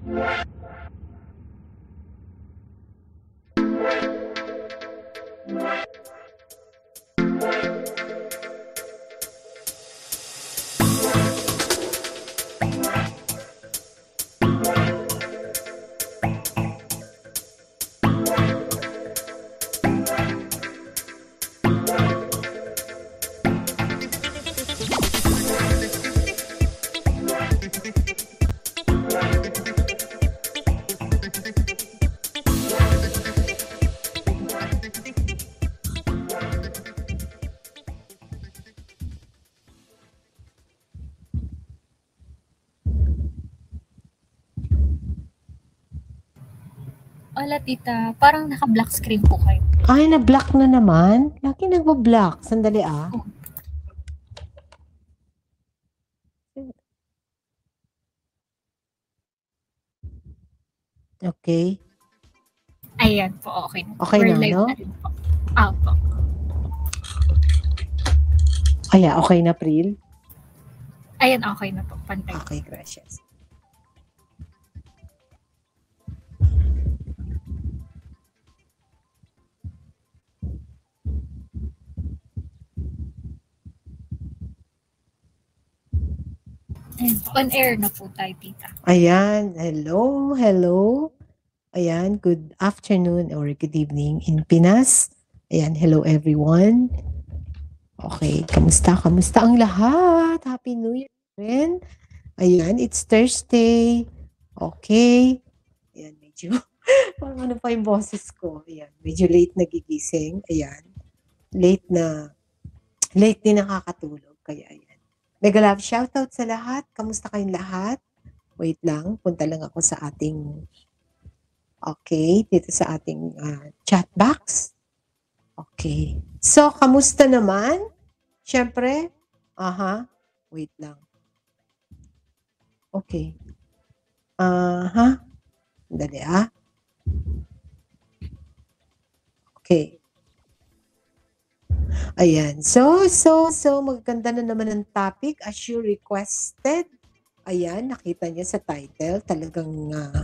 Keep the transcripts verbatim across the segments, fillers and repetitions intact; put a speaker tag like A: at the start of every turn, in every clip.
A: Wala, tita. Parang naka-black screen po kayo.
B: Ay, na-block na naman? Lagi nagba-block. Sandali ah.
A: Oh.
B: Okay.
A: Ayan po, okay na.
B: Okay
A: We're
B: na,
A: live
B: no?
A: na rin po. Ah, po.
B: Kaya, okay na, Pril?
A: Ayan, okay na po. Pantay.
B: Okay, gracias.
A: Ayan, on air na po tayo, tita.
B: Ayan, hello, hello. Ayan, good afternoon or good evening in Pinas. Ayan, hello everyone. Okay, kamusta? Kamusta ang lahat? Happy New Year, friend. Ayan, it's Thursday. Okay. Ayan, medyo, parang ano pa yung boses ko. Ayan, medyo late nagigising. Ayan, late na, late din nakakatulog. Kaya ayan. Mega love shoutout sa lahat. Kamusta kayong lahat? Wait lang, punta lang ako sa ating, okay, dito sa ating uh, chat box. Okay. So, kamusta naman? Siyempre, aha, wait lang. Okay. Aha, dali ah. Okay. Ayan. So, so, so, maganda na naman ang topic as you requested. Ayan, nakita niyo sa title. Talagang uh,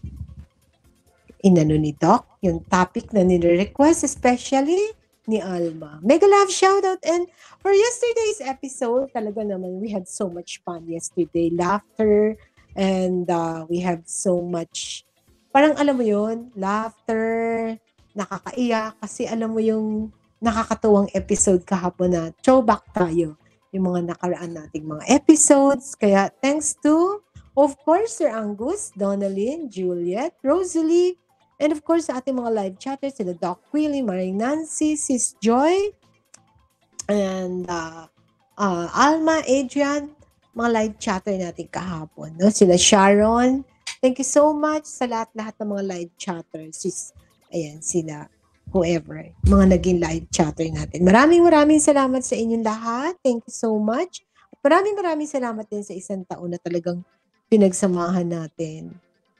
B: inano ni Doc, yung topic na nire-request, especially ni Alma. Mega love shoutout. And for yesterday's episode, talaga naman, we had so much fun yesterday. Laughter, and uh, we have so much, parang alam mo yun, laughter, nakakaiyak, kasi alam mo yung nakakatuwang episode kahapon na throwback tayo yung mga nakaraan nating mga episodes. Kaya thanks to, of course, Sir Angus, Donalyn, Juliet, Rosalie, and of course sa ating mga live chatters, sila Doc Quilly, Maring Nancy, Sis Joy, and uh, uh, Alma, Adrian, mga live chatter natin kahapon. No? Sila Sharon, thank you so much sa lahat-lahat ng mga live chatters. Sis, ayan, sila whoever, mga naging live chatter natin. Maraming maraming salamat sa inyong lahat. Thank you so much. At maraming maraming salamat din sa isang taon na talagang pinagsamahan natin.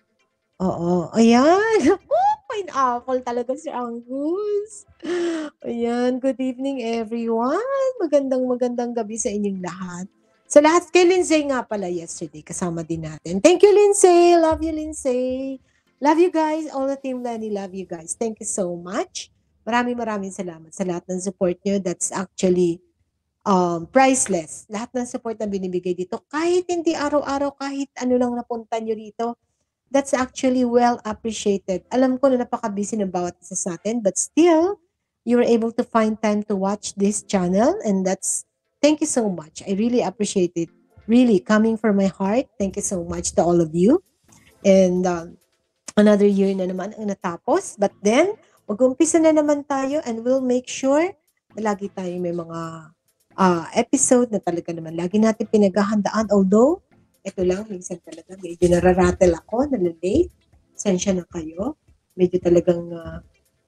B: Oo. Ayan. Oh, pineapple talaga si Angus. Ayan. Good evening, everyone. Magandang magandang gabi sa inyong lahat. Sa lahat, kay Lindsay nga pala yesterday, kasama din natin. Thank you, Lindsay. Love you, Lindsay. Love you guys. All the Team Lenny, love you guys. Thank you so much. Maraming maraming salamat sa lahat ng support nyo. That's actually um, priceless. Lahat ng support na binibigay dito, kahit hindi araw-araw, kahit ano lang napunta nyo dito, that's actually well appreciated. Alam ko na napaka-busy ng bawat isa sa atin, but still, you were able to find time to watch this channel, and that's, thank you so much. I really appreciate it. Really, coming from my heart, thank you so much to all of you. And um, another year na naman ang natapos. But then, mag-umpisa na naman tayo, and we'll make sure na lagi tayo may mga uh, episode na talaga naman lagi natin pinaghahandaan. Although, ito lang, minsan talaga, medyo nararatel ako, nalalate. Sensya na kayo. Medyo talagang, uh,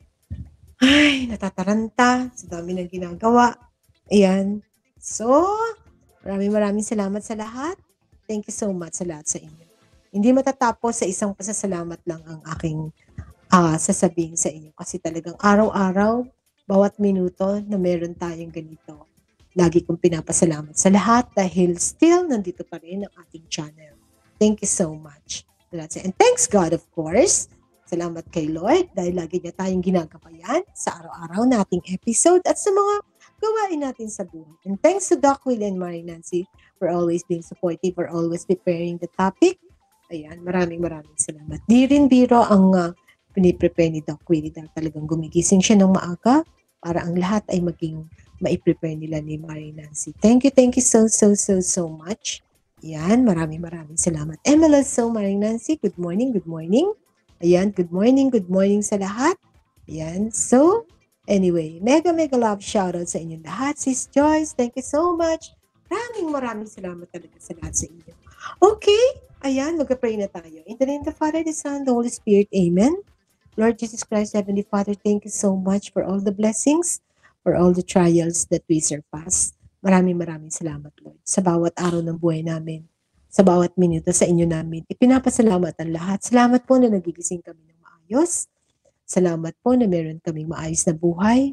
B: ay, natataranta. Sa dami ng ginagawa. Ayan. So, maraming maraming salamat sa lahat. Thank you so much sa lahat sa inyo. Hindi matatapos sa isang pasasalamat lang ang aking uh, sasabihin sa inyo. Kasi talagang araw-araw, bawat minuto na meron tayong ganito. Lagi kong pinapasalamat sa lahat dahil still nandito pa rin ang ating channel. Thank you so much. And thanks God, of course. Salamat kay Lord dahil lagi niya tayong ginagabayan sa araw-araw nating episode at sa mga gawain natin sa buhay. And thanks to Doc Will and Mary Nancy for always being supportive, for always preparing the topic. Ayan, maraming maraming salamat. Di rin biro ang uh, piniprepare ni Doc Willie dahil talagang gumigising siya ng maaga para ang lahat ay maging maiprepare nila ni Mary Nancy. Thank you, thank you so, so, so, so much. Ayan, maraming maraming salamat. M L S O Mary Nancy, good morning, good morning. Ayan, good morning, good morning sa lahat. Ayan, so, anyway, mega, mega love shoutout sa inyong lahat. Sis Joyce, thank you so much. Maraming maraming salamat talaga sa lahat sa inyo. Okay, ayan, mag-pray na tayo. In the name of the Father, the Son, the Holy Spirit, Amen. Lord Jesus Christ, Heavenly Father, thank you so much for all the blessings, for all the trials that we surpass. Maraming maraming salamat, Lord, sa bawat araw ng buhay namin, sa bawat minuto sa inyo namin. Ipinapasalamat ang lahat. Salamat po na nagigising kami ng maayos. Salamat po na meron kaming maayos na buhay.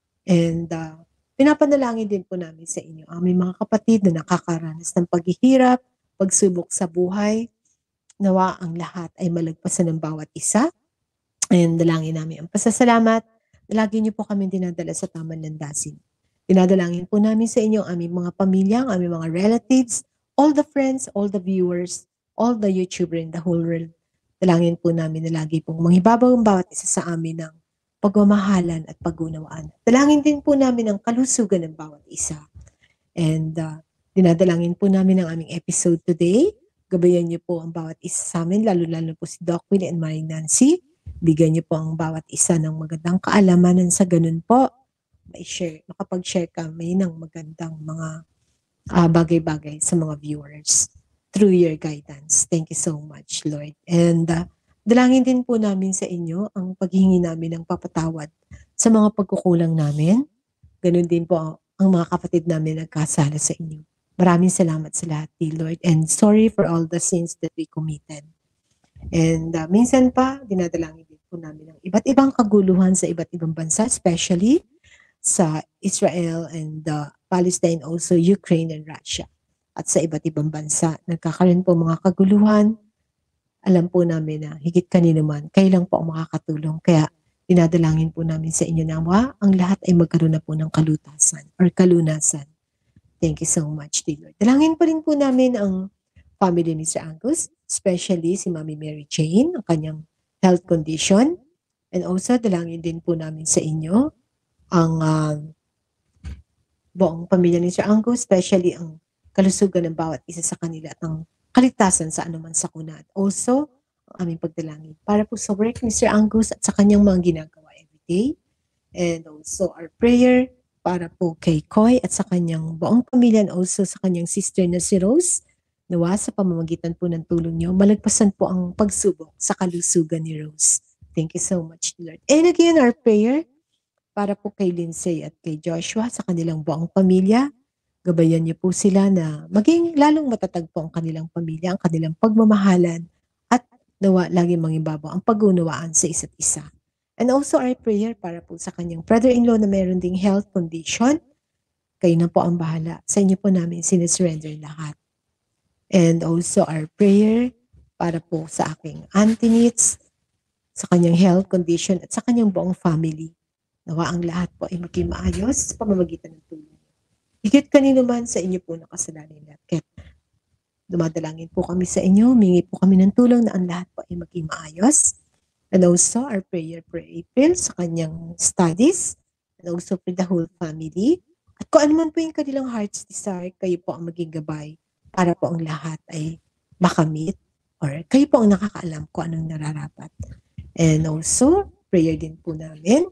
B: And uh, pinapanalangin din po namin sa inyo, aming mga kapatid na nakakaranas ng paghihirap, pagsubok sa buhay. Nawa ang lahat ay malagpasan ng bawat isa. And dalangin namin ang pasasalamat. Lagi niyo po kami dinadala sa tamang landasin. Dinadalangin po namin sa inyo ang aming mga pamilya, ang aming mga relatives, all the friends, all the viewers, all the YouTuber in the whole world. Dalangin po namin na lagi pong manghibabaw ang bawat isa sa amin ng pagmamahalan at pag-unawaan. Dalangin din po namin ang kalusugan ng bawat isa. And uh, dinadalangin po namin ang aming episode today. Gabayan niyo po ang bawat isa sa amin, lalo-lalo po si Doc Will and Mary Nancy. Bigyan niyo po ang bawat isa ng magandang kaalamanan sa ganun po. May share, makapag-share kami ng magandang mga Uh, bagay-bagay sa mga viewers through your guidance. Thank you so much, Lord. And uh, dalangin din po namin sa inyo ang paghingi namin ng papatawad sa mga pagkukulang namin. Ganun din po ang, ang mga kapatid namin nagkasala sa inyo. Maraming salamat sa lahat, Lord. And sorry for all the sins that we committed. And uh, minsan pa, dinadalangin din po namin ang iba't ibang kaguluhan sa iba't ibang bansa, especially sa Israel and uh, Palestine, also Ukraine and Russia. At sa iba't ibang bansa, nagkakaroon po mga kaguluhan. Alam po namin na higit kanino man, kayo lang po ang makakatulong. Kaya dinadalangin po namin sa inyo nawa, ang lahat ay magkaroon na po ng kalutasan or kalunasan. Thank you so much, Lord. Dalangin pa rin po namin ang family ni Sir Angus, especially si Mami Mary Jane, ang kanyang health condition. And also, dalangin din po namin sa inyo ang uh, buong pamilya ni Sir Angus, especially ang kalusugan ng bawat isa sa kanila at ang kaligtasan sa anuman sakuna. At also, ang aming pagdalangin para po sa work ni Sir Angus at sa kanyang mga ginagawa everyday. And also our prayer para po kay Koy at sa kanyang buong pamilya and also sa kanyang sister na si Rose. Nawa sa pamamagitan po ng tulong niyo, malagpasan po ang pagsubok sa kalusugan ni Rose. Thank you so much, Lord. And again, our prayer para po kay Lindsay at kay Joshua sa kanilang buong pamilya. Gabayan niyo po sila na maging lalong matatag po ang kanilang pamilya, ang kanilang pagmamahalan at nawa laging mangibabaw ang pag-unawaan sa isa't isa. And also our prayer para po sa kanyang brother-in-law na mayroon ding health condition. Kayo na po ang bahala. Sa inyo po namin sinisurrender lahat. And also our prayer para po sa aking auntie Nitz, sa kanyang health condition at sa kanyang buong family. Nawa ang lahat po ay maging maayos sa pamamagitan ng tulong. Higit kanino man sa inyo po nakasalanan lahat. Kaya dumadalangin po kami sa inyo, humingi po kami ng tulong na ang lahat po ay maging maayos. And also our prayer for April sa kanyang studies and also for the whole family. At kung ano man po yung kanilang heart's desire, kayo po ang maging gabay para po ang lahat ay makamit or kayo po ang nakakaalam kung anong nararapat. And also, prayer din po namin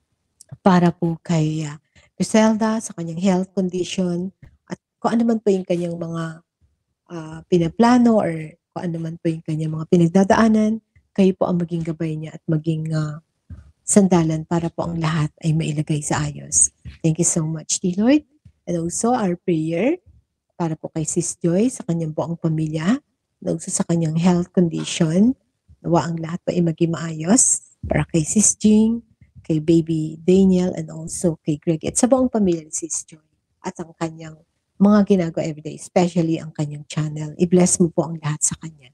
B: para po kay uh, Griselda sa kanyang health condition at kung ano man po yung kanyang mga uh, pinaplano or kung ano man po yung kanyang mga pinagdadaanan, kayo po ang maging gabay niya at maging uh, sandalan para po ang lahat ay mailagay sa ayos. Thank you so much, Lord. And also our prayer para po kay Sis Joy sa kanyang buong pamilya, and also sa kanyang health condition, nawa ang lahat po ay maging maayos para kay Sis Jing, kay baby Daniel, and also kay Greg at sa buong pamilya ni Sis Joy at ang kanyang mga ginagawa everyday, especially ang kanyang channel. I-bless mo po ang lahat sa kanya.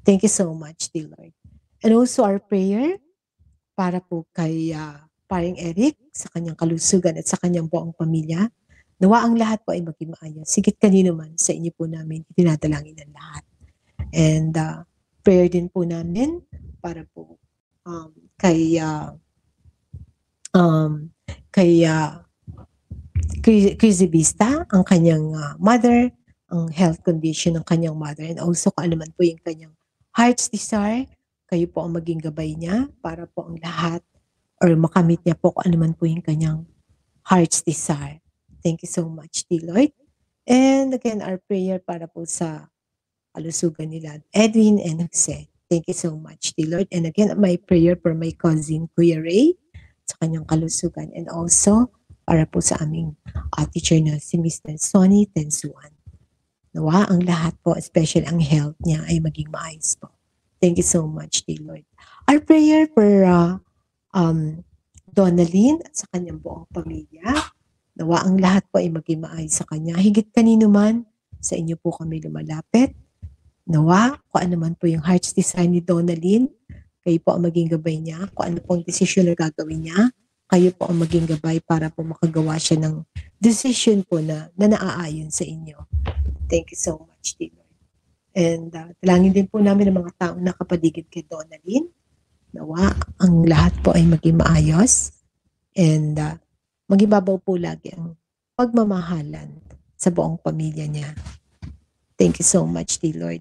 B: Thank you so much, dear Lord. And also our prayer para po kay uh, paring Eric sa kanyang kalusugan at sa kanyang buong pamilya. Nawa ang lahat po ay maging maayos. Sigit kanino man sa inyo po namin itinadalangin ang lahat. And uh, prayer din po namin para po um, kay uh, um, kay uh, Crazy Vista, ang kanyang uh, mother, ang health condition ng kanyang mother, and also kung ano man po yung kanyang heart's desire, kayo po ang maging gabay niya para po ang lahat or makamit niya po kung ano man po yung kanyang heart's desire. Thank you so much, dear Lord. And again, our prayer para po sa kalusugan nila, Edwin and Jose. Thank you so much, dear Lord. And again, my prayer for my cousin, Kuya Ray, sa kanyang kalusugan. And also, para po sa aming uh, teacher na si Mister Sonny Tensuan. Nawa ang lahat po, especially ang health niya, ay maging maayos po. Thank you so much, dear Lord. Our prayer for uh, um, Donalyn at sa kanyang buong pamilya. Nawa ang lahat po ay maging maayos sa kanya. Higit kanino man, sa inyo po kami lumalapit. Nawa, kung ano man po yung heart's desire ni Donalyn, kayo po ang maging gabay niya. Kung ano pong decision na gagawin niya, kayo po ang maging gabay para po makagawa siya ng decision po na, na naaayon sa inyo. Thank you so much, dear Lord. And uh, talangin din po namin ang mga taong nakapaligid kay Donalyn. Nawa, ang lahat po ay maging maayos. And uh, magibabaw po lagi ang pagmamahalan sa buong pamilya niya. Thank you so much, dear Lord.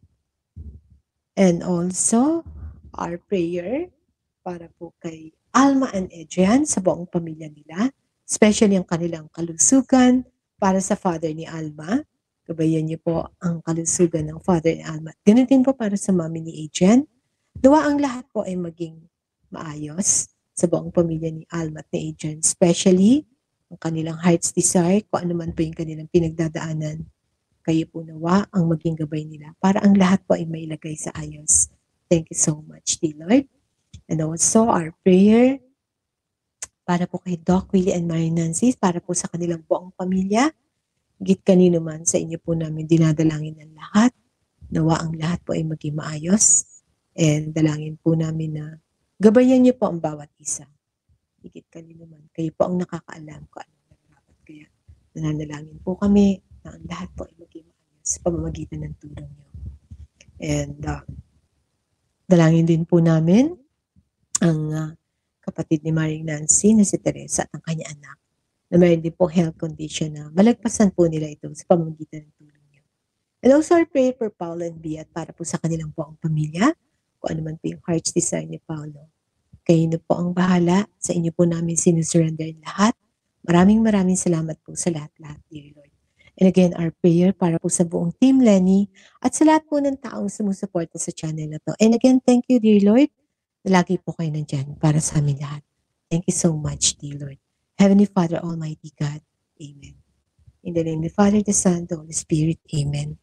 B: And also, our prayer para po kay Alma and Adrian sa buong pamilya nila, especially ang kanilang kalusugan para sa father ni Alma. Gabayan niyo po ang kalusugan ng father ni Alma. Ganun din po para sa mami ni Adrian. Nawa ang lahat po ay maging maayos sa buong pamilya ni Alma at ni Adrian, especially ang kanilang heart's desire, kung ano man po yung kanilang pinagdadaanan. Kayo po nawa ang maging gabay nila para ang lahat po ay mailagay sa ayos. Thank you so much, dear Lord. And also our prayer para po kay Doc Willie and Mary Nancy, para po sa kanilang buong pamilya. Git kanino man sa inyo po namin dinadalangin ang lahat. Nawa ang lahat po ay maging maayos. And dalangin po namin na gabayan niyo po ang bawat isa. Higit kanino man. Kayo po ang nakakaalam kung ano dapat. Kaya nananalangin po kami na ang lahat po ay maging maayos sa pamamagitan ng tulong niyo. And uh, dalangin din po namin ang uh, kapatid ni Maring Nancy na si Teresa at ang kanya anak na mayroon din po health condition na malagpasan po nila ito sa pamamagitan ng tulong niyo. And also our prayer for Paolo and Biat para po sa kanilang buong pamilya, kung ano man po yung heart's desire ni Paolo. Kayo na po ang bahala, sa inyo po namin sinusurrender lahat. Maraming maraming salamat po sa lahat-lahat, dear Lord. And again, our prayer para po sa buong Team Lenny at sa lahat po ng taong sumusuporta sa channel na to. And again, thank you, dear Lord. Lagi po kayo nandyan para sa amin lahat. Thank you so much, dear Lord. Heavenly Father, Almighty God. Amen. In the name of the Father, the Son, the Holy Spirit. Amen.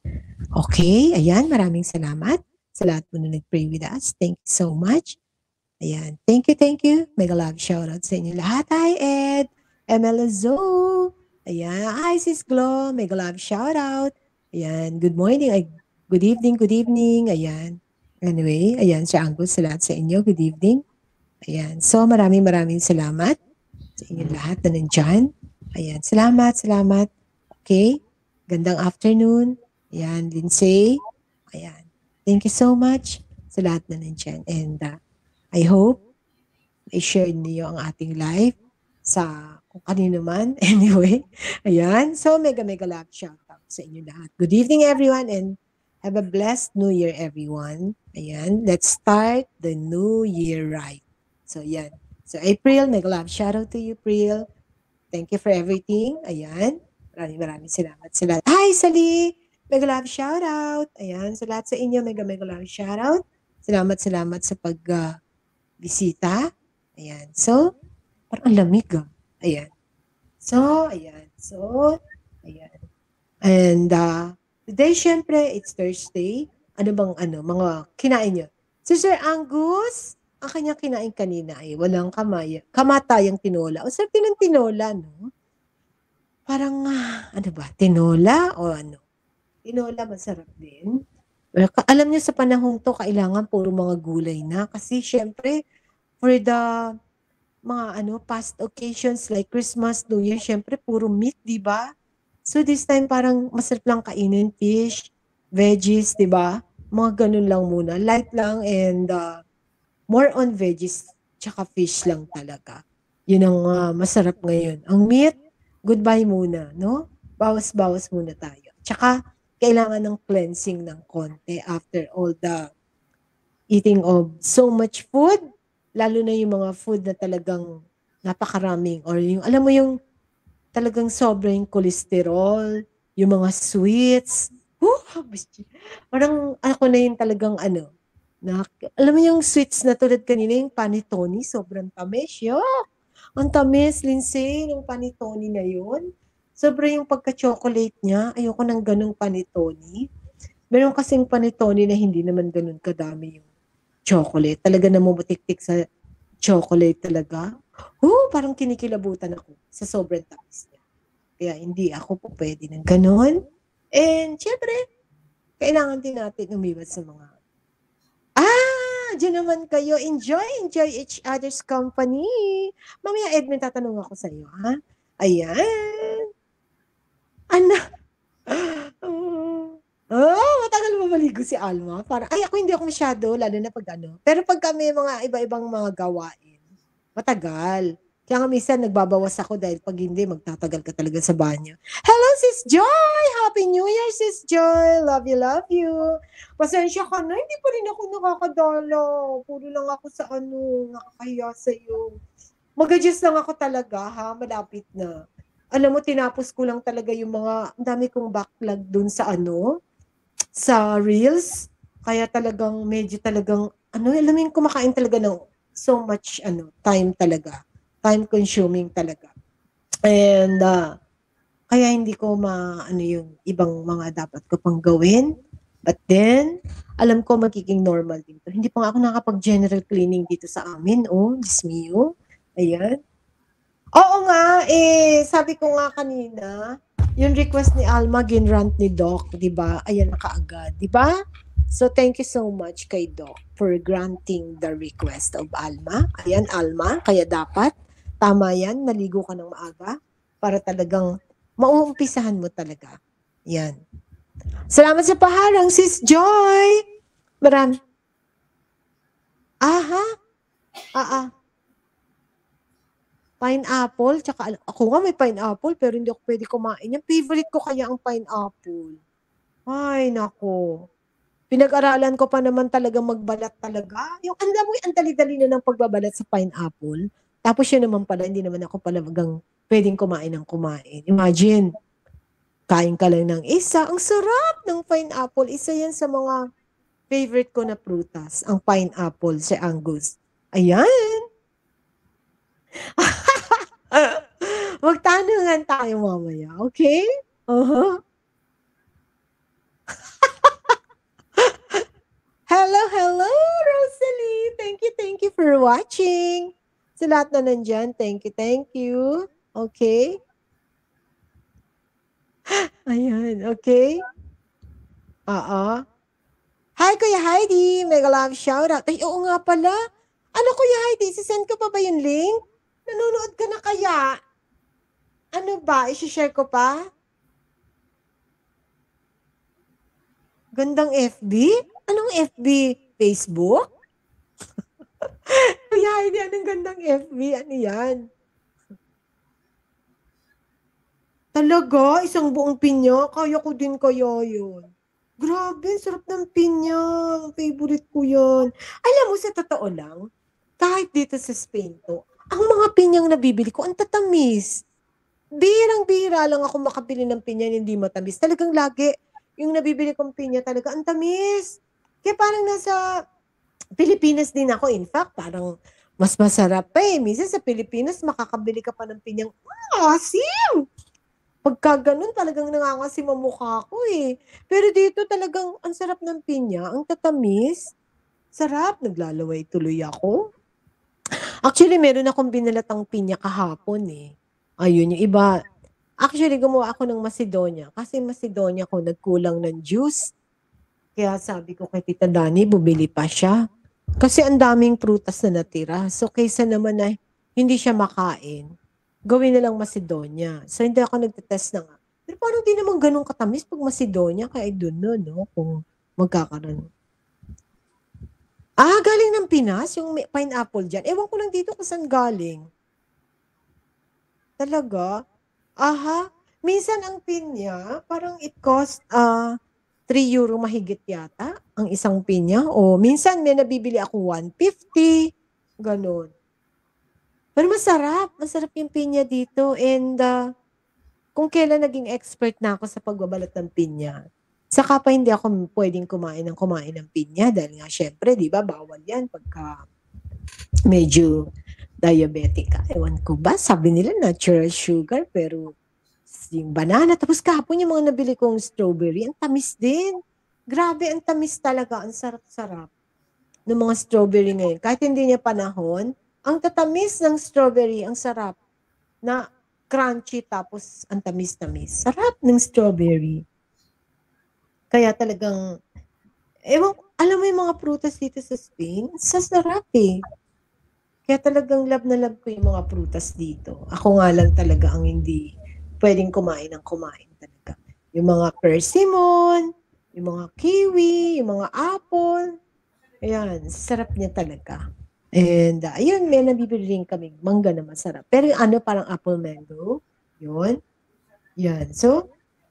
B: Okay, ayan. Maraming salamat sa lahat po na nag-pray with us. Thank you so much. Ayan. Thank you, thank you. Mega love shoutout sa inyo lahat. Hi, Ed. M L Zo. Ayan. Hi, Sis Glo. Mega love shoutout. Ayan. Good morning. Ay, good evening, good evening. Ayan. Anyway, ayan, si Angus, sa lahat sa inyo. Good evening. Ayan. So, maraming maraming salamat sa inyo lahat na nandyan. Ayan. Salamat, salamat. Okay. Gandang afternoon. Ayan, Lindsay. Ayan. Thank you so much sa lahat na nandyan. And uh, I hope i-share niyo ang ating live sa kung kanino man. Anyway, ayan. So, mega, mega love shout out sa inyo lahat. Good evening, everyone, and have a blessed New Year, everyone. Ayan. Let's start the New Year right. So, ayan. So, April, mega love shout out to you, April. Thank you for everything. Ayan. Maraming maraming salamat sa lahat. Hi, Sally! Mega love shout out. Ayan. Sa lahat sa inyo, mega, mega love shout out. Salamat, salamat sa pag uh, bisita. Ayan. So, parang ang lamig ah. Ayan. So, ayan. So, ayan. And, uh, today, syempre, it's Thursday. Ano bang, ano, mga kinain nyo? So, Sir Angus, ang kanyang kinain kanina ay walang kamay, kamatayang tinola. O, sarap din ng tinola, no? Parang, uh, ano ba, tinola o ano? Tinola, masarap din. Well, ka alam niyo sa panahong 'to kailangan puro mga gulay na kasi siyempre for the mga ano, past occasions like Christmas, New Year, siyempre puro meat, 'di ba? So this time parang masarap lang kainin, fish, veggies, 'di ba? Mga gano'n lang muna, light lang and, ah, more on veggies tsaka fish lang talaga. 'Yun ang, ah, masarap ngayon. Ang meat, goodbye muna 'no? Bawas-bawas muna tayo. Tsaka kailangan ng cleansing ng konti after all the eating of so much food, lalo na yung mga food na talagang napakaraming or yung alam mo yung talagang sobrang cholesterol, yung mga sweets. Woo! Parang ako na yung talagang ano, na, alam mo yung sweets na tulad kanina yung panitone, sobrang tamis. Yuck! Ang tamis, Lindsay, yung panitone na yun. Sobra yung pagka-chocolate niya. Ayoko ng ganong panitone. Meron kasing panitone na hindi naman ganun kadami yung chocolate. Talaga namumutiktik sa chocolate talaga. Oh, parang kinikilabutan ako sa sobrang tamis niya. Kaya hindi ako po pwede ng ganon. And syempre, kailangan din natin umiwas sa mga, ah, dyan naman kayo. Enjoy, enjoy each other's company. Mamaya, Edmund, tatanong ako sa iyo, ha? Ayan. Ano? Oh, matagal mo maligo si Alma. Parang, ay, ako hindi ako masyado, lalo na pag ano. Pero pag kami mga iba-ibang mga gawain, matagal. Kaya nga minsan nagbabawas ako dahil pag hindi, magtatagal ka talaga sa banyo. Hello, Sis Joy! Happy New Year, Sis Joy! Love you, love you. Pasensya ka na, hindi pa rin ako nakakadala. Puro lang ako sa ano, nakakahiya sa'yo. Mag-adjust lang ako talaga, ha? Malapit na. Alam mo, tinapos ko lang talaga yung mga, ang dami kong backlog dun sa ano, sa Reels. Kaya talagang medyo talagang, ano, alam mo yung kumakain talaga ng so much, ano, time talaga. Time consuming talaga. And, uh, kaya hindi ko ma, ano yung ibang mga dapat ko pang gawin. But then, alam ko magiging normal dito. Hindi pa nga ako nakapag-general cleaning dito sa amin. Oh, Diyos mio. Ayan. Oo nga, eh, sabi ko nga kanina, yung request ni Alma, ginrant ni Doc, di ba? Ayan na kaagad, di ba? So, thank you so much kay Doc for granting the request of Alma. Ayan, Alma, kaya dapat, tama yan, naligo ka ng maaga para talagang mauumpisahan mo talaga. Yan. Salamat sa paharang, Sis Joy! Marami. Aha? Ah, ah. Pineapple, tsaka ako nga may pineapple pero hindi ako pwede kumain yan. Favorite ko kaya ang pineapple. Ay, nako. Pinag-aralan ko pa naman talaga magbalat talaga. Yung ang dami, ang dali-dali na ng pagbabalat sa pineapple. Tapos yun naman pala, hindi naman ako pala magang pwedeng kumain ng kumain. Imagine, kain ka lang ng isa. Ang sarap ng pineapple. Isa yan sa mga favorite ko na prutas. Ang pineapple, si Angus. Ayan. Magtanungan tayo mamaya, okay? Uh-huh. Hello, hello, Rosalie! Thank you, thank you for watching. Sa lahat na nandyan, thank you, thank you. Okay? Ayan, okay? Oo. Hi, Kuya Heidi! Mega love shoutout. Ay, oo nga pala. Ano, Kuya Heidi? Sisend ko pa ba yung link? Nanonood ka na kaya? Ano ba? I-share ko pa? Gandang F B? Anong F B? Facebook? Kuya Heidi, anong gandang F B? Ano yan? Talaga? Isang buong pinya? Kaya ko din kaya yun. Grabe, sarap ng pinya. Favorite ko yan. Alam mo, sa totoo lang, kahit dito sa Spain to, ang mga pinyang nabibili ko, ang tatamis. Birang-bira lang ako makabili ng pinya na hindi matamis. Talagang lagi, yung nabibili kong pinya talaga, ang tamis. Kaya parang nasa Pilipinas din ako. In fact, parang mas masarap pa eh. Minsan sa Pilipinas, makakabili ka pa ng pinyang, ah, asim! Pagka ganun, talagang nangangasim ang mukha ko eh. Pero dito talagang, ang sarap ng pinya, ang tatamis. Sarap, naglalaway tuloy ako. Actually, meron akong binalatang pinya kahapon eh. Ayun, yung iba. Actually, gumawa ako ng Macedonia. Kasi Macedonia ko, nagkulang ng juice. Kaya sabi ko kay Tita Dani, bumili pa siya. Kasi ang daming prutas na natira. So, kaysa naman na hindi siya makain, gawin na lang Macedonia. So, hindi ako nagtetest na nga. Pero parang di naman ganun katamis pag Macedonia. Kaya doon no, no, kung magkakaroon. Ah, galing ng Pinas, yung pineapple dyan. Ewan ko lang dito kung saan galing. Talaga? Aha. Minsan ang pinya, parang it cost uh, three euro mahigit yata ang isang pinya. O minsan may nabibili ako one fifty. Ganon. Pero masarap. Masarap yung pinya dito. And uh, kung kailan naging expert na ako sa pagbabalat ng pinya, saka pa hindi ako pwedeng kumain ng kumain ng pinya dahil nga syempre, di ba, bawal yan pagka medyo diabetic ka. Ewan ko ba, sabi nila natural sugar, pero yung banana, tapos kahapon yung mga nabili kong strawberry, ang tamis din. Grabe, ang tamis talaga, ang sarap-sarap ng mga strawberry ngayon. Kahit hindi niya panahon, ang tatamis ng strawberry, ang sarap na crunchy tapos ang tamis-tamis. Sarap ng strawberry. Kaya talagang, ewan, alam mo yung mga prutas dito sa Spain, sasarap eh. Kaya talagang love na love ko yung mga prutas dito. Ako nga lang talaga ang hindi pwedeng kumain ng kumain talaga. Yung mga persimmon, yung mga kiwi, yung mga apple, ayan, sarap niya talaga. And uh, ayun, may nabibili rin kami mangga na masarap. Pero yung ano, parang apple mango, yun. Yan, so,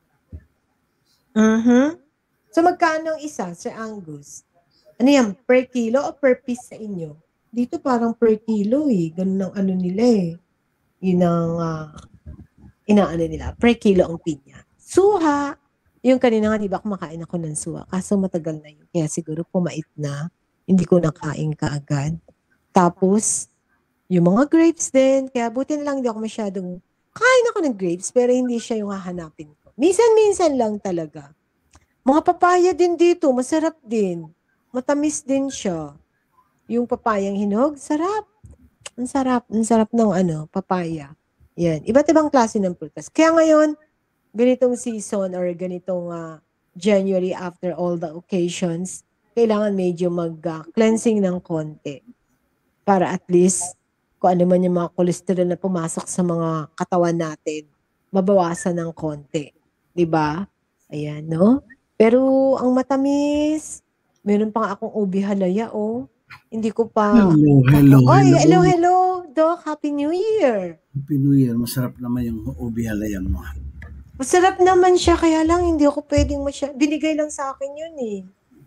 B: uh-huh. So, magkano ang isa, Sir Angus? Ano yan, per kilo o per piece sa inyo? Dito parang per kilo eh. Ganun ang ano nila eh. Yun ang uh, inaano nila. Per kilo ang pinya. Suha. Yung kanina nga, di ba, kumakain ako ng suha. Kaso matagal na yun. Kaya siguro pumait na. Hindi ko nakain kaagad. Tapos, yung mga grapes din. Kaya buti na lang hindi ako masyadong kain ako ng grapes pero hindi siya yung hahanapin ko. Minsan-minsan lang talaga. Mga papaya din dito, masarap din. Matamis din siya. Yung papayang hinog, sarap. Ang sarap. Ang sarap ng ano, papaya. Yan. Iba't ibang klase ng prutas. Kaya ngayon, ganitong season or ganitong uh, January after all the occasions, kailangan medyo mag-cleansing uh, ng konti. Para at least, kung ano man yung mga cholesterol na pumasok sa mga katawan natin, mabawasan ng konti. Diba? Ayan, no? Pero ang matamis, meron pang akong ubi halaya, oh. Hindi ko pa...
C: Hello, hello,
B: Oy,
C: hello.
B: hello, hello, Doc. Happy New Year.
C: Happy New Year. Masarap naman yung ubi halaya mo.
B: Masarap naman siya, kaya lang hindi ako pwedeng masya... Binigay lang sa akin yun, eh.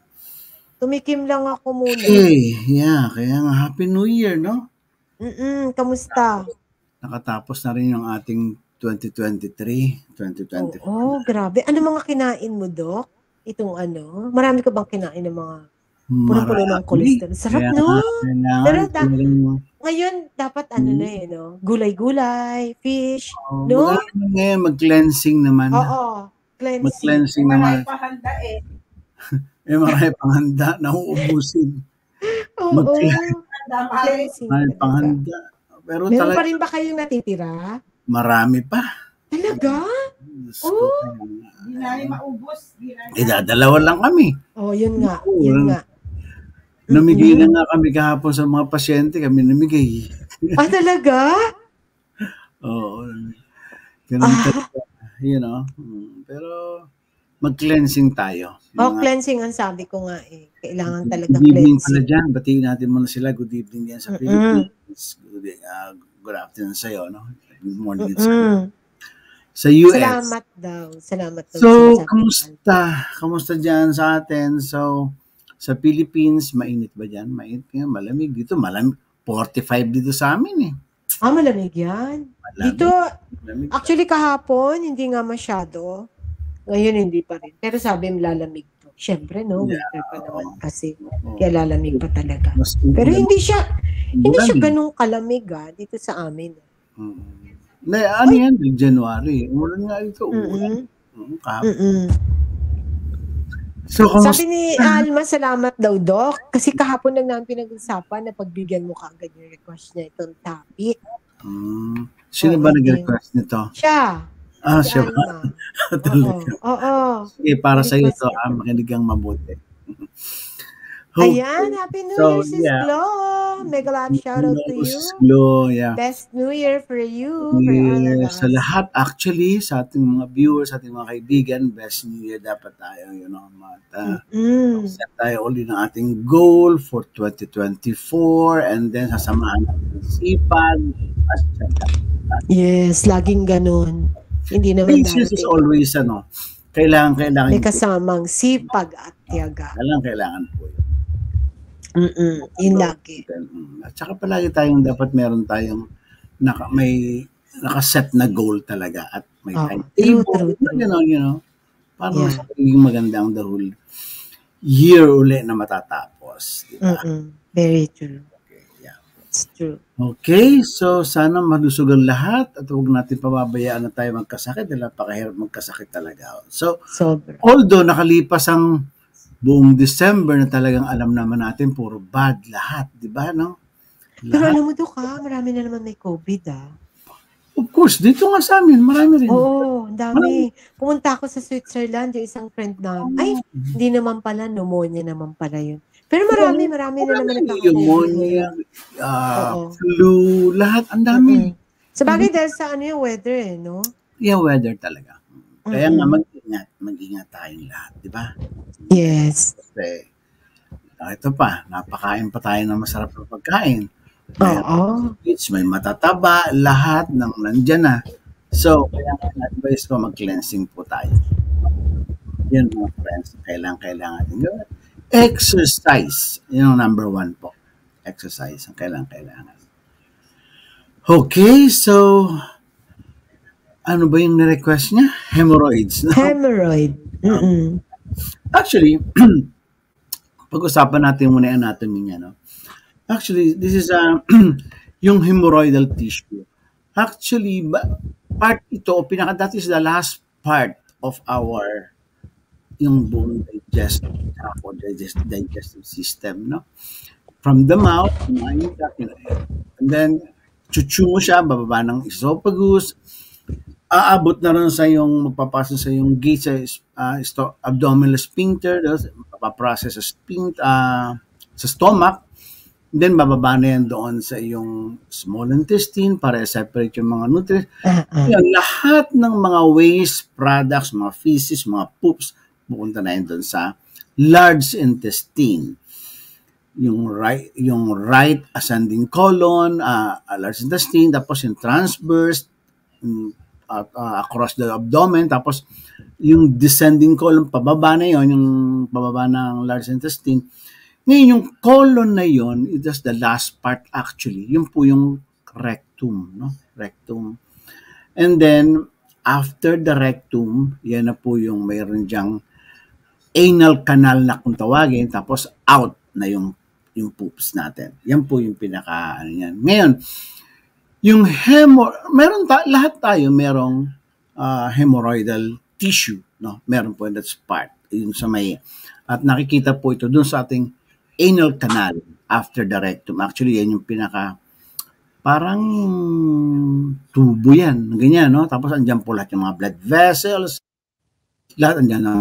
B: Tumikim lang ako muna.
C: Hey, yeah. Kaya nga, Happy New Year, no?
B: Mm-mm, kamusta?
C: Nakatapos na rin yung ating twenty twenty-three, twenty twenty-four.
B: Oo, oh, grabe. Ano mga kinain mo, Doc? Itong ano? Marami ka bang kinain ng mga puno-puno ng cholesterol? Sarap,
C: Kaya,
B: no?
C: Kaya,
B: Pero da-
C: kaya,
B: ngayon, dapat ano
C: Hmm.
B: na eh, no? Gulay-gulay, fish,
C: oh,
B: no?
C: Ngayon, mag-cleansing naman.
B: Oo, cleansing.
C: Mag-cleansing naman. Marami pahanda eh. eh, marami pang handa na uubusin.
B: Oo,
C: Mag-cleansing. Marami pang handa. Pero
B: meron
C: talaga,
B: pa rin ba kayong natitira?
C: marami pa.
B: Talaga?
C: Oh.
D: Hindi namin maubos.
C: Eh, dadalawa lang kami.
B: Oh, yun nga, yun nga.
C: Namigay na nga kami kahapon sa mga pasyente, kami namigay.
B: Ah, talaga?
C: Oo. Ganun
B: Ah.
C: talaga, you know. Pero mag-cleansing tayo.
B: Oh,
C: Mga-
B: cleansing ang sabi ko nga eh. Kailangan talaga
C: Good evening pala
B: cleansing.
C: dyan. Batiin natin muna sila. Good evening yan sa
B: Mm-mm.
C: Philippines. Good, uh, good afternoon sa'yo. No? Good morning sa,
B: Mm.
C: sa U S.
B: Salamat daw. Salamat daw.
C: So,
B: sinasabi ko.
C: kamusta? Kamusta dyan sa atin? So, sa Philippines, mainit ba dyan? Mainit nga, malamig. Dito, malamig. forty-five dito sa amin eh.
B: Ah, malamig yan.
C: Malamig.
B: Dito,
C: Malamig.
B: actually kahapon, hindi nga masyado. Ngayon, hindi pa rin. Pero sabi, lalamig to. Siyempre, no? Winter pa naman kasi.
C: Oo.
B: Kaya lalamig pa talaga.
C: Mas
B: Pero hindi siya, hindi siya
C: Malamig.
B: ganun kalamig ah, dito sa amin.
C: Mm. Na, ano yan? January. Umulan nga ito.
B: Mm-mm.
C: Umulan. Mm, kahapon.
B: Mm-mm.
C: So, kamusta?
B: Sabi ni Alma, salamat daw, Doc. Kasi kahapon lang namin pinag-usapan na pagbigyan mo kaagad yung request niya itong topic.
C: Mm. Sino
B: Oo,
C: ba
B: okay.
C: nag-request nito?
B: Siya.
C: Ah,
B: Si
C: siya ba?
B: Alma. Oo.
C: Talaga.
B: Oo.
C: Sige, para sa iyo
B: Request
C: to,
B: niya.
C: ah, makinig kang mabuti. Hope.
B: Ayan, Happy New
C: So,
B: Year, Sis
C: yeah.
B: Glow. Mega love shout out to you.
C: Glow, yeah.
B: Best New Year for you, for all of
C: Yes,
B: us.
C: sa lahat actually, sa ating mga viewers, sa ating mga kaibigan, best New Year dapat tayo, you know, mat, uh,
B: Mm.
C: set tayo ulit ng ating goal for twenty twenty-four and then sasamahan natin sipag at saka.
B: Yes, laging ganun. Hindi naman
C: Patience is
B: darating.
C: always, ano, kailangan, kailangan.
B: May kasamang sipag at tiyaga.
C: Kailangan, kailangan po yun.
B: Mm-mm, yun lagi.
C: At saka palagi tayong dapat meron tayong naka, may nakaset na goal talaga at may
B: Oh,
C: timetable,
B: true, true, true.
C: you know, you know, para
B: Yeah.
C: mas magiging maganda ang the whole year uli na matatapos. Diba?
B: Mm-mm, very true.
C: Okay, yeah.
B: It's true.
C: Okay, so sana malusog ang lahat at huwag natin pababayaan na tayo magkasakit dahil napakahirap magkasakit talaga. So,
B: Sobra.
C: although nakalipas ang buong December na talagang alam naman natin puro bad lahat, di ba, no?
B: Pero
C: Lahat.
B: alam mo do ka, marami na naman may COVID ah.
C: Of course, dito nga sa amin, marami rin.
B: Oo, ang dami. Pumunta ako sa Switzerland, yung isang friend na, ay, hindi naman pala, pneumonia naman pala yun. Pero marami, marami na naman nagkaka-COVID.
C: Pneumonia, uh,
B: Oo.
C: flu, lahat, ang dami.
B: Mm-mm. Sa bagay dahil sa ano yung weather eh, no?
C: Yeah, weather talaga. Kaya
B: Mm-mm.
C: nga mag-ingat, mag-ingat tayong lahat, di ba?
B: Yes.
C: Kasi, ah, ito pa, napakain pa tayo ng masarap na pagkain. May
B: Oo.
C: it's may matataba, lahat ng nandyan na. So, kaya nga advice ko, mag-cleansing po tayo. Yun mga friends, kailangan, kailangan natin gawin. Exercise, yun ang number one po. Exercise, ang kailangan, kailangan. Okay, so, ano ba yung ni-request niya? Hemorrhoids. No?
B: Hemorrhoid. Mm-mm.
C: Actually, pag-usapan natin muna yung anatomy niya, no? Actually, this is a yung hemorrhoidal tissue. Actually, ba, part ito, pinaka that is the last part of our yung buong digestive or digest, digestive system, no? From the mouth, kumain ka, and then chuchu mo siya, bababa ng esophagus, aabot na rin sa yung magpapasok sa yung gate sa uh, sto- abdominal sphincter, mapaprocess sa sphincter, uh, sa stomach, then bababa na yan doon sa yung small intestine para separate yung mga nutrients.
B: Uh-uh.
C: Yan, lahat ng mga waste products, mga feces, mga poops, pupunta na yan doon sa large intestine. Yung right, yung right ascending colon, uh, large intestine, tapos yung transverse, um, uh, uh, across the abdomen, tapos yung descending colon, pababa na yon, yung pababa ng large intestine. Ngayon, yung colon na yon, it is the last part actually. Yun po yung rectum, no? Rectum. And then, after the rectum, yan na po yung mayroon diyang anal canal na kung tawagin, tapos out na yung yung poops natin. Yan po yung pinaka, ano yan. Ngayon, yung hemo, meron ta, lahat tayo merong uh, hemorrhoidal tissue, no? Meron po that's part, yung sa may, at nakikita po ito dun sa ating anal canal after the rectum. Actually, yan yung pinaka, parang tubo yan, ganyan, no? Tapos andyan po lahat yung mga blood vessels, lahat andyan na.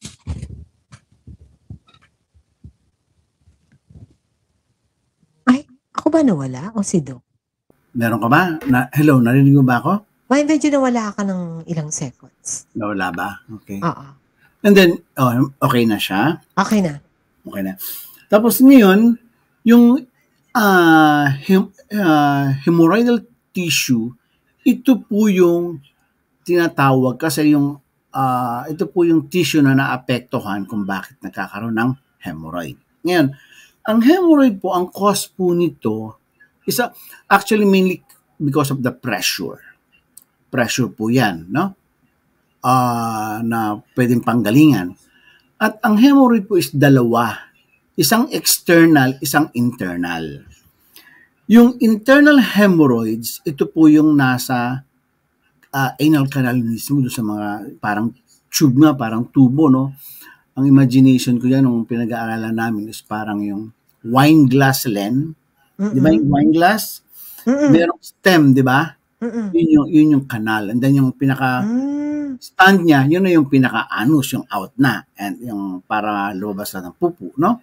B: Ay, ako ba nawala? O si Doc?
C: Meron ka ba? Na, hello, narinig mo ba ako?
B: May medyo nawala ka ng ilang seconds.
C: Nawala ba? Okay.
B: Oo.
C: And then, oh, okay na siya.
B: Okay na.
C: Okay na. Tapos ngayon, yung uh, hem, uh, hemorrhoidal tissue, ito po yung tinatawag kasi yung uh, ito po yung tissue na naapektuhan kung bakit nagkakaroon ng hemorrhoid. Ngayon, ang hemorrhoid po, ang cause po nito is a, actually mainly because of the pressure. Pressure po yan, no? Uh, na pwedeng panggalingan. At ang hemorrhoid po is dalawa. Isang external, isang internal. Yung internal hemorrhoids, ito po yung nasa uh, anal canal mismo, doon sa mga parang tube nga, parang tubo, no? Ang imagination ko yan, nung pinag-aaralan namin, is parang yung wine glass lens. Di ba yung wine glass?
B: Mm-mm.
C: Merong stem, di ba?
B: Mm-mm.
C: Yun yung, yun yung canal. And then yung pinaka
B: Mm.
C: stand niya, yun na yung pinaka-anus, yung out na. And yung para lumabas na ng pupu, no?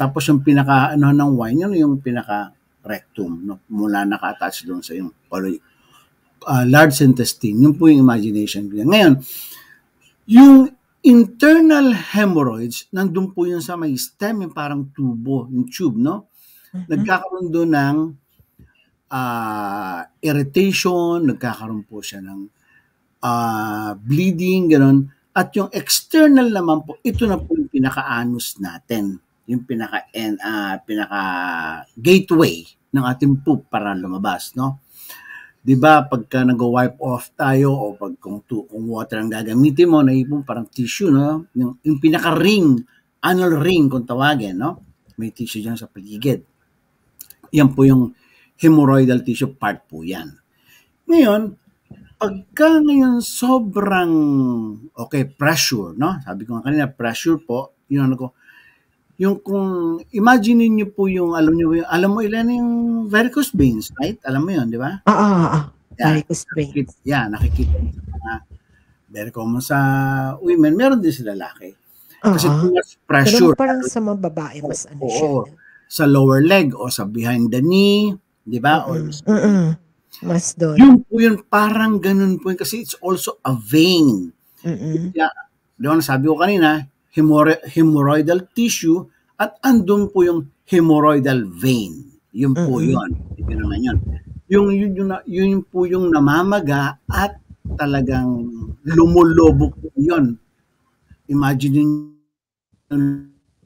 C: tapos yung pinaka ano ng wine, yun yung pinaka rectum, no? Mula naka-attach doon sa yung uh, large intestine. Yun po yung imagination ko. Ngayon, yung internal hemorrhoids, nandun po yun sa may stem, yung parang tubo, yung tube, no? Mm-hmm. Nagkakaroon doon ng uh, irritation, nagkakaroon po siya ng uh, bleeding, gano'n. At yung external naman po, ito na po yung pinaka-anus natin. Yung pinaka, uh, pinaka gateway ng ating poop para lumabas, no? Di ba, pagka nag-wipe off tayo o pag kung, to, kung water ang gagamitin mo, naipon parang tissue, no? Yung, yung pinaka-ring, anal ring kung tawagin, no? May tissue dyan sa paligid. Yan po yung hemorrhoidal tissue part po yan. Ngayon, pagka ngayon sobrang, okay, pressure, no? Sabi ko nga kanina, pressure po, yun ano ko, yung kung, imagine niyo po yung, alam niyo, alam mo ilan yung varicose veins, right? Alam mo yun, di ba?
B: Oo, oo, oo.
C: Yeah,
B: Varicose veins.
C: nakikita, yeah, nakikita mo sa mga, very common sa women, meron din sa lalaki. Kasi
B: Oo.
C: too much pressure.
B: Pero parang sa mga babae, mas ano siya.
C: Oo, sa lower leg o sa behind the knee, di ba? Or
B: Mm-mm. Mm-mm. Mas doon.
C: yun po yun, parang ganun po yun, kasi it's also a vein.
B: Mm-mm.
C: Kaya, doon sabi ko kanina, hemorrho- hemorrhoidal tissue at andun po yung hemorrhoidal vein. Yun po
B: Mm-mm.
C: yun. Ito naman yun. Yung, yun, yun, yun po yung namamaga at talagang lumulubog po yun. Imagine yun.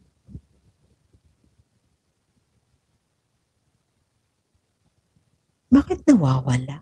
B: Bakit nawawala?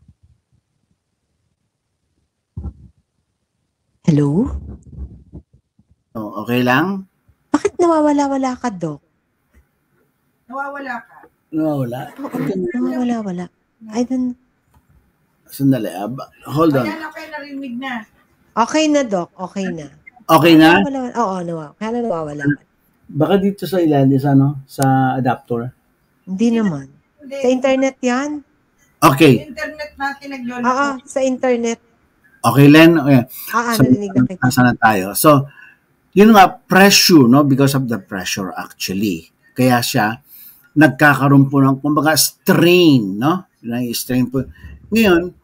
B: Hello?
C: Oh, okay lang?
B: Bakit nawawala-wala ka, Doc?
D: Nawawala ka.
C: Nawawala.
B: Nawawala-wala. I don't...
C: Sandali. ah, ba- Hold on.
D: Ayan, okay, narinig na.
B: Okay na, Doc. Okay na.
C: Okay na?
B: Nawawala, oo, nawawala. Kaya na nawawala.
C: Baka dito sa ilalim sa ano, sa adapter.
B: Hindi naman.
D: Hindi.
B: Sa internet yan?
C: Okay.
D: Internet natin naglolo.
B: Oo, sa internet.
C: Okay, Len. Okay.
B: Ah, ah,
C: So,
B: narinig na kita.
C: nasa na tayo. So, yun nga, pressure, no? Because of the pressure, actually. Kaya siya, nagkakaroon po ng, kumbaga, strain, no? Na-strain po. Ngayon,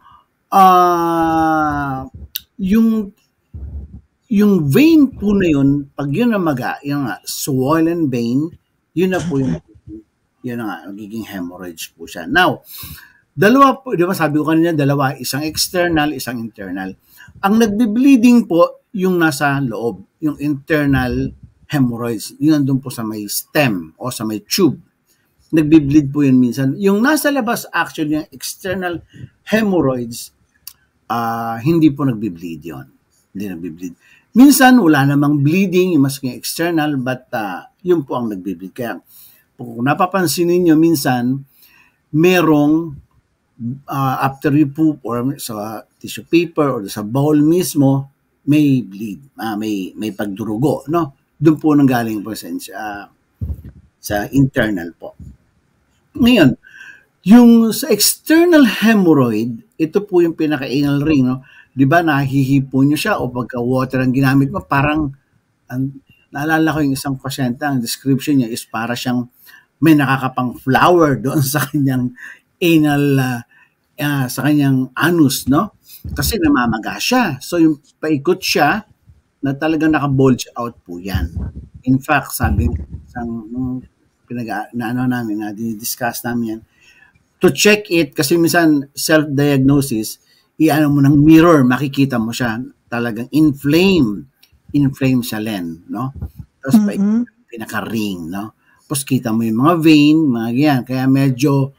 C: ah, yung, yung vein po na yun, pag yun na maga, yung nga, swollen vein, yun na po yung, yun na nga, nagiging hemorrhage po siya. Now, dalawa po, di ba sabi ko kanina, dalawa, isang external, isang internal. Ang nagbe-bleeding po, yung nasa loob, yung internal hemorrhoids, yun nandun po sa may stem o sa may tube. Nagbe-bleed po yun minsan. Yung nasa labas, actually, yung external hemorrhoids, uh, hindi po nagbe-bleed yun. Hindi nagbe-bleed. Minsan, wala namang bleeding, yung maski external, but uh, yun po ang nagbe-bleed. Kaya, kung napapansin ninyo, minsan, merong uh, after you poop or sa tissue paper or sa bowl mismo, may bleed, uh, may may pagdurugo, no? Doon po nanggaling po sa uh, sa internal po. Ngayon, yung sa external hemorrhoid, ito po yung pinaka-anal ring, no? 'Di ba nahihipo niyo siya o pagka water ang ginamit mo, parang ang, naalala ko yung isang pasyente, ang description niya is para siyang may nakakapang flower doon sa kanyang anal uh, uh, sa kanyang anus, no? Kasi namamaga siya. So yung paikot siya na talagang naka-bulge out po yan. In fact, sabi isang nung pinag na ano namin, na dinidiscuss namin yan, to check it, kasi minsan self-diagnosis, i-ano mo ng mirror, makikita mo siya, talagang inflame, inflame siya, Len, no? Tapos mm-hmm. pa pinaka-ring, no? Tapos kita mo yung mga vein, mga yan, kaya medyo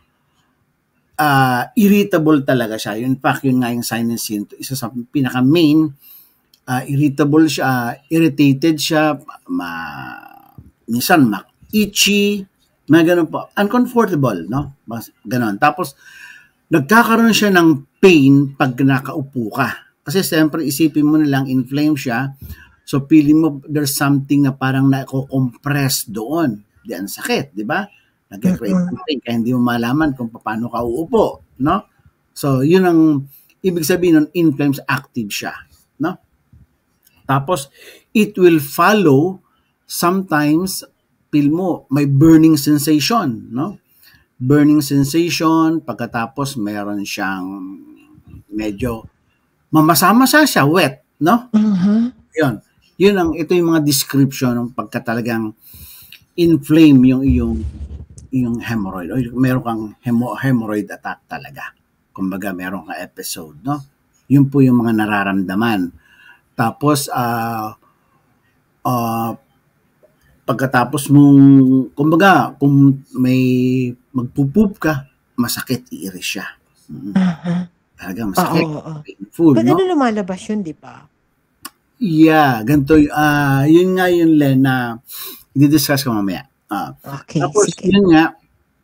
C: Uh, irritable talaga siya. In fact, yun nga yung sign and symptom. Isa sa pinaka-main, uh, irritable siya, uh, irritated siya, ma, minsan ma-itchy, mga ganun po. Uncomfortable, no? Ganon. Tapos, nagkakaroon siya ng pain pag nakaupo ka. Kasi siyempre, isipin mo nilang inflame siya. So, feeling mo there's something na parang nako-compress doon. Diyan sakit, di ba? Nag-create ng pain, kaya hindi mo malaman kung paano ka uupo, no? So, yun ang ibig sabihin nun, inflames, active siya, no? Tapos, it will follow sometimes feel mo may burning sensation, no? Burning sensation, pagkatapos meron siyang medyo mamasa-masa siya, wet, no?
B: Uh-huh.
C: Yun. Yun ang, ito yung mga description ng pagka talagang inflame yung iyong yung hemorrhoid. O meron kang hemo, hemorrhoid attack talaga. Kumbaga, meron kang episode, no? Yun po yung mga nararamdaman. Tapos, ah, uh, uh, pagkatapos mong, kumbaga, kung may magpupoop ka, masakit, iiris siya. Mm.
B: Uh-huh.
C: Talaga masakit.
B: Oo, oo.
C: Painful,
B: But
C: no?
B: ano lumalabas yun, di ba?
C: Yeah, ganito. Uh, yun nga yun, Len, na i-discuss ko mamaya. Uh,
B: Okay,
C: tapos,
B: sige.
C: yun nga,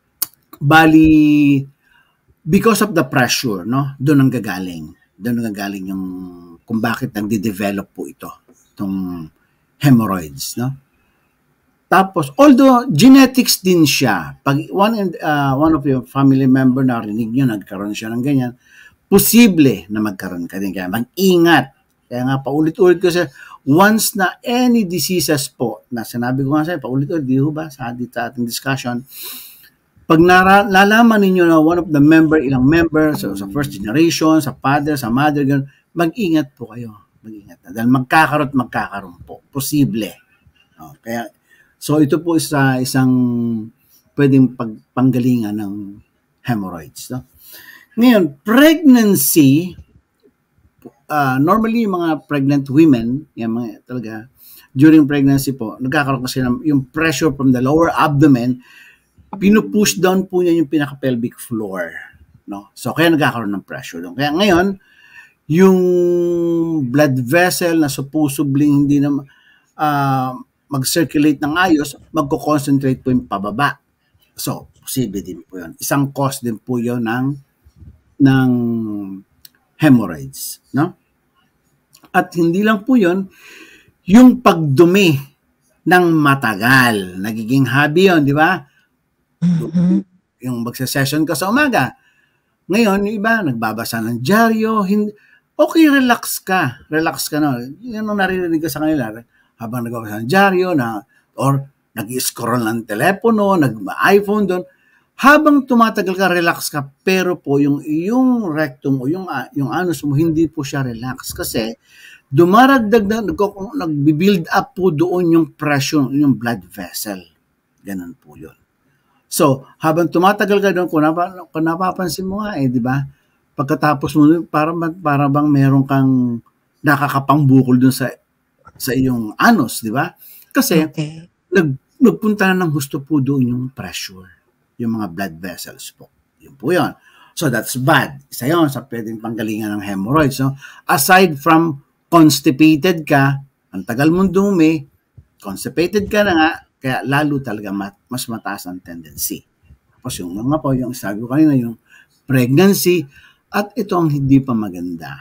C: bali, because of the pressure, no? Doon ang gagaling. Doon ang gagaling yung kung bakit nagde-develop po ito, itong hemorrhoids, no? Tapos, although genetics din siya, pag one, uh, one of your family member narinig nyo, nagkaroon siya ng ganyan, posible na magkaroon ka din. Kaya mag-ingat. Kaya nga, paulit-ulit ko siya, once na any diseases po, na sinabi ko nga sa'yo, paulit-ulit, di ba, sa, sa ating discussion, pag nalalaman ninyo na one of the member, ilang member, so, sa first generation, sa father, sa mother, ganun, mag-ingat po kayo. Mag-ingat na. Dahil magkakaroon at magkakaroon po. Posible. No? Kaya, so ito po isa isang pwedeng pagpanggalingan ng hemorrhoids. No? Ngayon, pregnancy, uh, normally yung mga pregnant women, yung mga talaga, during pregnancy po, nagkakaroon kasi ng yung pressure from the lower abdomen, pinupush down po niya yung pinaka-pelvic floor. No? So, kaya nagkakaroon ng pressure doon. Kaya ngayon, yung blood vessel na supposedly hindi na uh, mag-circulate ng ayos, magko-concentrate po yung pababa. So, posible din po yun. Isang cause din po yun ng, ng hemorrhoids. No? At hindi lang po yun, yung pagdumi ng matagal. Nagiging hobby yun, di ba?
B: Mhm.
C: Yung magsa-session ka sa umaga. Ngayon, yung iba, nagbabasa ng dyaryo. Hindi, okay, relax ka. Relax ka na. Yan ang naririnig ka sa kanila. Habang nagbabasa ng dyaryo, na, or nag-scroll ng telepono, nag-iPhone doon. Habang tumatagal ka, relax ka. Pero po, yung, yung rectum o yung, yung anus mo, hindi po siya relax. Kasi, dumaragdag na, nag-build up po doon yung pressure, yung blood vessel. Ganun po yun. So, habang tumatagal ka doon, kung, napa, kung napapansin mo nga eh, di ba? Pagkatapos mo, para, para bang meron kang nakakapangbukol doon sa sa iyong anus, di ba? Kasi,
B: Okay.
C: nag, nagpunta na ng gusto po doon yung pressure, yung mga blood vessels po. Yun po yun. So, that's bad. Isa yun sa pwedeng panggalingan ng hemorrhoids. So, aside from constipated ka, ang tagal mong dumi, constipated ka na nga, kaya lalo talaga mat, mas mataas ang tendency. Tapos yung mga po, yung sabi ko kanina, yung pregnancy, at ito ang hindi pa maganda.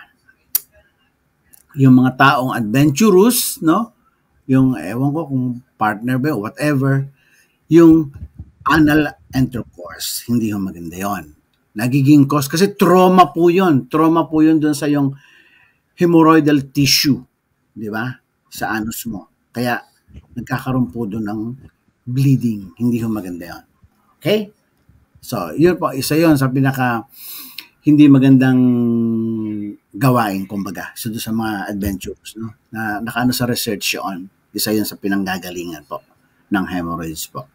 C: Yung mga taong adventurous, no? Yung, ewan ko kung partner ba, whatever, yung anal intercourse, hindi yung maganda yon. Nagiging cause, kasi trauma po yun. Trauma po yun dun sa yung hemorrhoidal tissue, di ba? Sa anus mo. Kaya, nagkakaroon po doon ng bleeding. Hindi ho maganda yun. Okay? So, yun po. Isa yun sa pinaka hindi magandang gawain, kumbaga. So, doon sa mga adventures, no? Na nakaano sa research yun. Isa yun sa pinanggagalingan po ng hemorrhoids po.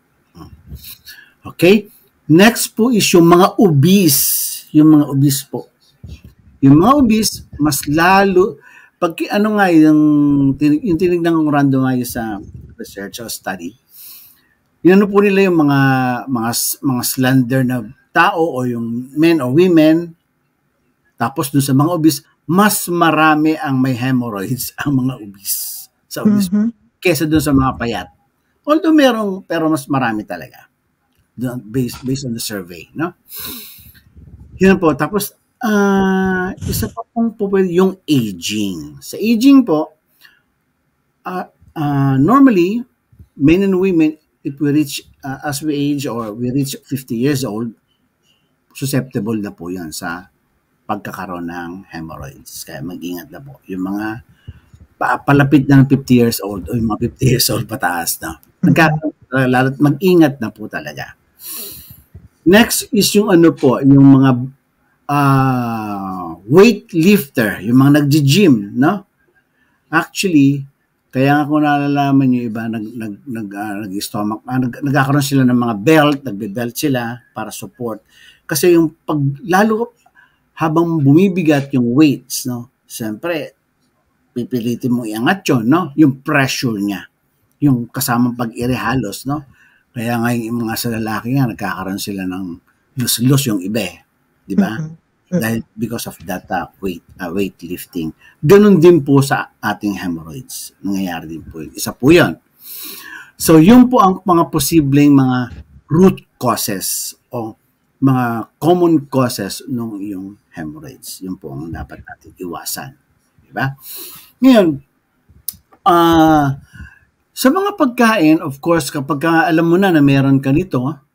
C: Okay? Next po is yung mga obese. Yung mga obese po. Yung mga obese, mas lalo, pag ano nga yung, yung tinignan ng randomized sa research or study, yun ano po nila yung mga, mga, mga slender na tao o yung men or women, tapos dun sa mga obese, mas marami ang may hemorrhoids ang mga obese. Sa obese,
B: Mhm.
C: kesa dun sa mga payat. Although merong, pero mas marami talaga. Based, based on the survey, no? Yun po. Tapos, uh, isa pa pong po yung aging. Sa aging po, uh, uh, normally, men and women, if we reach, uh, as we age or we reach fifty years old, susceptible na po yun sa pagkakaroon ng hemorrhoids. Kaya mag-ingat na po. Yung mga pa, palapit na ng fifty years old o yung mga fifty years old pataas na. Nagkakaroon lalo't mag-ingat na po talaga. Next is yung ano po, yung mga uh, weightlifter, yung mga nag-gym, no? Actually, kaya nga kung nalalaman yung iba, nag, nag, nag, uh, nag-stomach, uh, nag, nagkakaroon sila ng mga belt, nagbe-belt sila para support. Kasi yung pag, lalo habang bumibigat yung weights, no? Siyempre, pipilitin mo iangat yun, no? Yung pressure niya, yung kasamang pag-ire halos, no? Kaya nga yung mga sa lalaki nga, nagkakaroon sila ng lus-lus yung iba, eh. Di ba? Mm-hmm. Dahil because of that uh, weight, uh, weightlifting. Ganun din po sa ating hemorrhoids. Nangyayari din po yun. Isa po yun. So, yun po ang mga posibleng mga root causes o mga common causes ng yung hemorrhoids. Yun po ang dapat natin iwasan. Di ba? Ngayon, ah, uh, sa mga pagkain, of course, kapag ka alam mo na na meron ka nito,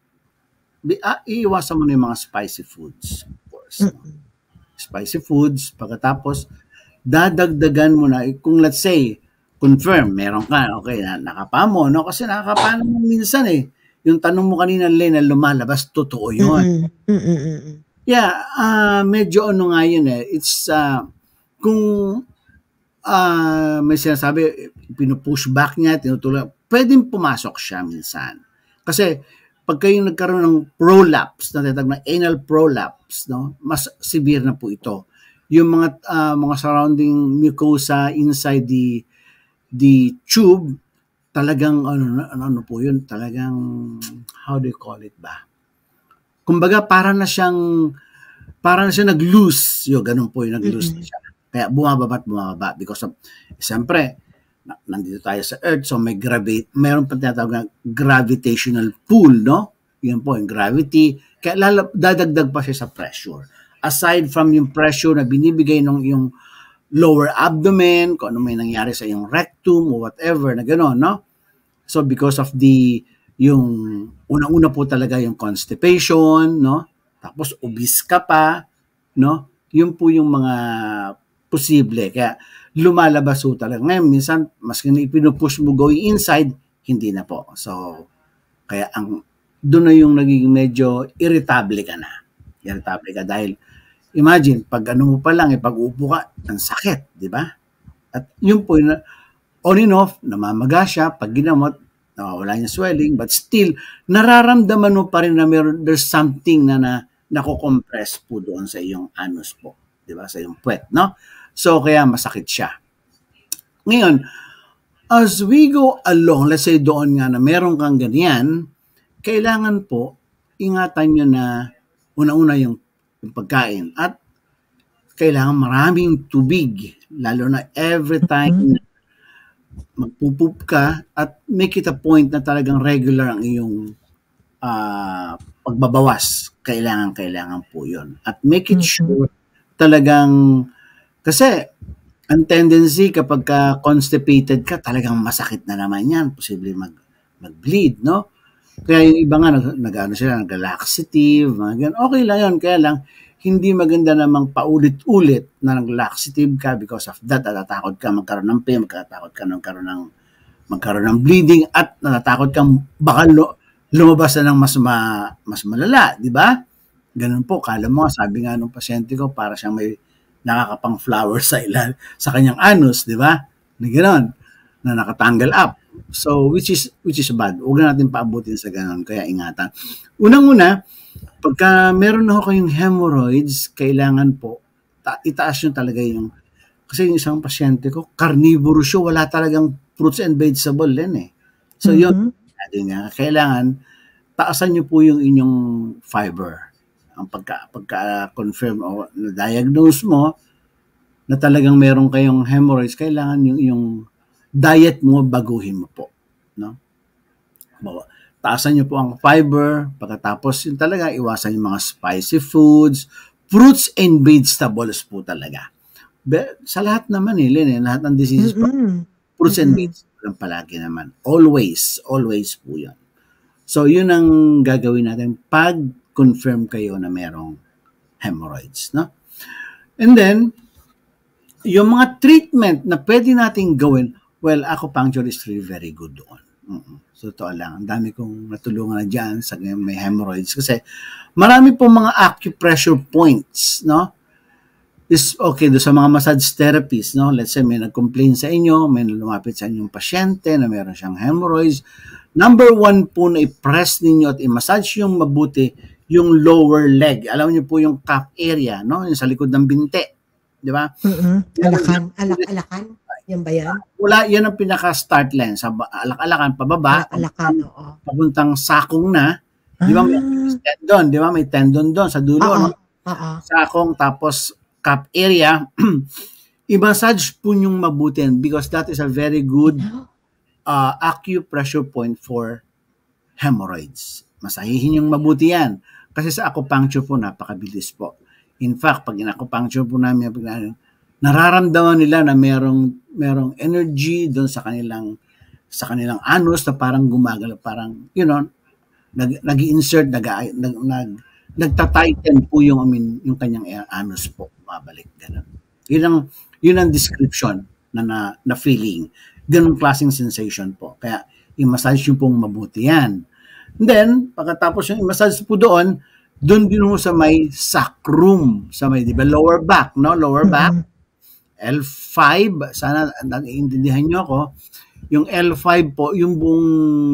C: ah, iiwasan mo na yung mga spicy foods. Of course. Mm-hmm. Spicy foods, pagkatapos, dadagdagan mo na, kung let's say, confirm, meron ka, okay, nakapa mo, no? Kasi nakakapa naman minsan eh. Yung tanong mo kanina, Lena, lumalabas, totoo yun. Mm-hmm. Mm-hmm. Yeah, uh, medyo ano nga yun eh. It's, uh, kung uh, may sinasabi, pinupush back niya, tinutulak, pwedeng pumasok siya minsan. Kasi, pag kayo nagkaroon ng prolapse, na tatag na anal prolapse, no, mas severe na po ito. Yung mga uh, mga surrounding mucosa inside the the tube, talagang ano, ano, ano po yun, talagang, how do you call it ba? Kumbaga, para na siyang, para na siya nag-loose, yun, ganun po yung nag-loose mm-hmm. na siya. Kaya bumababa at bumababa because of, siyempre, nandito tayo sa Earth, so may gravi- mayroon pa tinatawag na gravitational pull, no? Yan po, yung gravity. Kaya lalap, dadagdag pa siya sa pressure. Aside from yung pressure na binibigay ng yung lower abdomen, kung ano may nangyari sa yung rectum o whatever na gano'n, no? So because of the, yung unang-una po talaga yung constipation, no? Tapos obese ka pa, no? Yun po yung mga posible. Kaya lumalabas po talaga. Ngayon, minsan, maski na ipinupush mo going inside, hindi na po. So, kaya ang, doon na yung naging medyo irritable ka na. Irritable ka dahil, imagine, pag ano mo pa lang, eh, pag upo ka, ang sakit, di ba? At yun po, yun, on and off, namamaga siya, pag ginamot, nawawala yung swelling, but still, nararamdaman mo pa rin na meron, there's something na, na nako-compress po doon sa iyong anus po. Di ba? Sa iyong puwet, no? So, kaya masakit siya. Ngayon, as we go along, let's say doon nga na meron kang ganyan, kailangan po, ingatan nyo na una-una yung, yung pagkain. At kailangan maraming tubig, lalo na every time mm-hmm. magpupup ka at make it a point na talagang regular ang iyong uh, pagbabawas. Kailangan, kailangan po yun. At make it mm-hmm. sure talagang kasi, ang tendency kapag ka constipated ka, talagang masakit na naman yan. Posible mag, mag-bleed, no? Kaya yung iba nga, nag, nag-ano sila, nag-laxative, mga ganun. Okay lang yun. Kaya lang, hindi maganda namang paulit-ulit na nag-laxative ka because of that. Natatakot ka magkaroon ng pain, magkatakot ka magkaroon ng, magkaroon ng bleeding, at natatakot kang baka lumabas na ng mas, ma, mas malala, di ba? Ganun po. Kala mo, sabi nga nung pasyente ko, para siyang may nakakapang flower sa ilan, sa kanyang anus, di ba? Na gano'n, na nakatanggal up. So, which is which is bad. Huwag na natin paabutin sa gano'n, kaya ingatan. Unang-una, pagka meron na ho kayong hemorrhoids, kailangan po, ta- itaas nyo talaga yung, kasi yung isang pasyente ko, carnivore siya, wala talagang fruits and vegetable din eh. So, mm-hmm. yun, nga, kailangan, taasan nyo po yung inyong fiber. Ang pagka, pagka-confirm o na-diagnose mo na talagang meron kayong hemorrhoids, kailangan yung, yung diet mo, baguhin mo po. No? Taasan nyo po ang fiber, pagkatapos yung talaga, iwasan yung mga spicy foods, fruits and vegetables po talaga. Be, sa lahat naman eh, Lynn, eh, lahat ng diseases, mm-hmm. fruits and mm-hmm. vegetables palagi naman. Always, always po yun. So, yun ang gagawin natin pag confirm kayo na merong hemorrhoids, no? And then, yung mga treatment na pwede nating gawin, well, acupuncture is really very good doon. Mm. So, totoo lang. Ang dami kong natulungan na dyan sa may hemorrhoids. Kasi marami pong mga acupressure points, no? Is okay do sa mga massage therapies, no? Let's say may nag-complain sa inyo, may lumapit sa inyong pasyente na meron siyang hemorrhoids. Number one po na i-press ninyo at i-massage yung mabuti yung lower leg. Alam niyo po yung calf area, no? Yung sa likod ng binte. Di ba?
B: Mm-mm. Alakan. Alak-alakan. Yan ba yan?
C: Wala, yan ang pinaka-start line. Sa alak-alakan, pababa.
B: Alak-alakan, oo.
C: Papuntang sakong na. Di ba may
B: Ah.
C: tendon? Di ba may tendon doon sa dulo,
B: Oo.
C: no?
B: Oo.
C: Sakong, tapos calf area. I-massage po yung mabuti because that is a very good uh, acupressure point for hemorrhoids. Masahihin yung mabuti yan. Kasi sa acupuncture po, napakabilis po. In fact, pag in-acupuncture po namin, pag nararamdaman nila na merong merong energy doon sa kanilang sa kanilang anus na parang gumagalaw, parang, you know, nag, nag-insert, nag, nag, nag, nagta-tighten po yung, I mean, yung kanyang anus po, mabalik. Ganun. Yun ang, yun ang description na, na, na feeling. Ganun klaseng sensation po. Kaya, i-massage yung pong mabuti yan. And then, pagkatapos yung i-massage po doon, doon din mo sa may sacrum, sa may, di ba, lower back, no? Lower back.
B: Mm-hmm.
C: L five, sana nag-iintindihan nyo ako, yung L five po, yung buong,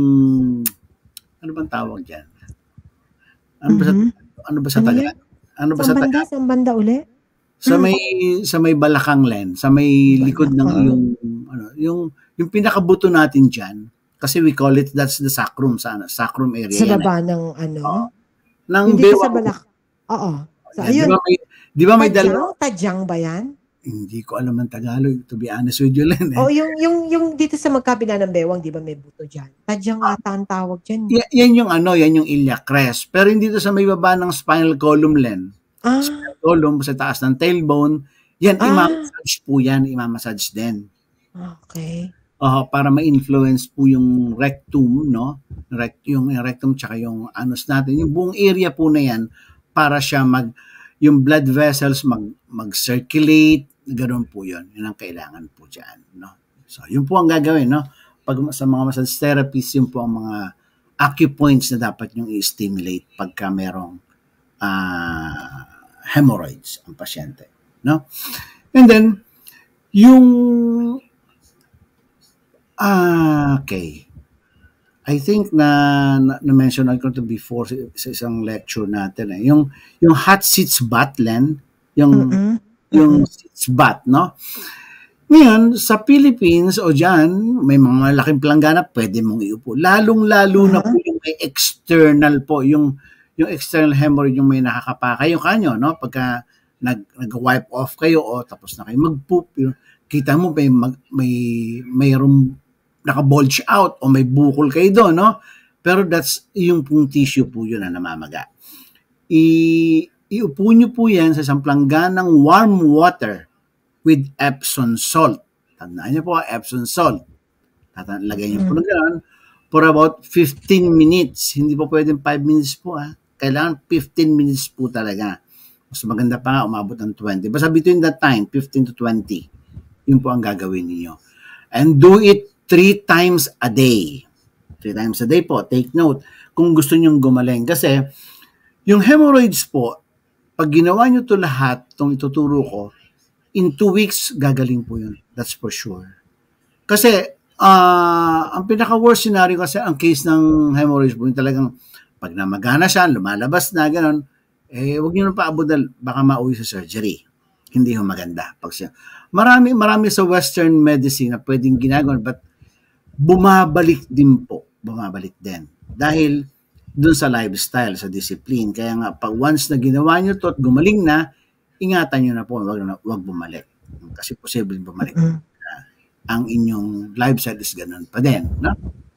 C: ano bang tawag dyan? Ano ba sa,
B: Mm-hmm.
C: ano ba sa
B: Ano
C: Tagalog?
B: yan?
C: Ano ba sa
B: Saan banda?
C: Tagalog?
B: Saan banda uli?
C: Sa may, sa may balakang len, sa may likod ng
B: Balakang.
C: yung, ano, yung, yung pinakabuto natin dyan, kasi we call it, that's the sacrum, sa ano, sacrum area.
B: Sa
C: yan,
B: baba
C: eh.
B: ng ano?
C: Ng
B: Hindi ka sa
C: bewang.
B: balak. Oo. So,
C: Di
B: ayun.
C: ba may, di ba may dalawa?
B: Tadyang? Tadyang ba yan?
C: Hindi ko alam ang Tagalog, to be honest with you, Len. Eh.
B: O yung, yung, yung dito sa magkabila ng bewang, di ba may buto dyan? Tadyang ata ang tawag dyan.
C: Y- yan yung ano, yan yung iliac crest. Pero hindi to sa may baba ng spinal column, Len.
B: Ah,
C: Spinal column, sa taas ng tailbone, yan,
B: Ah.
C: imamassage po yan, imamassage din.
B: okay.
C: Uh, para ma-influence po yung rectum, no? Rect, yung rectum tsaka yung anus natin. Yung buong area po na yan, para siya mag, yung blood vessels mag, mag-circulate, ganoon po yun. Yun ang kailangan po dyan, no? So, yun po ang gagawin, no? Pag sa mga massage therapies, yun po ang mga acupoints na dapat yung i-stimulate pagka merong uh, hemorrhoids ang pasyente, no? And then, yung ah, okay. I think na na-mention na ko to before sa, sa isang lecture natin eh. Yung yung hot seats bath, Len, yung
B: Mm-mm.
C: yung seats bath, no? Ngayon, sa Philippines o dyan, may mga laking planggana, pwede mong iupo. Lalong-lalo na po yung may external po, yung yung external hemorrhoid, yung may nakakapaka yung kanyo, no? Pagka nag, nag-wipe off kayo o tapos na kayo mag-poop, yung, kita mo may, mag, may mayroong naka-bulge out o may bukol kayo doon, no? Pero that's yung pong tissue po yun na namamaga. I, iupo nyo po yan sa isang plangganang warm water with Epsom salt. Tandaan nyo po, Epsom salt. Lagay nyo po na gano'n for about fifteen minutes. Hindi po pwedeng five minutes po. Ha? Kailangan fifteen minutes po talaga. Mas maganda pa nga, umabot ng twenty. Basta between that time, fifteen to twenty. Yun po ang gagawin niyo. And do it three times a day. Three times a day po. Take note. Kung gusto nyong gumaling. Kasi, yung hemorrhoids po, pag ginawa nyo to lahat, itong ituturo ko, in two weeks, gagaling po yun. That's for sure. Kasi, uh, ang pinaka-worst scenario kasi, ang case ng hemorrhoids po, yung talagang, pag namagana siya, lumalabas na, gano'n, eh, huwag nyo na paabot na, baka mauwi sa surgery. Hindi ho maganda. Pag siya, marami, marami sa Western medicine na pwedeng ginagawa, but bumabalik din po. Bumabalik din. Dahil, dun sa lifestyle, sa discipline. Kaya nga, pag once na ginawa nyo to at gumaling na, ingatan nyo na po, wag, wag bumalik. Kasi posible bumalik.
B: Mm-hmm.
C: Uh, ang inyong lifestyle is ganun pa din. No?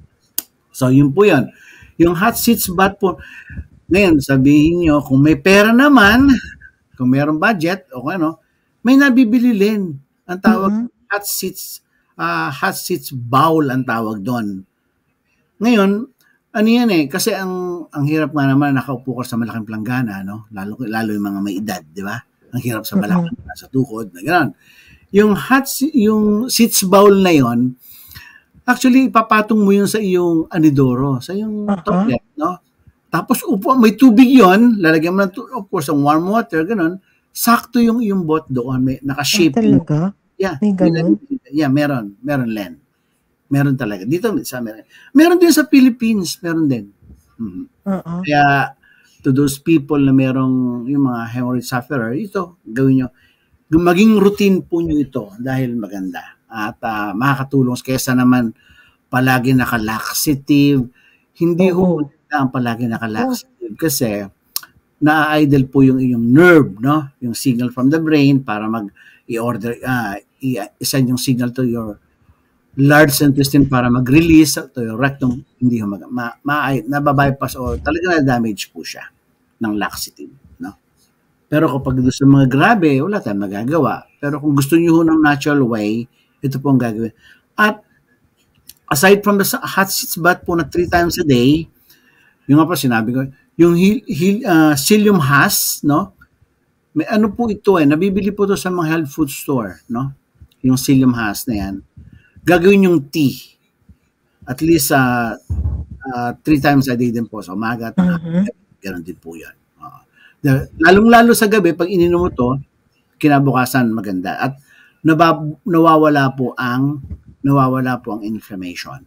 C: So, yun po yun. Yung hot seats bath po, ngayon, sabihin nyo, kung may pera naman, kung mayroong budget, o ano, may nabibili din. Ang tawag, mm-hmm. hot seats, uh, hot seats bowl ang tawag doon. Ngayon, ano yan eh, kasi ang ang hirap nga naman nakaupo ka sa malaking planggana, no? Lalo, lalo yung mga may edad, di ba? Ang hirap sa balakang, mm-hmm. sa tukod, na gano'n. Yung hot, yung seats bowl na yon, Actually, ipapatong mo yun sa iyong anidoro, sa iyong
B: Aha.
C: toilet, no? Tapos upo, may tubig yon, lalagyan mo ng, tu- of course, ang warm water, ganun. Sakto yung iyong bot doon, may
B: Ah,
C: naka-shape yung,
B: talaga?
C: yeah,
B: May
C: may
B: ganun?
C: lag- yeah, meron, meron, Len. Meron talaga. Dito sa Amerika. Meron din sa Philippines, meron din. Mhm.
B: Oo.
C: Kaya, to those people na merong yung mga hemorrhoid sufferer, ito, gawin nyo. Maging routine po nyo ito dahil maganda. At ah, makakatulong kaysa naman palagi naka-laxative. Hindi ho
B: Oo.
C: maganda ang palagi naka-laxative kasi na-idle po yung iyong nerve, no? Yung signal from the brain para mag i-order, ah, i- isend yung signal to your large intestine para mag-release to your rectum. Hindi ho mag ma, ma nababypass o talaga na-damage po siya ng laxative, no? Pero kapag gusto sa mga grabe, wala tayong magagawa. Pero kung gusto niyo ho ng natural way, ito po ang gagawin. At aside from the sa- hot seats bath po na three times a day, yung nga po sinabi ko, yung hil, hil, ah, psyllium has, no? May ano po ito eh, nabibili po to sa mga health food store, no? Yung psyllium has na yan. Gagawin yung tea. At least uh, uh, three times a day din po. Sa umaga at
B: Mhm.
C: ganun din po yan. Oo. The- lalong-lalo sa gabi, pag ininom mo to, kinabukasan maganda. At nabab- nawawala po ang nawawala po ang inflammation.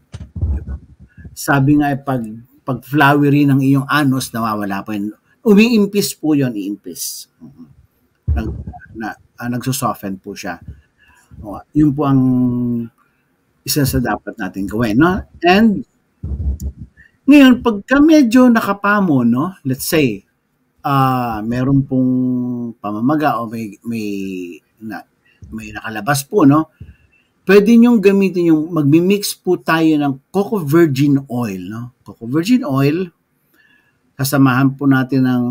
C: Sabi nga eh, pag pag flowery ng iyong anus, nawawala po yun. Umiimpis po yun, iimpis. Mhm. Nag, na, ah, nagsusoften po siya. O, yun po ang isa sa dapat natin gawin, no? And ngayon, pagka medyo nakapamo, no? Let's say, ah meron pong pamamaga o may may na, may nakalabas po, no? Pwede niyong gamitin yung magmi-mix po tayo ng coco virgin oil, no? Coco virgin oil, kasamahan po natin ng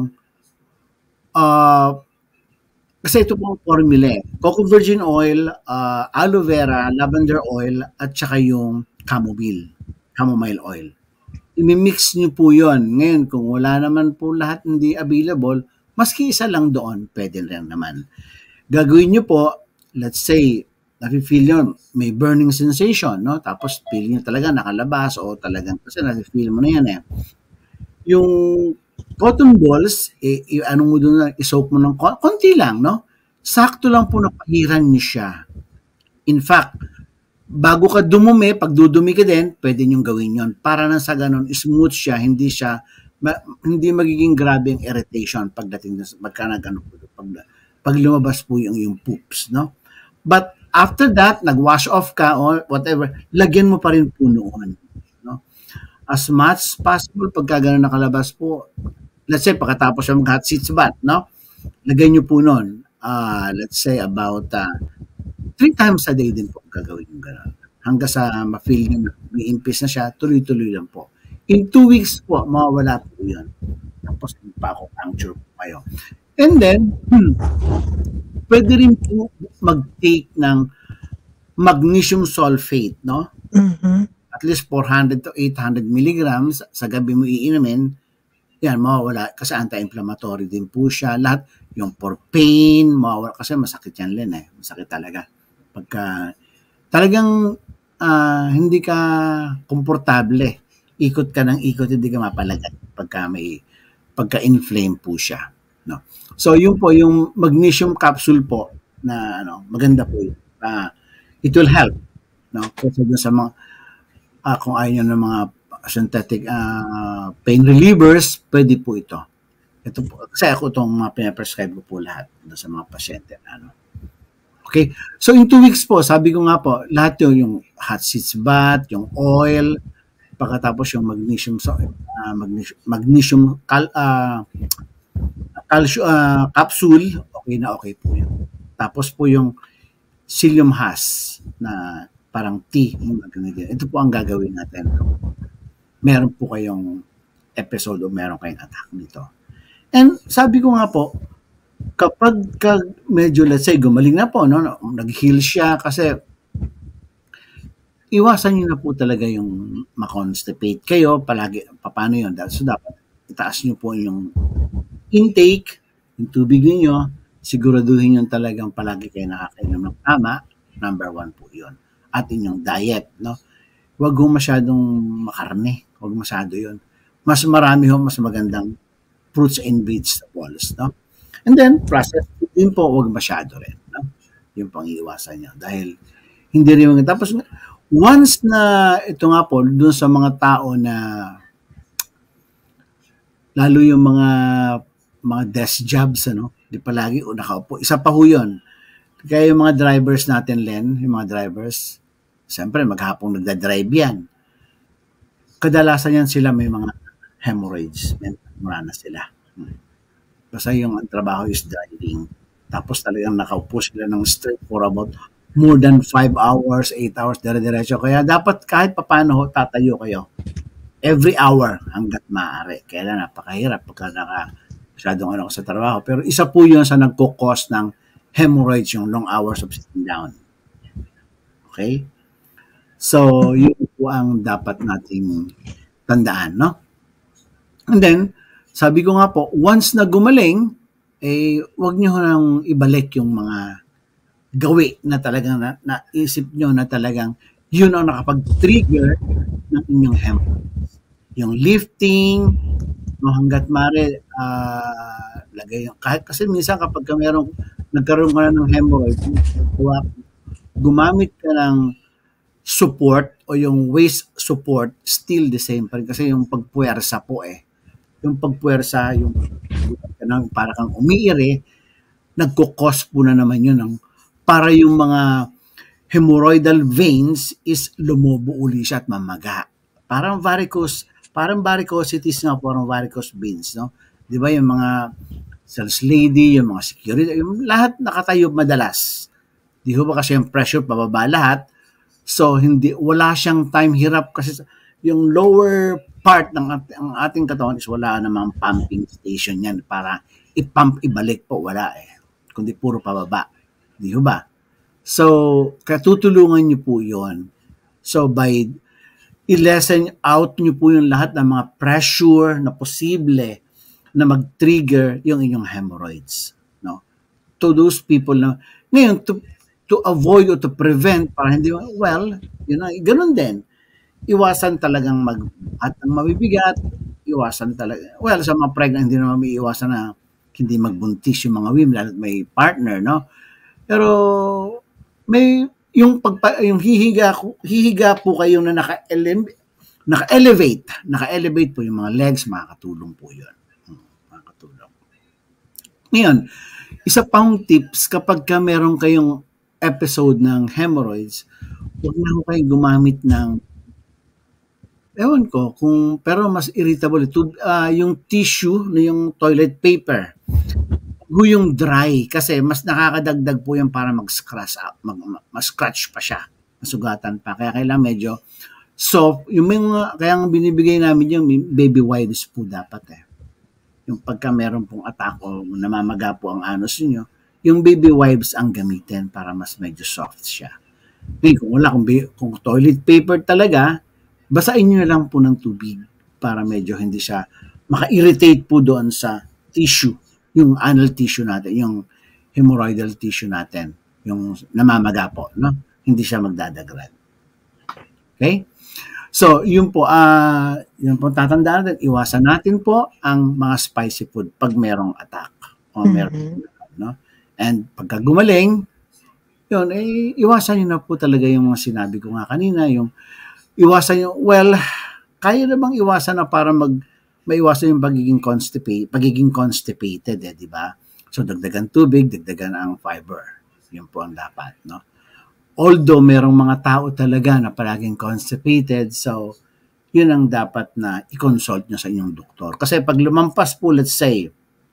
C: ah kasi ito po ang formula eh. Coco virgin oil, ah, aloe vera, lavender oil, at saka yung chamomile, chamomile oil. I-mix niyo po yon. Ngayon, kung wala naman po lahat hindi available, maski isa lang doon, pwede lang naman. Gagawin niyo po, let's say, nafe-feel nyo, may burning sensation, no? Tapos, feel nyo talaga nakalabas o talagang, kasi nafe-feel mo na yan eh. Yung cotton balls, eh, i- ano mo doon, i-soak mo ng ko- konti lang, no? Sakto lang po na pahiran niyo siya. In fact, bago ka dumumi, pag dudumi ka din, pwede niyong gawin yon. Para nang sa ganun, smooth siya, hindi siya, ma- hindi magiging grabe ang irritation pagdating na, pagka nag-ano po, pag, pag lumabas po yung, yung poops, no? But after that, nag-wash off ka or whatever, lagyan mo pa rin po noon, no? As much as possible, pagka ganun nakalabas po, let's say, pagkatapos yung hot seats bath, no? Lagyan nyo po noon, ah, let's say, about uh, three times a day din po gagawin yung gano'n. Hanggang sa ma-feel nyo na may impis na siya, tuloy-tuloy lang po. In two weeks po, mawawala po yun. Tapos pa ako puncture po kayo. And then, hmm, pwede rin po mag-take ng magnesium sulfate, no?
B: Mhm.
C: At least four hundred to eight hundred milligrams sa gabi mo iinumin, yan, mawawala. Kasi anti-inflammatory din po siya. Lahat, yung for pain, mawawala. Kasi masakit yan, Len, eh. Masakit talaga. Pagka, talagang ah, hindi ka komportable. Ikot ka ng ikot, hindi ka mapalagat pagka may, pagka-inflame po siya. No? So, yun po, yung magnesium capsule po, na ano, maganda po yun. Ah, it will help. No? Kasi dun sa mga, ah, kung ayaw nyo ng mga synthetic ah, pain relievers, pwede po ito. Ito po, kasi ako itong mga pinaprescribe ko po lahat doon sa mga pasyente. Ano. Okay? So, in two weeks po, sabi ko nga po, lahat yun, yung hot seats bath, yung oil, pagkatapos yung magnesium, so, ah, magnesium, magnesium cal, ah, calcium, ah, capsule, okay na okay po yun. Tapos po yung psyllium has na parang tea. Yung gagawin. Ito po ang gagawin natin. Meron po kayong episode o meron kayong attack nito. And sabi ko nga po, kapag ka medyo, let's say, gumaling na po, no, no, nag-heal siya kasi iwasan niyo na po talaga yung ma-constipate kayo palagi. Paano yun? So, dapat itaas niyo po yung intake, yung tubig niyo, siguraduhin yung talagang palagi kayo nakakainom ng tama. Number one po yun. At inyong diet, no? wag ho masyadong makarne. Wag masyado yun. Mas marami ho, mas magandang fruits and vegetables, no? And then, processed food din po, wag masyado rin, no? Yung pang-iwasan nyo. Dahil, hindi rin yung, tapos, once na, ito nga po, dun sa mga tao na, lalo yung mga, mga desk jobs, ano, di palagi, o nakaupo, isa pa ho yun. Kaya yung mga drivers natin, Len, yung mga drivers, siyempre, maghapong nagda-drive yan. Kadalasan yan sila may mga hemorrhoids. May na sila. Basta yung ang trabaho is driving. Tapos talagang nakaupo sila ng straight for about more than five hours, eight hours, dire-diretso. Kaya dapat kahit papano tatayo kayo. Every hour hanggat maaari. Kaya lang napakahirap pagka naka masyadong ano sa trabaho. Pero isa po yun sa nagkukos ng hemorrhoids, yung long hours of sitting down. Okay? So, yun po ang dapat nating tandaan, no? And then, sabi ko nga po, once na gumaling, eh, wag nyo nang ibalik yung mga gawi na talagang na, naisip nyo na talagang yun ang nakapag-trigger ng inyong hemorrhoids. Yung lifting, no, hanggat mare, uh, lagay yung, kahit kasi minsan kapag ka merong, nagkaroon ka na ng hemorrhoids, gumamit ka ng support o yung waist support, still the same pa rin. Kasi yung pagpuwersa po eh. Yung pagpuwersa, yung para kang umiire, nagkukos po na naman yun ng, para yung mga hemorrhoidal veins is lumubo uli siya at mamaga. Parang varicose, parang varicosities nga, parang varicose veins, no? Di ba yung mga sales lady, yung mga security, yung lahat nakatayo madalas. Di ba kasi yung pressure pababa lahat. So, hindi, wala siyang time hirap kasi yung lower part ng at, ang ating katawan is wala namang pumping station yan para i-pump, ibalik po. Wala eh. Kundi puro pababa. Di ba? So, katutulungan niyo po yon. So, by i-lessen out niyo po yung lahat ng mga pressure na posible na mag-trigger yung inyong hemorrhoids. No? To those people na, ngayon, to, to avoid or to prevent, para hindi, well, you know, ganun din. Iwasan talagang mag at ang mabibigat, iwasan talaga. Well, sa mga pregnant, hindi naman may iwasan na hindi magbuntis yung mga women, lalo may partner, no? Pero, may, yung pagpa, yung hihiga, hihiga po kayo na naka-elevate, naka-elevate, naka-elevate po yung mga legs, makakatulong po yun. Makakatulong. Ngayon, isa pang tips, kapag ka meron kayong episode ng hemorrhoids, huwag na ko kayo gumamit ng, ewan ko, kung, pero mas irritable ito, uh, yung tissue, yung toilet paper, yung dry, kasi mas nakakadagdag po yan para mag-scratch up, mag, mag-scratch pa siya, masugatan pa, kaya kailangan medyo soft, yung mga, kaya ang binibigay namin yung baby wipes po dapat eh. Yung pagka meron pong attack o namamaga po ang anus niyo, yung baby wipes ang gamitin para mas medyo soft siya. Ngayon, kung wala, kung, kung toilet paper talaga, basain nyo na lang po ng tubig para medyo hindi siya maka-irritate po doon sa tissue, yung anal tissue natin, yung hemorrhoidal tissue natin, yung namamaga po, no? Hindi siya magdadagrad. Okay? So, yun po, uh, yun po tatandaan natin, iwasan natin po ang mga spicy food pag merong attack o merong, mm-hmm. no? And pagka gumaling, yun, eh, iwasan nyo na po talaga yung mga sinabi ko nga kanina, yung iwasan nyo, well, kaya na bang iwasan na para mag, maiwasan yung pagiging constipated, pagiging constipated, eh, di ba? So, dagdagan tubig, dagdagan ang fiber. Yun po ang dapat, no? Although, merong mga tao talaga na palaging constipated, so, yun ang dapat na i-consult nyo sa inyong doktor. Kasi pag lumampas po, let's say,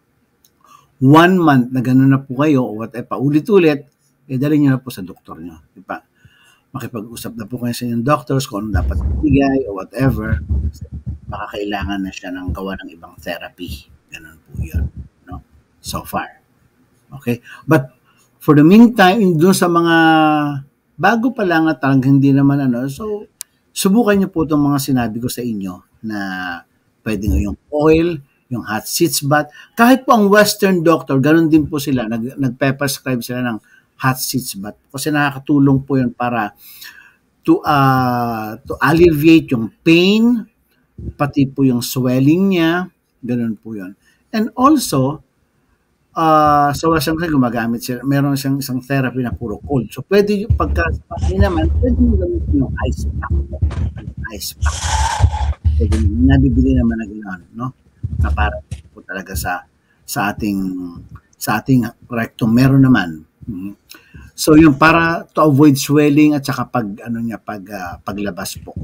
C: one month na gano'n na po kayo o whatever, paulit-ulit, eh dali nyo na po sa doktor nyo. Diba? Makipag-usap na po kayo sa inyong doctors kung ano dapat ibigay o whatever. Baka kailangan na siya ng gawa ng ibang therapy. Ganun po yun. No? So far. Okay? But for the meantime, doon sa mga bago pa lang at talagang hindi naman ano, so subukan nyo po itong mga sinabi ko sa inyo na pwedeng yung oil, yung hot seats bath. Kahit po ang Western doctor, ganun din po sila. Nag, nagpe-prescribe sila ng hot seats bath. Kasi nakakatulong po yun para to uh, to alleviate yung pain, pati po yung swelling niya, ganun po yun. And also, uh, so siyang gumagamit siya, meron siyang isang therapy na puro cold. So pwede yung pagka naman, pwede yung gamitin yung ice pack. Ice pack. Pwede yung nabibili naman na gano'n, no? Na para po talaga sa sa ating sa ating rectum meron naman. Mm-hmm. So yung para to avoid swelling at saka pag ano niya pag uh, paglabas po.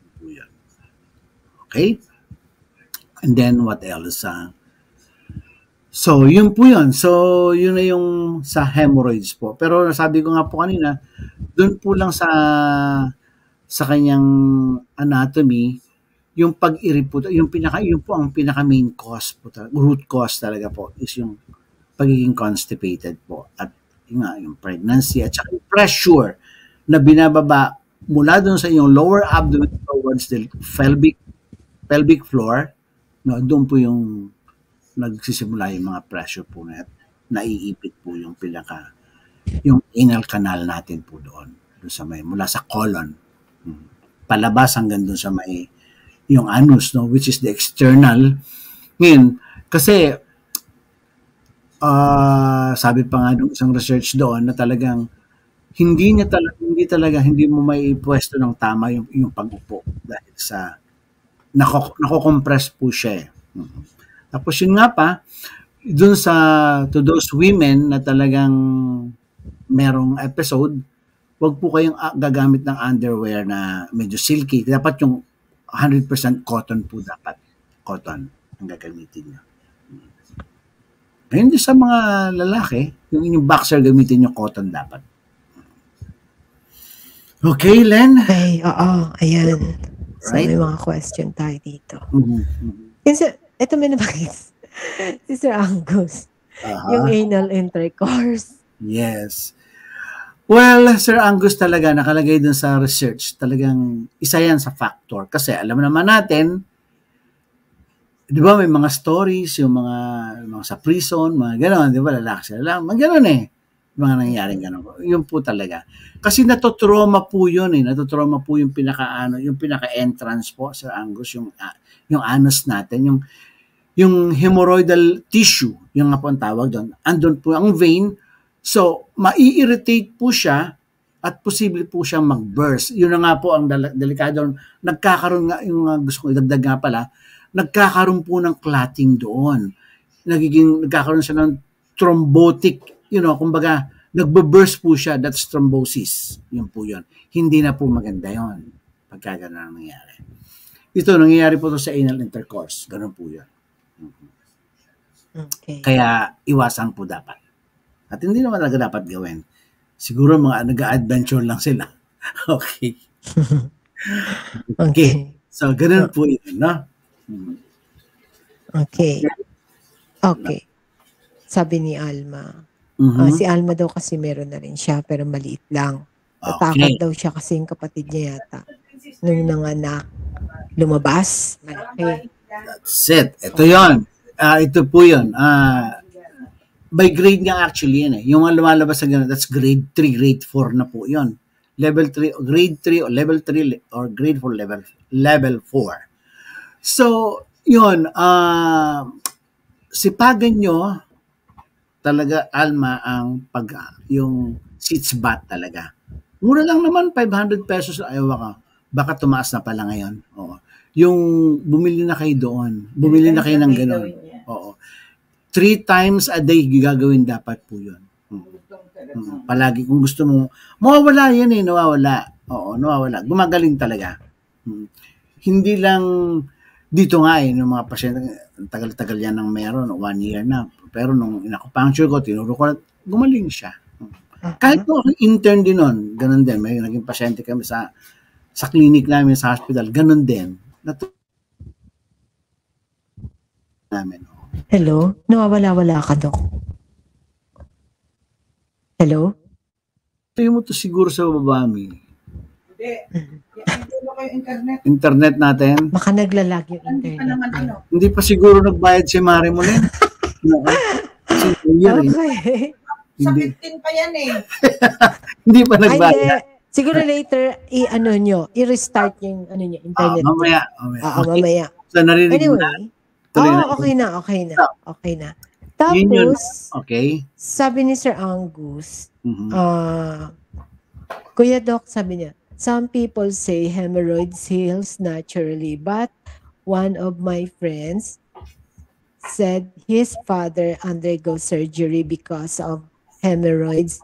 C: Okay? And then what else? Uh, so yun po yun. So yun na yung sa hemorrhoids po. Pero sabi ko nga po kanina, doon po lang sa sa kanyang anatomy, yung pag-iripot, yung pinaka yun po ang pinaka main cause po, root cause talaga po is yung pagiging constipated po at yung, nga, yung pregnancy at saka yung pressure na binababa mula doon sa yung lower abdomen towards the pelvic pelvic floor, no, doon po yung nagsisimula yung mga pressure po na naiipit po yung pinaka yung anal canal natin po doon, doon sa may mula sa colon palabas hanggang doon sa may yung anus, no, which is the external. Ngayon, kasi Uh, sabi pa nga ng isang research doon na talagang hindi niya talaga hindi talaga hindi mo may pwesto ng tama yung yung pag-upo dahil sa nako nako-compress po siya. Eh. Mm-hmm. Tapos yun nga pa doon sa to those women na talagang merong episode, wag po kayong uh, gagamit ng underwear na medyo silky. Dapat yung one hundred percent cotton po dapat. Cotton ang gagamitin niyo. Hindi sa mga lalaki, yung inyong boxer gamitin yung cotton dapat. Okay, Len?
B: Okay, oo, ayan. So,
C: Right?
B: may mga question tayo dito.
C: Mm-hmm.
B: Kasi, ito may nabagis. Si Sir Angus.
C: Uh-huh.
B: Yung anal intercourse.
C: Yes. Well, Sir Angus talaga, nakalagay dun sa research, talagang isa yan sa factor. Kasi alam naman natin, di ba may mga stories, yung mga, mga sa prison, mga gano'n, di ba, lalaki sila lang, mga gano'n eh, mga nangyayaring gano'n. Yun po talaga. Kasi natotrauma po yun eh, natotrauma po yung pinaka-ano, yung pinaka-entrance po, Sir Angus, yung, uh, yung anus natin, yung, yung hemorrhoidal tissue, yung nga po ang tawag doon, andun po ang vein, so, mai-irritate po siya, at posible po siyang mag-burst. Yun na nga po ang dal- delikado. Nagkakaroon nga, yung uh, gusto ko idagdag nga pala, nagkakaroon po ng clotting doon. Nagiging, nagkakaroon siya ng thrombotic, you know, kumbaga, nagbe-burst po siya, that's thrombosis. Yun po yun. Hindi na po maganda yun. Pagka gano'n ang nangyari. Ito, nangyayari po ito sa anal intercourse. Ganun po yun.
B: Okay.
C: Kaya, iwasan po dapat. At hindi naman talaga dapat gawin. Siguro mga nag-adventure lang sila. Okay.
B: Okay.
C: Okay. So, ganun po yun, no?
B: Okay. Okay. Sabi ni Alma.
C: Mm-hmm.
B: Uh, si Alma daw kasi meron na rin siya pero maliit lang. Natakot
C: Okay.
B: daw siya kasi yung kapatid niya yata. Nung nanganak, lumabas, malaki.
C: That's it. Ito yun. Uh, ito po yun. Uh, by grade nga actually yun eh. Yung mga lumalabas sa gano'n, that's grade three, grade four na po yun. Level three, grade three, or level three, or grade four, level level four. So, yun, uh, sipagan nyo talaga, Alma, ang pag, yung sitz bath talaga. Mura lang naman, five hundred pesos, ayaw ka. Baka tumaas na pala ngayon. Oo. Yung bumili na kayo doon. Bumili na kayo ng gano'n. Oo. Three times a day gagawin dapat po yun. Hmm. Hmm. Palagi kung gusto mo, mawawala yan eh, nawawala. Oo, nawawala. Gumagaling talaga. Hmm. Hindi lang dito nga eh, ng mga pasyente, tagal-tagal yan ng meron, one year na. Pero nung inakupuncture ko, tinuro ko, gumaling siya. Kahit po ako intern din nun, ganun din. May naging pasyente kami sa sa clinic namin, sa hospital, ganun din. Natu- namin.
B: Hello? Nawawala-wala ka, Dok. Hello?
C: Tayo mo to siguro sa baba, Mi.
D: Hindi. Hindi mo kayo internet.
C: Internet natin.
B: Baka naglalag yung
D: Hindi pa
B: internet.
D: naman ano.
C: Hindi pa siguro nagbayad si Mari Molin. No, kasi year, eh.
B: Okay.
D: Sa
C: Hindi,
D: fifteen pa yan eh.
C: hindi pa
B: Ay,
C: nagbayad.
B: hindi. Siguro later, i-ano nyo, i-restart yung ano nyo,
C: Ah,
B: internet.
C: mamaya. mamaya.
B: Oo,
C: Okay.
B: mamaya.
C: So, narinig mo na.
B: Anyway,
C: Tuloy
B: oo,
C: na.
B: okay na, okay na. Okay na.
C: Yun yun.
B: Tapos,
C: Okay.
B: sabi ni Sir Angus,
C: Mhm.
B: ah, Kuya Doc, sabi niya, some people say hemorrhoids heals naturally, but one of my friends said his father undergo surgery because of hemorrhoids.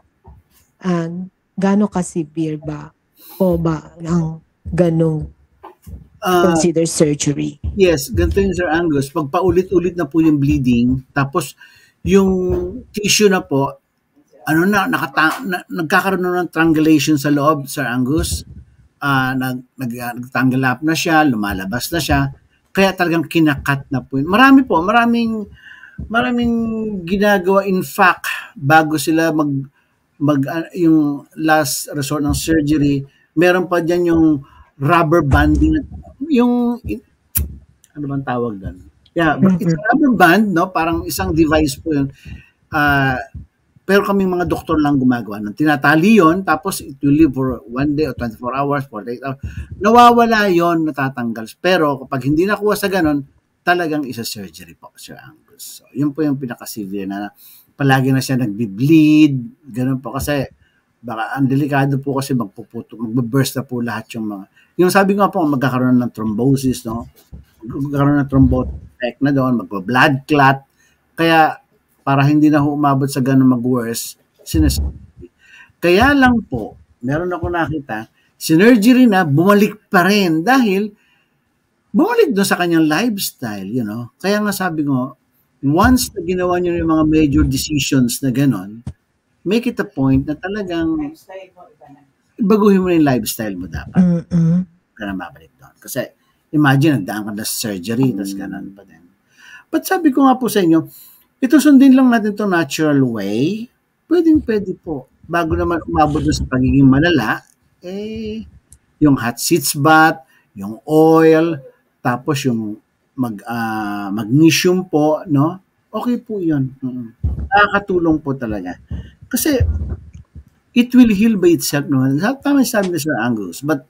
B: Ang gano ka-severe ba? O ba ang ganong
C: Ah,
B: consider surgery?
C: yes, ganito yung Sir Angus. Pag paulit-ulit na po yung bleeding, tapos yung tissue na po, ano na, nakata- na nagkakaroon na ng triangulation sa loob, Sir Angus. Ah, nag, nag, nag-tangle up na siya, lumalabas na siya. Kaya talagang kinakat na po yun. Marami po, maraming maraming ginagawa. In fact, bago sila mag mag ah, yung last resort ng surgery, meron pa diyan yung rubber banding, yung ano bang tawag doon? Yeah, but it's a rubber band, no? Parang isang device po yun. Ah, pero kaming mga doktor lang gumagawa nun. Tinatali yun, tapos it will live for one day or twenty-four hours, forty-eight hours. Nawawala yon, natatanggal. Pero kapag hindi nakuha sa ganon, talagang isa surgery po, Sir Angus. So, yun po yung pinaka-severe na palagi na siya nagbi-bleed, ganun po. Kasi baka ang delikado po kasi magpuputo, magbe-burst na po lahat yung mga, yung sabi ko nga po, magkakaroon ng thrombosis, no? Magkakaroon ng thrombotic effect na doon, magpa-blood clot. Kaya para hindi na ho umabot sa ganun mag-worse, sinesurgery. Kaya lang po, meron ako nakita, sinergery na, bumalik pa rin dahil bumalik doon sa kanyang lifestyle, you know. Kaya nga sabi ko, once na ginawa niyo yung mga major decisions na gano'n, make it a point na talagang
D: Lifestyle mo, iba na.
C: baguhin mo na yung lifestyle mo dapat.
B: Mm-mm.
C: Ka na mabalik doon. Kasi imagine, nagdaan ka na sa surgery, tapos gano'n pa din. But sabi ko nga po sa inyo, ito sundin lang natin to natural way. Pwedeng pwede po. Bago naman umabot doon sa pagiging malala, eh, yung hot seats bath, yung oil, tapos yung mag, ah, magnesium po, no? Okay po yun. Mm. Nakakatulong po talaga. Kasi, it will heal by itself naman. Tama yung sabi ni Sir Angus. But,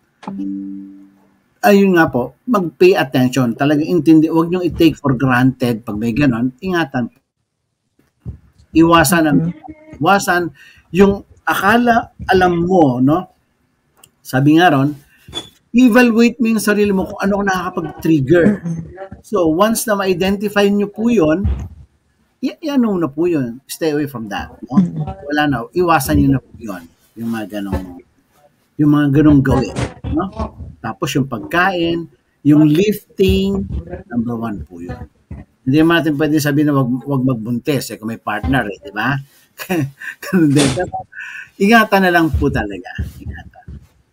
C: ayun nga po, mag-pay attention. Talagang intindi, huwag niyong i-take for granted pag may ganon. Ingatan po. Iwasan ang iwasan yung akala alam mo, no? Sabi nga ron, evaluate mo yung sarili mo kung ano ang nakakapag-trigger. So, once na ma-identify nyo po yun, y- ano na po yun. Stay away from that. No? Wala na. Iwasan nyo na po yun. Yung mga ganong, yung mga ganong gawin. No? Tapos yung pagkain, yung lifting, number one po yun. Hindi naman natin pwede sabihin na wag, wag magbuntis eh, kung may partner eh, di ba? Ganun din. Ingatan na lang po talaga. Ingatan.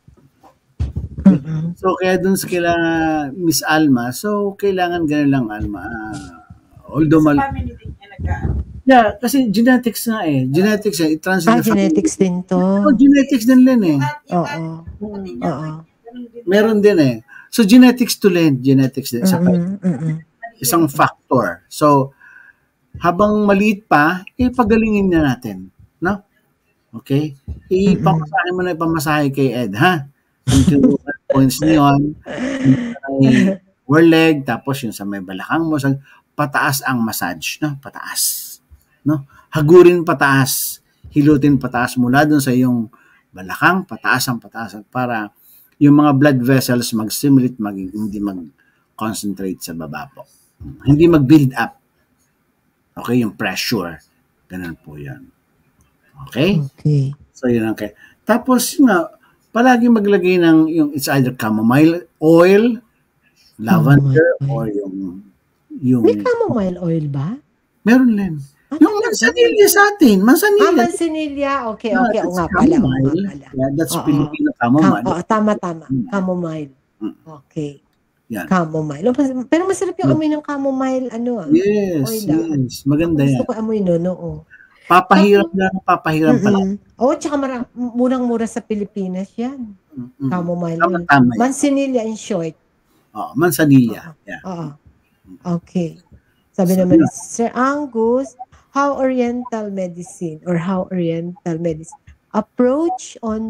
C: So, kaya dun sa kila Miss Alma, so, kailangan ganun lang, Alma. Uh, although,
D: Sa
C: mal-
D: family din niya nag
C: yeah, kasi genetics nga eh. Genetics eh. I-translate
B: Ah,
C: na sa-
B: genetics din to.
C: Oh, genetics din din eh.
B: Oo. Oo.
C: Meron din eh. So, genetics to lend. Genetics din. Isa pa,
B: Mm-mm, mm-mm.
C: isang factor. So, habang maliit pa, eh, pagalingin na natin. No? Okay? Ipamasahe mo na ipamasahe kay Ed, ha? Yung two points niyon, yung sa may lower leg, tapos yung sa may balakang mo, sa, pataas ang massage, no? Pataas. No? Hagurin pataas. Hilutin pataas mula dun sa yung balakang, pataas ang pataas para yung mga blood vessels mag-stimulate, mag, hindi mag-concentrate sa baba po. Hindi mag-build up. Okay? Yung pressure. Ganun po yan. Okay?
B: Okay.
C: So, yun ang kaya. Tapos, nga, palagi maglagay ng yung it's either chamomile oil, lavender,
B: Chamomile oil.
C: or yung yung
B: May chamomile oil ba?
C: meron din.
B: Ah,
C: Yung mansanilya sa atin.
B: Ah,
C: Mansanilya.
B: mansinilya. Okay,
C: Yeah,
B: okay. O
C: that's
B: nga pala. O nga
C: chamomile.
B: pala.
C: Yeah, that's
B: Oo.
C: Filipino
B: Cam-
C: chamomile.
B: oo, tama, tama.
C: Mm.
B: Chamomile.
C: Mm.
B: Okay.
C: Yan.
B: Chamomile. O, mas- Pero masarap yung amoy ng chamomile, ano ah.
C: Yes,
B: Oil ah.
C: yes. Maganda
B: Gusto
C: yan.
B: ko amoy nun, oo.
C: Papahiram na, papahiram pala.
B: Mm-mm. Oo, tsaka mara- murang-mura sa Pilipinas yan.
C: Mm-mm.
B: Chamomile
C: Tama,
B: oil.
C: tama yan.
B: Mansinilya in short.
C: Oh, mansanilya. Yeah.
B: Oo. Okay. Sabi
C: So,
B: naman ni
C: yun.
B: Sir Angus, how Oriental medicine or how Oriental medicine approach on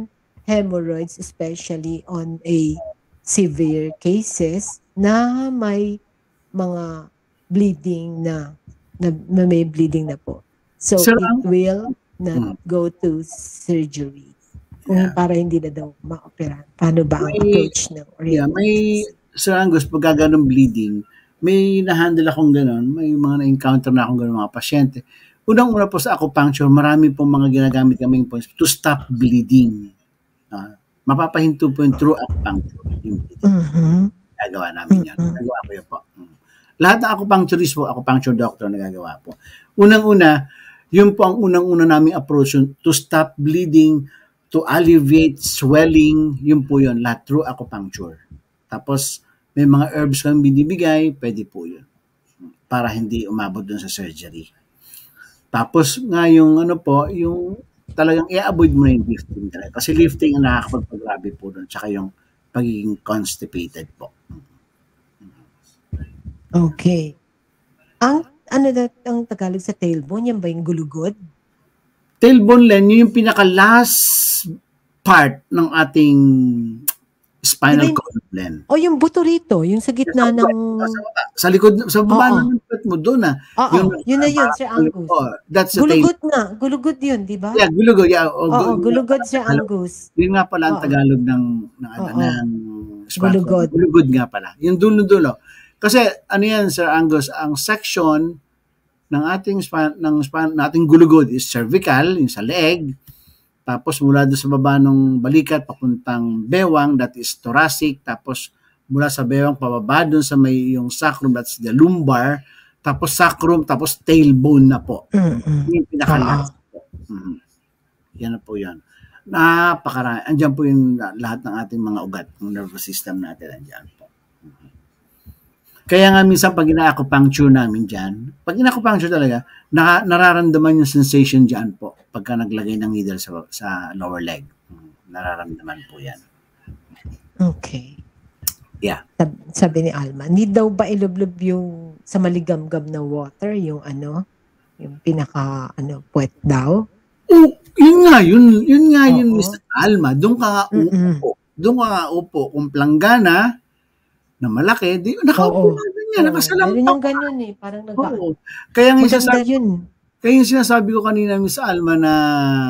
B: hemorrhoids, especially on a severe cases na may mga bleeding na, na, na may bleeding na po. So,
C: Sir,
B: it
C: ang-
B: will not
C: Hmm.
B: go to surgery. Kung
C: Yeah.
B: para hindi na daw ma-opera. Paano ba ang
C: May-
B: approach ng
C: Yeah, may, Sir Angus, pag ganun bleeding, may na-handle akong ganun, may mga na-encounter na akong ganun mga pasyente. Unang-una po sa acupuncture, marami pong mga ginagamit kaming points to stop bleeding. Uh, mapapahinto po yung true acupuncture. Yung bleeding.
B: Mhm.
C: Gagawa namin yan.
B: Mhm.
C: Nagawa ko yun po. Mm. Lahat ng acupuncturist po, acupuncture doctor na gagawa po. Unang-una, yun po ang unang-una naming approach, yun, to stop bleeding, to alleviate swelling, yun po yun, lahat through acupuncture. Tapos, may mga herbs kang binibigay, pwede po yun. Para hindi umabot dun sa surgery. Tapos, nga yung ano po, yung talagang i-avoid mo na yung lifting talaga. Kasi lifting ang nakakapagpagrabe po dun, tsaka yung pagiging constipated po.
B: Okay. Ang ano na ang Tagalog sa tailbone, yan ba yung gulugod?
C: Tailbone len, yun yung pinaka-last part ng ating spinal
B: Di ba
C: column len.
B: O yung buto rito, yung sa gitna ng...
C: Sa, baba, sa likod, sa baba
B: Oo.
C: ng pet mo doon ah.
B: Oo, yun na yun, Sir Angus.
C: Oh, that's the tail.
B: Gulugod nga, gulugod yun, di ba?
C: Yeah, gulugod. Yeah, oh,
B: Oo,
C: gu-
B: gulugod, Sir
C: Tagalog.
B: Angus.
C: Yun nga pala ang
B: Oo.
C: Tagalog ng ng, ano,
B: Oo.
C: ng spinal
B: Gulugod.
C: column. Gulugod nga pala. Yung dulo-dulo. Kasi ano yan, Sir Angus, ang section ng ating span, ng span, ng ating gulugod is cervical, yung sa leeg. Tapos mula doon sa baba ng balikat papuntang bewang, that is thoracic. Tapos mula sa bewang pababa doon sa may yung sacrum, that's the lumbar. Tapos sacrum, tapos tailbone na po.
B: Mm-mm.
C: Yung pinaka-last po. Mhm. Yan na po yan. Napakarami. Andiyan po yung lahat ng ating mga ugat, ng nervous system natin. Andiyan po. Mhm. Kaya nga minsan pag ina-acupuncture namin dyan, pag ina-acupuncture talaga, na, nararamdaman yung sensation dyan po pagka naglagay ng needle sa, sa lower leg. Mhm. Nararamdaman po yan.
B: Okay.
C: Yeah.
B: Sabi, sabi ni Alma, need daw ba ilublob yung sa maligamgam na water, yung ano, yung pinaka, ano, puwet daw?
C: Oh, yun nga, yun, yun nga yun,
B: Oo.
C: Miss Alma. Doon ka nga
B: Mm-mm.
C: upo. Doon ka nga upo. Kung planggana na malaki, di, nakaupo
B: Oo.
C: ka ganyan, nakasalampak.
B: Meron yung ganun eh, parang nag
C: Oo. Kaya nga
B: Maganda
C: sinasabi,
B: yun.
C: kaya yung sinasabi ko kanina, Miss Alma, na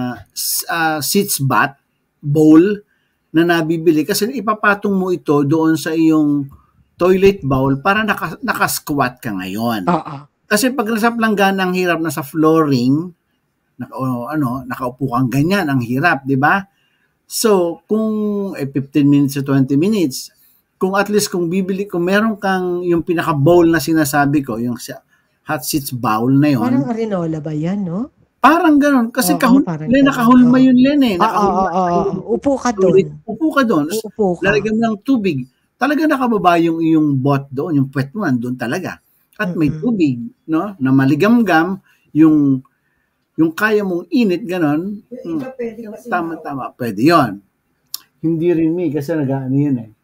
C: uh, sits bath, bowl, na nabibili. Kasi ipapatong mo ito doon sa iyong toilet bowl para naka, naka-squat ka ngayon.
B: Oo.
C: Kasi pag nasa planggana, ang hirap nasa flooring, naka, o, ano, nakaupo kang ganyan, ang hirap, di ba? So, kung eh, fifteen minutes to twenty minutes, kung at least kung bibili, kung meron kang yung pinaka-bowl na sinasabi ko, yung si- hot seats bowl na yon,
B: Parang
C: parang,
B: arenola ba yan, no?
C: ganun. Kasi
B: Oo,
C: kahul,
B: parang
C: Len,
B: ganun.
C: nakahulma
B: Oo.
C: yun, Len, eh.
B: Oo,
C: Nakahulma.
B: oo, oo. Upo ka
C: Ulit,
B: doon.
C: Upo ka doon.
B: Upo ka.
C: Lalagyan mo ng tubig. Talaga nakababa yung iyong bot doon, yung puwet mo nandun talaga. At may
B: Mm-mm.
C: tubig, no? Na maligamgam, yung yung kaya mong init, ganon.
D: Yung iba pwede kasi
C: Tama-tama, pwede yon. Hindi rin me, kasi nag-ano yun eh.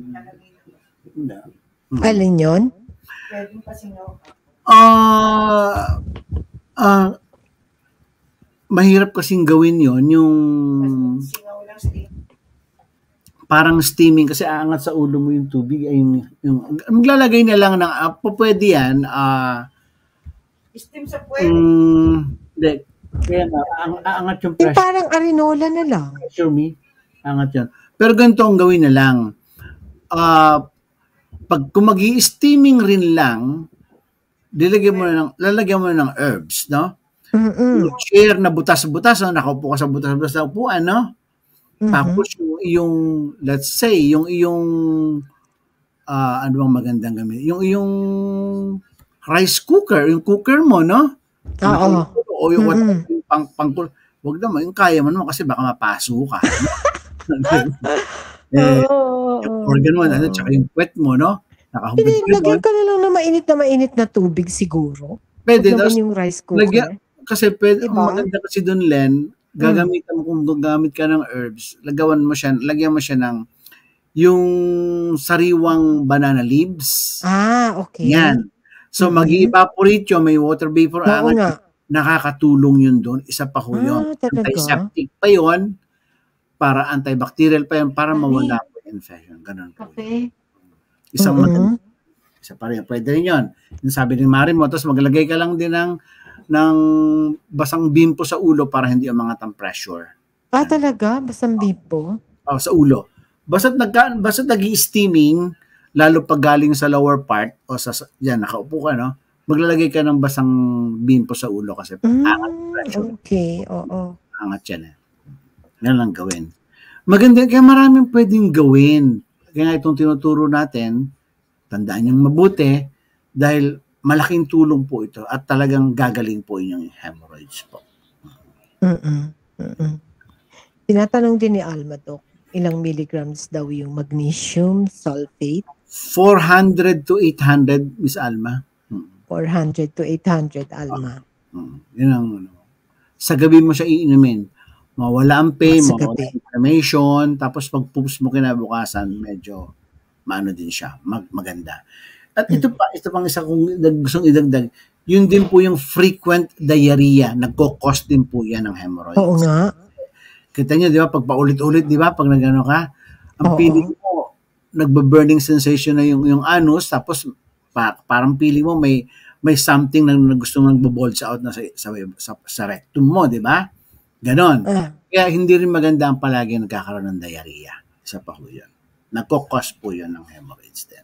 C: Hindi. Hmm.
B: Alin yun?
D: Pwede mo kasi nga
C: Ah, ah, mahirap kasing gawin yon yung
D: singaw lang steam.
C: parang steaming kasi aangat sa ulo mo yung tubig ay yung, yung maglalagay na lang ng uh, pwede yan ah
D: Steam sa puwet.
C: mm, hindi kaya nga aang- aangat yung
B: Yung
C: pressure,
B: parang arenola na lang.
C: pressure me aangat yan pero ganito ang gawin na lang ah pag kung magi-steaming rin lang dilagyan mo na ng lalagyan mo na ng herbs no
B: Mm-mm.
C: yung chair na butas-butas no? Nakaupo ka sa butas-butas na upuan no
B: Mhm.
C: tapos yung iyong, let's say, yung iyong, ah ano bang magandang gamit? Yung iyong rice cooker, yung cooker mo, no?
B: Oo.
C: O yung, what,
B: Mm-mm.
C: yung pang, pang, wag naman, yung kaya mo naman kasi baka mapaso ka. eh,
B: Oo.
C: yung organ mo, ano, tsaka yung puwet mo, no? Nakahubad
B: Hindi,
C: ka doon.
B: lagyan ka na lang na mainit na mainit na tubig siguro.
C: Pwede,
B: Huwag
C: tapos,
B: naman yung rice cooker.
C: lagyan- kasi pwede,
B: Diba?
C: ang maganda kasi doon, Len, gagamitan mo, kung gagamit ka ng herbs, lagawan mo siya, lagyan mo siya ng yung sariwang banana leaves.
B: Ah, okay.
C: Yan. So,
B: Mhm.
C: mag-evaporate yun, may water vapor,
B: Oo
C: angat,
B: nga.
C: nakakatulong yun doon. Isa pa ho yun.
B: Ah, talaga?
C: Antiseptic pa yun. para antibacterial pa yan, para
B: Ay.
C: mawala po yung infection. Ganun po.
B: Okay.
C: Isang
B: Mm-mm.
C: maganda. Isa pa rin. Pwede rin yun. Yung sabi ni Mari mo, tapos maglagay ka lang din ng, ng basang bimpo sa ulo para hindi umangat ang pressure.
B: Ah, talaga? Basang bipo?
C: Oh, sa ulo. Basta't nagka, basta't nag-i-steaming, lalo pag galing sa lower part, o sa, yan, nakaupo ka, no? Maglalagay ka ng basang bimpo sa ulo kasi
B: Mm,
C: angat ang pressure.
B: okay, oo.
C: Angat yan eh. Yan lang gawin. Maganda, kaya maraming pwedeng gawin. Kaya nga itong tinuturo natin, tandaan niyong mabuti, dahil malaking tulong po ito at talagang gagaling po inyong hemorrhoids po.
B: Mm-mm. Mm-mm. Tinatanong din ni Alma, Dok, ilang milligrams daw yung magnesium sulfate?
C: four hundred to eight hundred, Miss Alma. Hmm.
B: four hundred to eight hundred, Alma.
C: Hmm. Yun ang ano. Sa gabi mo siya iinumin. Mawala ang pain,
B: Ah, sa
C: mawala
B: gabi.
C: inflammation, tapos pag poops mo kinabukasan, medyo maano din siya, mag maganda. At ito pa, ito pang isa kong dag- gustong idagdag, yun din po yung frequent diarrhea, nagko-cause din po yan ng hemorrhoids.
B: Oo nga.
C: Kita niyo, di ba, pag paulit-ulit, di ba, pag nagano ka, ang
B: Oo.
C: feeling mo, nagba-burning sensation na yung, yung anus, tapos pa, parang feeling mo may may something na, na gusto nang bulge out na sa, sa, sa, sa rectum mo, di ba? Ganon.
B: Ah,
C: Kaya hindi rin maganda ang palagi nagkakaroon ng diarrhea. Isa pa po yun. Nagkukos po yun ng hemorrhoids din.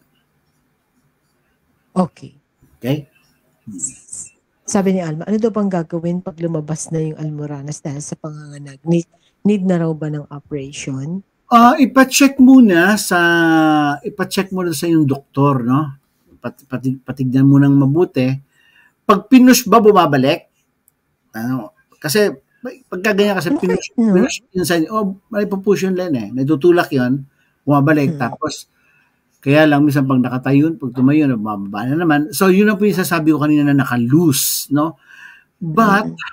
B: okay.
C: Okay?
B: Sabi ni Alma, ano daw bang gagawin pag lumabas na yung almoranas dahil sa panganganak? Need, need na raw ba ng operation?
C: Ah, ipa-check muna sa ipa-check muna sa yung doktor, no? Pat, patig, patignan mo ng mabuti. Pag pinush ba bumabalik? Ano? Kasi pagka ganyan kasi
B: Bakit,
C: pinush,
B: no?
C: pinush inside, oh, may pupush yun lang eh. Natutulak yun, bumabalik.
B: Hmm.
C: Tapos, kaya lang, minsan pag nakatayo, pag tumayo, bumababa na naman. So, yun ang po yung sasabi ko kanina na naka-loose, no? But,
B: Mm.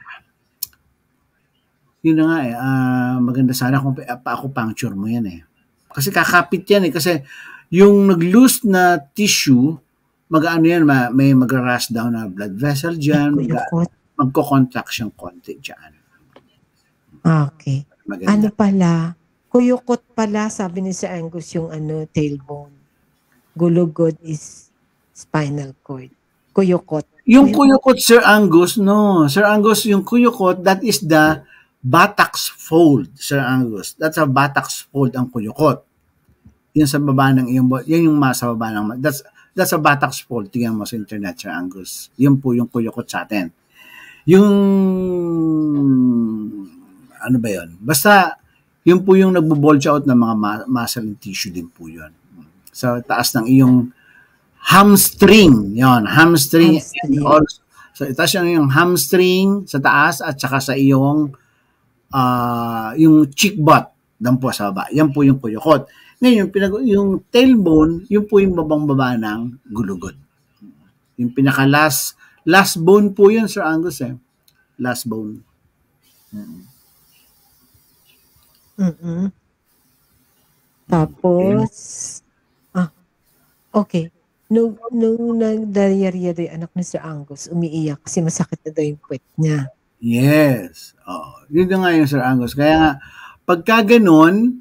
C: yun na nga eh, ah, maganda sana kung pa- pa-acupuncture mo yan eh. Kasi kakapit yan eh. Kasi yung nag-loose na tissue, mag-ano yan, ma- may magra-rush down na blood vessel dyan, mag-
B: Kuyukot.
C: magko-contract siyang konti dyan.
B: Okay.
C: Maganda.
B: Ano pala? Kuyukot pala, sabi ni Sir Angus, yung ano, tailbone. Gulugod is spinal cord. Kuyukot.
C: Yung kuyukot, Sir Angus, no. Sir Angus, yung kuyukot, that is the buttocks fold, Sir Angus. That's a buttocks fold ang kuyukot. Yun sa baba ng iyong, yan yung mas sa baba ng, that's, that's a buttocks fold. Tingnan mo sa internet, Sir Angus. Yun po yung kuyukot sa atin. Yung, ano ba yun? Basta, yun po yung nagbo-bulge out ng mga ma- muscle and tissue din po yun. Sa taas ng iyong hamstring. Yon, hamstring.
B: Hamstring.
C: And also, so, itaas yung hamstring sa taas at saka sa iyong ah yung cheek butt dan po sa baba. Yan po yung kuyukot. Ngayon, yung, pinag- yung tailbone, yun po yung babang-baba ng gulugod. Yung pinaka last, last bone po yun, Sir Angus eh. Last bone.
B: Mm-mm. Tapos, ah, okay. Nung, nung nag-diarrhea daw yung anak ni Sir Angus, umiiyak kasi masakit na daw yung puwet niya.
C: Yes. Oo. Yun na nga yung Sir Angus. Kaya nga, pagka ganun,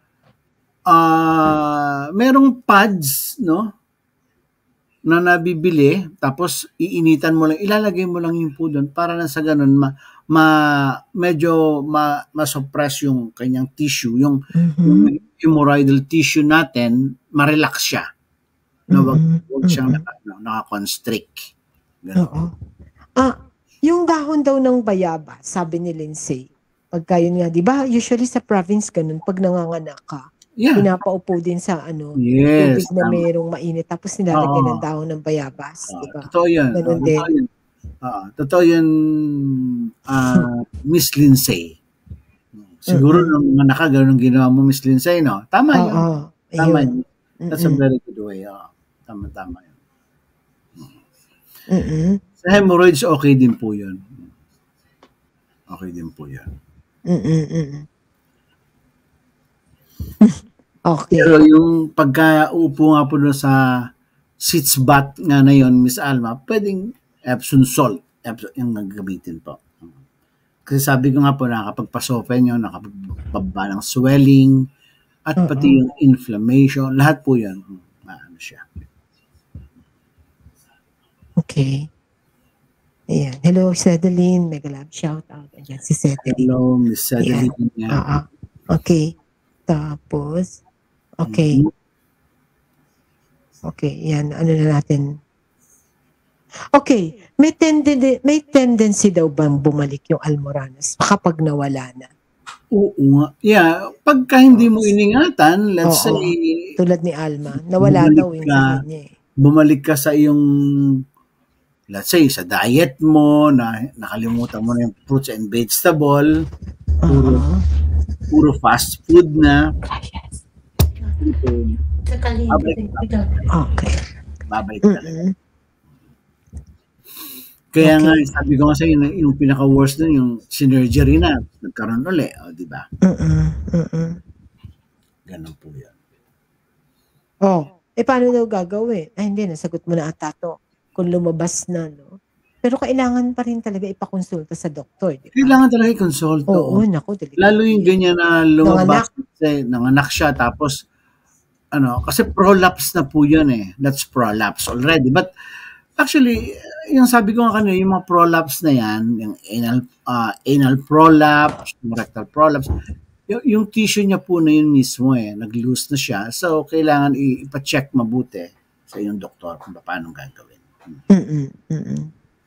C: ah merong pads, no? Na nabibili, tapos iinitan mo lang, ilalagay mo lang yung po doon para na sa ganun, ma, ma medyo ma, ma-suppress yung kanyang tissue, yung,
B: Mhm.
C: yung hemorrhoidal tissue natin, ma-relax siya. No, wag,
B: Mhm.
C: wag siyang
B: Mhm.
C: naka, no, naka-constrict. Ganun.
B: Oo. Ah, yung dahon daw ng bayaba, sabi ni Lindsay, pagka yun nga, di ba, usually sa province ganun, pag nanganganak ka,
C: Yeah.
B: pinapaupo din sa ano,
C: Yes.
B: tubig na
C: Tama.
B: merong mainit, tapos nilalagyan
C: Oo.
B: ng dahon ng bayabas,
C: Ah,
B: di ba?
C: totoo yun.
B: Ganun
C: Ah,
B: din.
C: totoo yun. Ah, totoo yun, ah, Miss Lindsay. Siguro
B: Mm-mm.
C: nung mga naka, ganun ang ginawa mo, Miss Lindsay, no? Tama yun.
B: Oo.
C: Tama
B: Ayun.
C: yun. That's a
B: Mm-mm.
C: very good way. Oh. Tama, tama yun.
B: Mm-mm.
C: Sa hemorrhoids, okay din po yun. Okay din po yun.
B: Mm-mm. Okay.
C: Pero yung pagka-upo nga po doon sa sitz bath nga na yun, Miss Alma, pwedeng Epsom salt. Epsom, yung gagamitin po. Kasi sabi ko nga po, nakakapagpa-soften yun, nakakapagpababa ng swelling, at
B: Oo.
C: pati yung inflammation, lahat po yan. Ano siya.
B: Okay. Ayan. Hello, Sedeline. Mega love shout out. Ayan, si Sedeline.
C: Hello, Miss
B: Ayan.
C: Sedeline. Yan.
B: Oo. Okay. Tapos, okay.
C: Mhm.
B: Okay, yan. Ano na natin? Okay. May, tenden- may tendency daw bang bumalik yung Almoranas kapag nawala na?
C: Oo nga. Yeah, pagka hindi mo iningatan, let's
B: Oo.
C: say,
B: Tulad ni Alma. Nawala
C: Bumalik
B: daw yung
C: ka.
B: sa kanya eh.
C: bumalik ka sa iyong, let's say, sa diet mo, na nakalimutan mo na yung fruits and vegetable, puro,
B: Oo.
C: puro fast food na,
B: Okay.
C: babalik ka.
B: Mm-mm.
C: Kaya nga,
B: Okay.
C: sabi ko nga sa'yo, yung, yung pinaka-worst nun, yung synergery na, nagkaroon uli, o, di ba?
B: Mm-mm. Mm-mm.
C: Ganun po yan.
B: Oh, eh paano daw gagawin? Ay hindi, nasagot mo na ata to. Kung lumabas na, no? Pero kailangan pa rin talaga ipakonsulta sa doktor, di ba?
C: Kailangan talaga i-consult.
B: Oo,
C: Oo.
B: naku, delikado.
C: Lalo yung ganyan na lumabas, kasi nanganak siya, tapos, ano, kasi prolapse na po yun eh. That's prolapse already. But, actually, yung sabi ko nga kanina, yung mga prolapse na yan, yung anal, uh, anal prolapse, yung rectal prolapse, yung, yung tissue niya po na yun mismo eh, nag-loose na siya. So, kailangan i- ipa-check mabuti sa yung doktor kung paano gagawin.
B: Mm-mm. Mm-mm.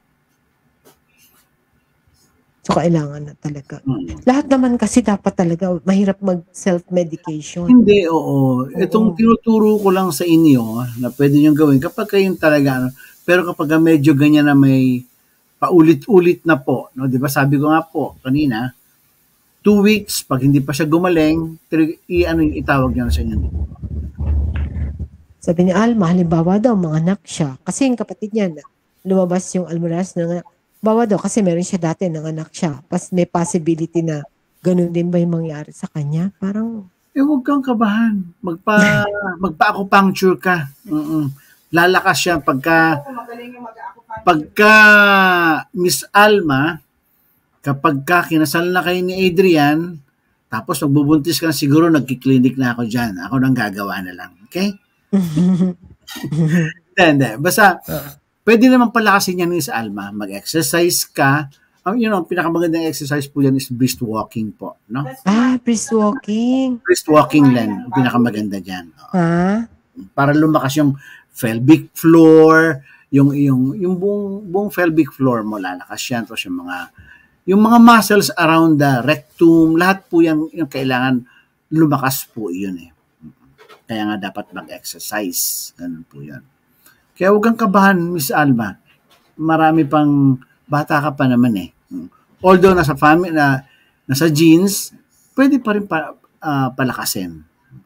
B: So, kailangan na talaga.
C: Hmm.
B: Lahat naman kasi dapat talaga, mahirap mag-self-medication.
C: Hindi, oo. Itong tinuturo ko lang sa inyo na pwede nyo gawin kapag kayong talaga, ano, pero kapag medyo ganyan na may paulit-ulit na po, no? Di ba sabi ko nga po kanina, two weeks, pag hindi pa siya gumaling, tri- i, ano yung itawag niya sa inyo.
B: Sabi ni Alma, halimbawa daw, mga anak siya. Kasi yung kapatid niya, na lumabas yung Almoranas na bawa daw, kasi meron siya dati, nanganak siya. Pas may possibility na ganun din ba yung mangyari sa kanya? Parang,
C: Eh, huwag kang kabahan. Magpa, magpa-acupuncture ka. Mm-mm. Lalakas siya pagka,
D: Ako magaling yung mag-acupuncture.
C: pagka Miss Alma, kapag ka kinasal na kayo ni Adrian, tapos magbubuntis ka na, siguro nagkiklinik na ako dyan. Ako nang gagawa na lang. Okay? Hindi, hindi. Basta, pwede naman palakasin yan ni Miss Alma. Mag-exercise ka. Ang, you know, pinakamagandang exercise po yan is brisk walking po. No?
B: ah, brisk walking.
C: Brisk walking lang. Yung pinakamaganda dyan.
B: Ha?
C: Para lumakas yung pelvic floor, yung yung yung buong buong pelvic floor mo lalakas yan, tapos yung mga yung mga muscles around the rectum, lahat po yan yung kailangan lumakas po yun eh. Kaya nga dapat mag-exercise. Ganun po yun. Kaya huwag kang kabahan, Miss Alma. Marami pang bata ka pa naman eh. Although nasa family na nasa genes, pwede pa rin pa, ah, palakasin.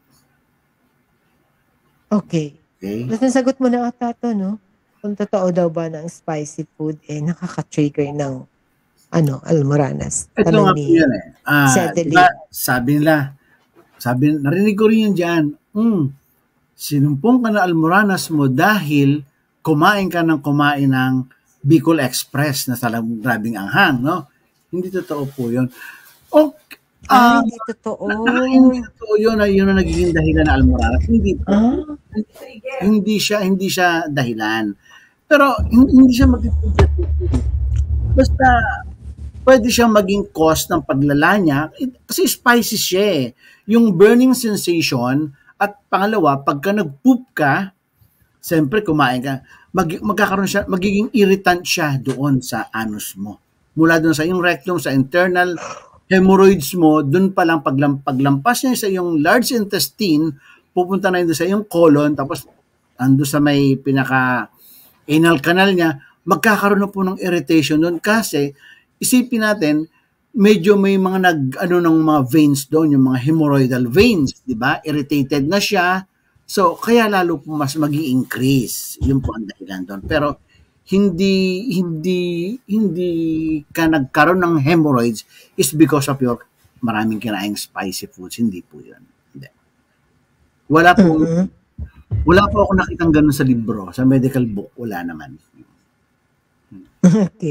B: Okay.
C: Okay?
B: Tapos nasagot mo na ata to, no? Kung totoo daw ba ng spicy food, eh, nakaka-trigger ng, ano, Almoranas.
C: Ito
B: Tanong
C: nga po
B: ni-
C: yun eh. Ah,
B: Sedeline.
C: diba, sabi nila, sabi, narinig ko rin yun dyan, mm, sinumpong ka na Almoranas mo dahil kumain ka ng kumain ng Bicol Express na talagang grabing anghang, no? Hindi totoo po yun. O,
B: Ah,
C: ah,
B: hindi totoo.
C: ah, hindi totoo yun na yun ang nagiging dahilan na Almoranas. Hindi po.
B: Ah,
C: Hindi siya, hindi siya dahilan. Pero, hindi, hindi siya magiging basta, pwede siyang maging cause ng paglala niya It- kasi spicy siya eh. Yung burning sensation at pangalawa, pagka nag-poop ka, siyempre kumain ka, mag, magkakaroon siya, magiging irritant siya doon sa anus mo. Mula doon sa yung rectum, sa internal hemorrhoids mo, doon pa lang paglam, paglampas niya sa yung large intestine, pupunta na yun sa yung colon, tapos ando sa may pinaka anal canal niya, magkakaroon na po ng irritation doon kasi isipin natin, medyo may mga nag ano ng mga veins doon, yung mga hemorrhoidal veins, di ba? Irritated na siya. So, kaya lalo po mas magi-increase. Yun po ang dahilan doon. Pero hindi hindi hindi ka nagkaroon ng hemorrhoids is because of your maraming kinaing spicy foods. Hindi po yun. Hindi. Wala po
B: mhm.
C: wala po ako nakitang ganun sa libro, sa medical book. Wala naman.
B: Okay.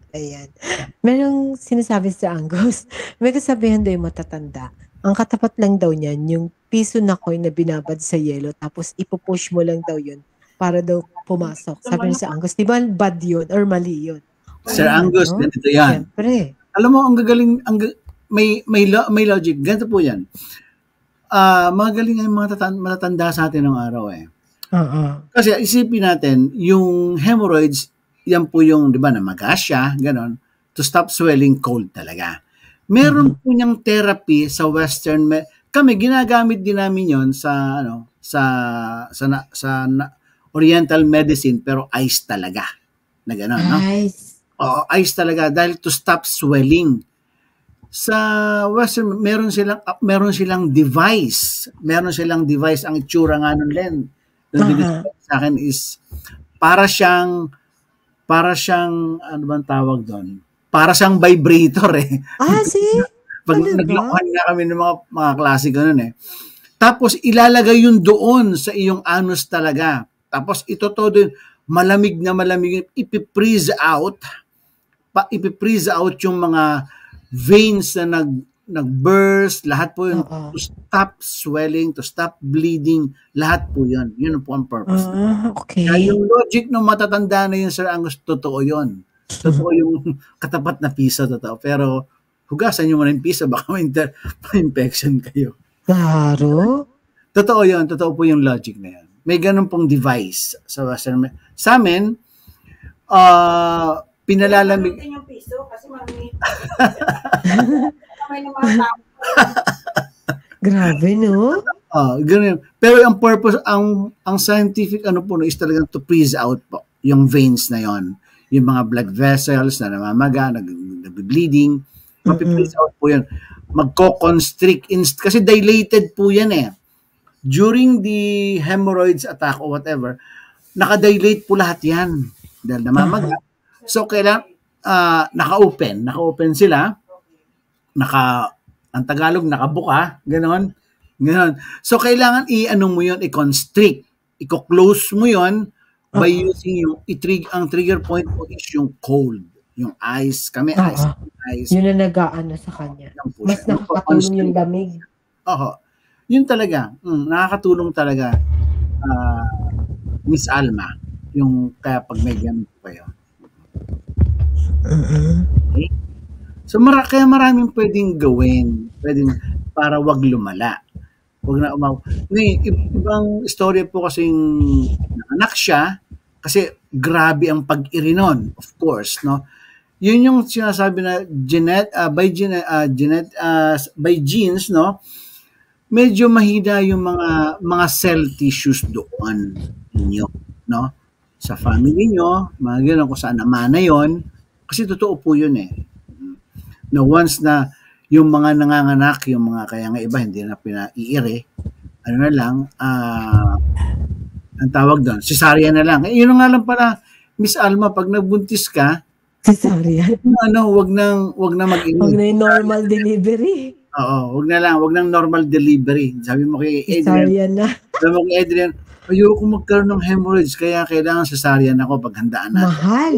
B: Ayan. Merong sinasabi sa Angus, may kasabihan daw yung matatanda. Ang katapat lang daw niyan, yung piso na coin na binabad sa yelo, tapos ipupush mo lang daw yun para daw pumasok. Sabi niya sa Angus, di ba bad yun or mali yun?
C: Sir
B: Ayan,
C: Angus,
B: no?
C: ganito yan.
B: Siyempre.
C: Alam mo, ang gagaling, ang, ga- may, may, lo- may logic. Ganito po yan. Ah, magaling ang mga tatan- matatanda sa atin ng araw eh.
B: Oo.
C: Kasi isipin natin, yung hemorrhoids, yan po yung, di ba, namagas siya, ganon, to stop swelling cold talaga. Meron po niyang therapy sa Western, me- kami, ginagamit din namin yon sa, ano, sa, sa, na- sa, na- Oriental medicine, pero ice talaga. Na ganon, no?
B: Nice.
C: Oo, ice talaga, dahil to stop swelling. Sa Western, meron silang, uh, meron silang device. Meron silang device, ang itsura nga nun, Len. Yung
B: Aha.
C: dinisplay sa akin is, para siyang, para siyang, ano bang tawag doon? Para siyang vibrator eh.
B: Ah, see?
C: Pag
B: Talaga?
C: naglokohan nga kami ng mga, mga klase nun eh. Tapos ilalagay yun doon sa iyong anus talaga. Tapos ito todo yun, malamig na malamig, ipiprease out, pa, ipiprease out yung mga veins na nag, nag-burst, lahat po yun,
B: Oo.
C: to stop swelling, to stop bleeding, lahat po yun. Yun po ang purpose.
B: Ah, okay.
C: Kaya yung logic ng matatanda na yun, Sir Angus, totoo yun. Totoo yung katapat na piso, totoo. Pero, hugasan nyo muna yung piso, baka ma-inter- ma-infection kayo.
B: Klaro.
C: Totoo yun, totoo po yung logic na yan. May ganun pong device sa Western. me- Sa amin, ah, pinalalamig.
D: Gamitin yung piso kasi mami. May mga tao.
B: Grabe, no?
C: Ah, ganun. Pero ang purpose, ang ang scientific ano po no, is talagang to freeze out po yung veins na yon, yung mga blood vessels na namamaga, nag, nag-bleeding, mapi-freeze out po yan. Magko-constrict inst- kasi dilated po yan eh. During the hemorrhoids attack or whatever, naka-dilate po lahat yan dahil namamaga. So kailan ah, naka-open, naka-open sila, naka ang Tagalog nakabuka, ganoon. Ganoon. So kailangan i-ano mo 'yon, i-constrict, i-close mo 'yon by
B: Oo.
C: using yung i-trig ang trigger point mo is yung cold, yung ice, kami
B: Oo.
C: ice, ice.
B: Yun ang nag-aano sa kanya.
C: Lang po
B: Mas
C: siya.
B: nakakatulong yung lamig.
C: Oo. Yun talaga. Mm, nakakatulong talaga ah, Miss Alma, yung kaya pag may ganun po kayo.
B: Mm-mm.
C: So mara kaya maraming pwedeng gawin, pwedeng para wag lumala. Wag na umaw. May ib- ibang istorya po kasing anak siya kasi grabe ang pag-iri nun, of course, no. Yun yung sinasabi na genet ah, by gene ah, genet ah, by genes, no. Medyo mahina yung mga mga cell tissues doon ninyo, no. Sa family nyo, mga ganun, kung saan namana yon. Kasi totoo po yun eh. Na once na yung mga nanganganak, yung mga kaya nga iba hindi na pinaiire, ano na lang, ah, ang tawag doon, cesarean na lang. Eh, yun nga lang pala, Miss Alma, pag nagbuntis ka,
B: Cesarean.
C: ano, wag nang wag na mag
B: Huwag na yung normal delivery.
C: Oo, wag na lang, wag nang normal delivery. Sabi mo kay Adrian,
B: Cesarean na.
C: sabi mo kay Adrian, ayoko magkaroon ng hemorrhoids, kaya kailangan cesarean ako paghandaan natin.
B: Mahal.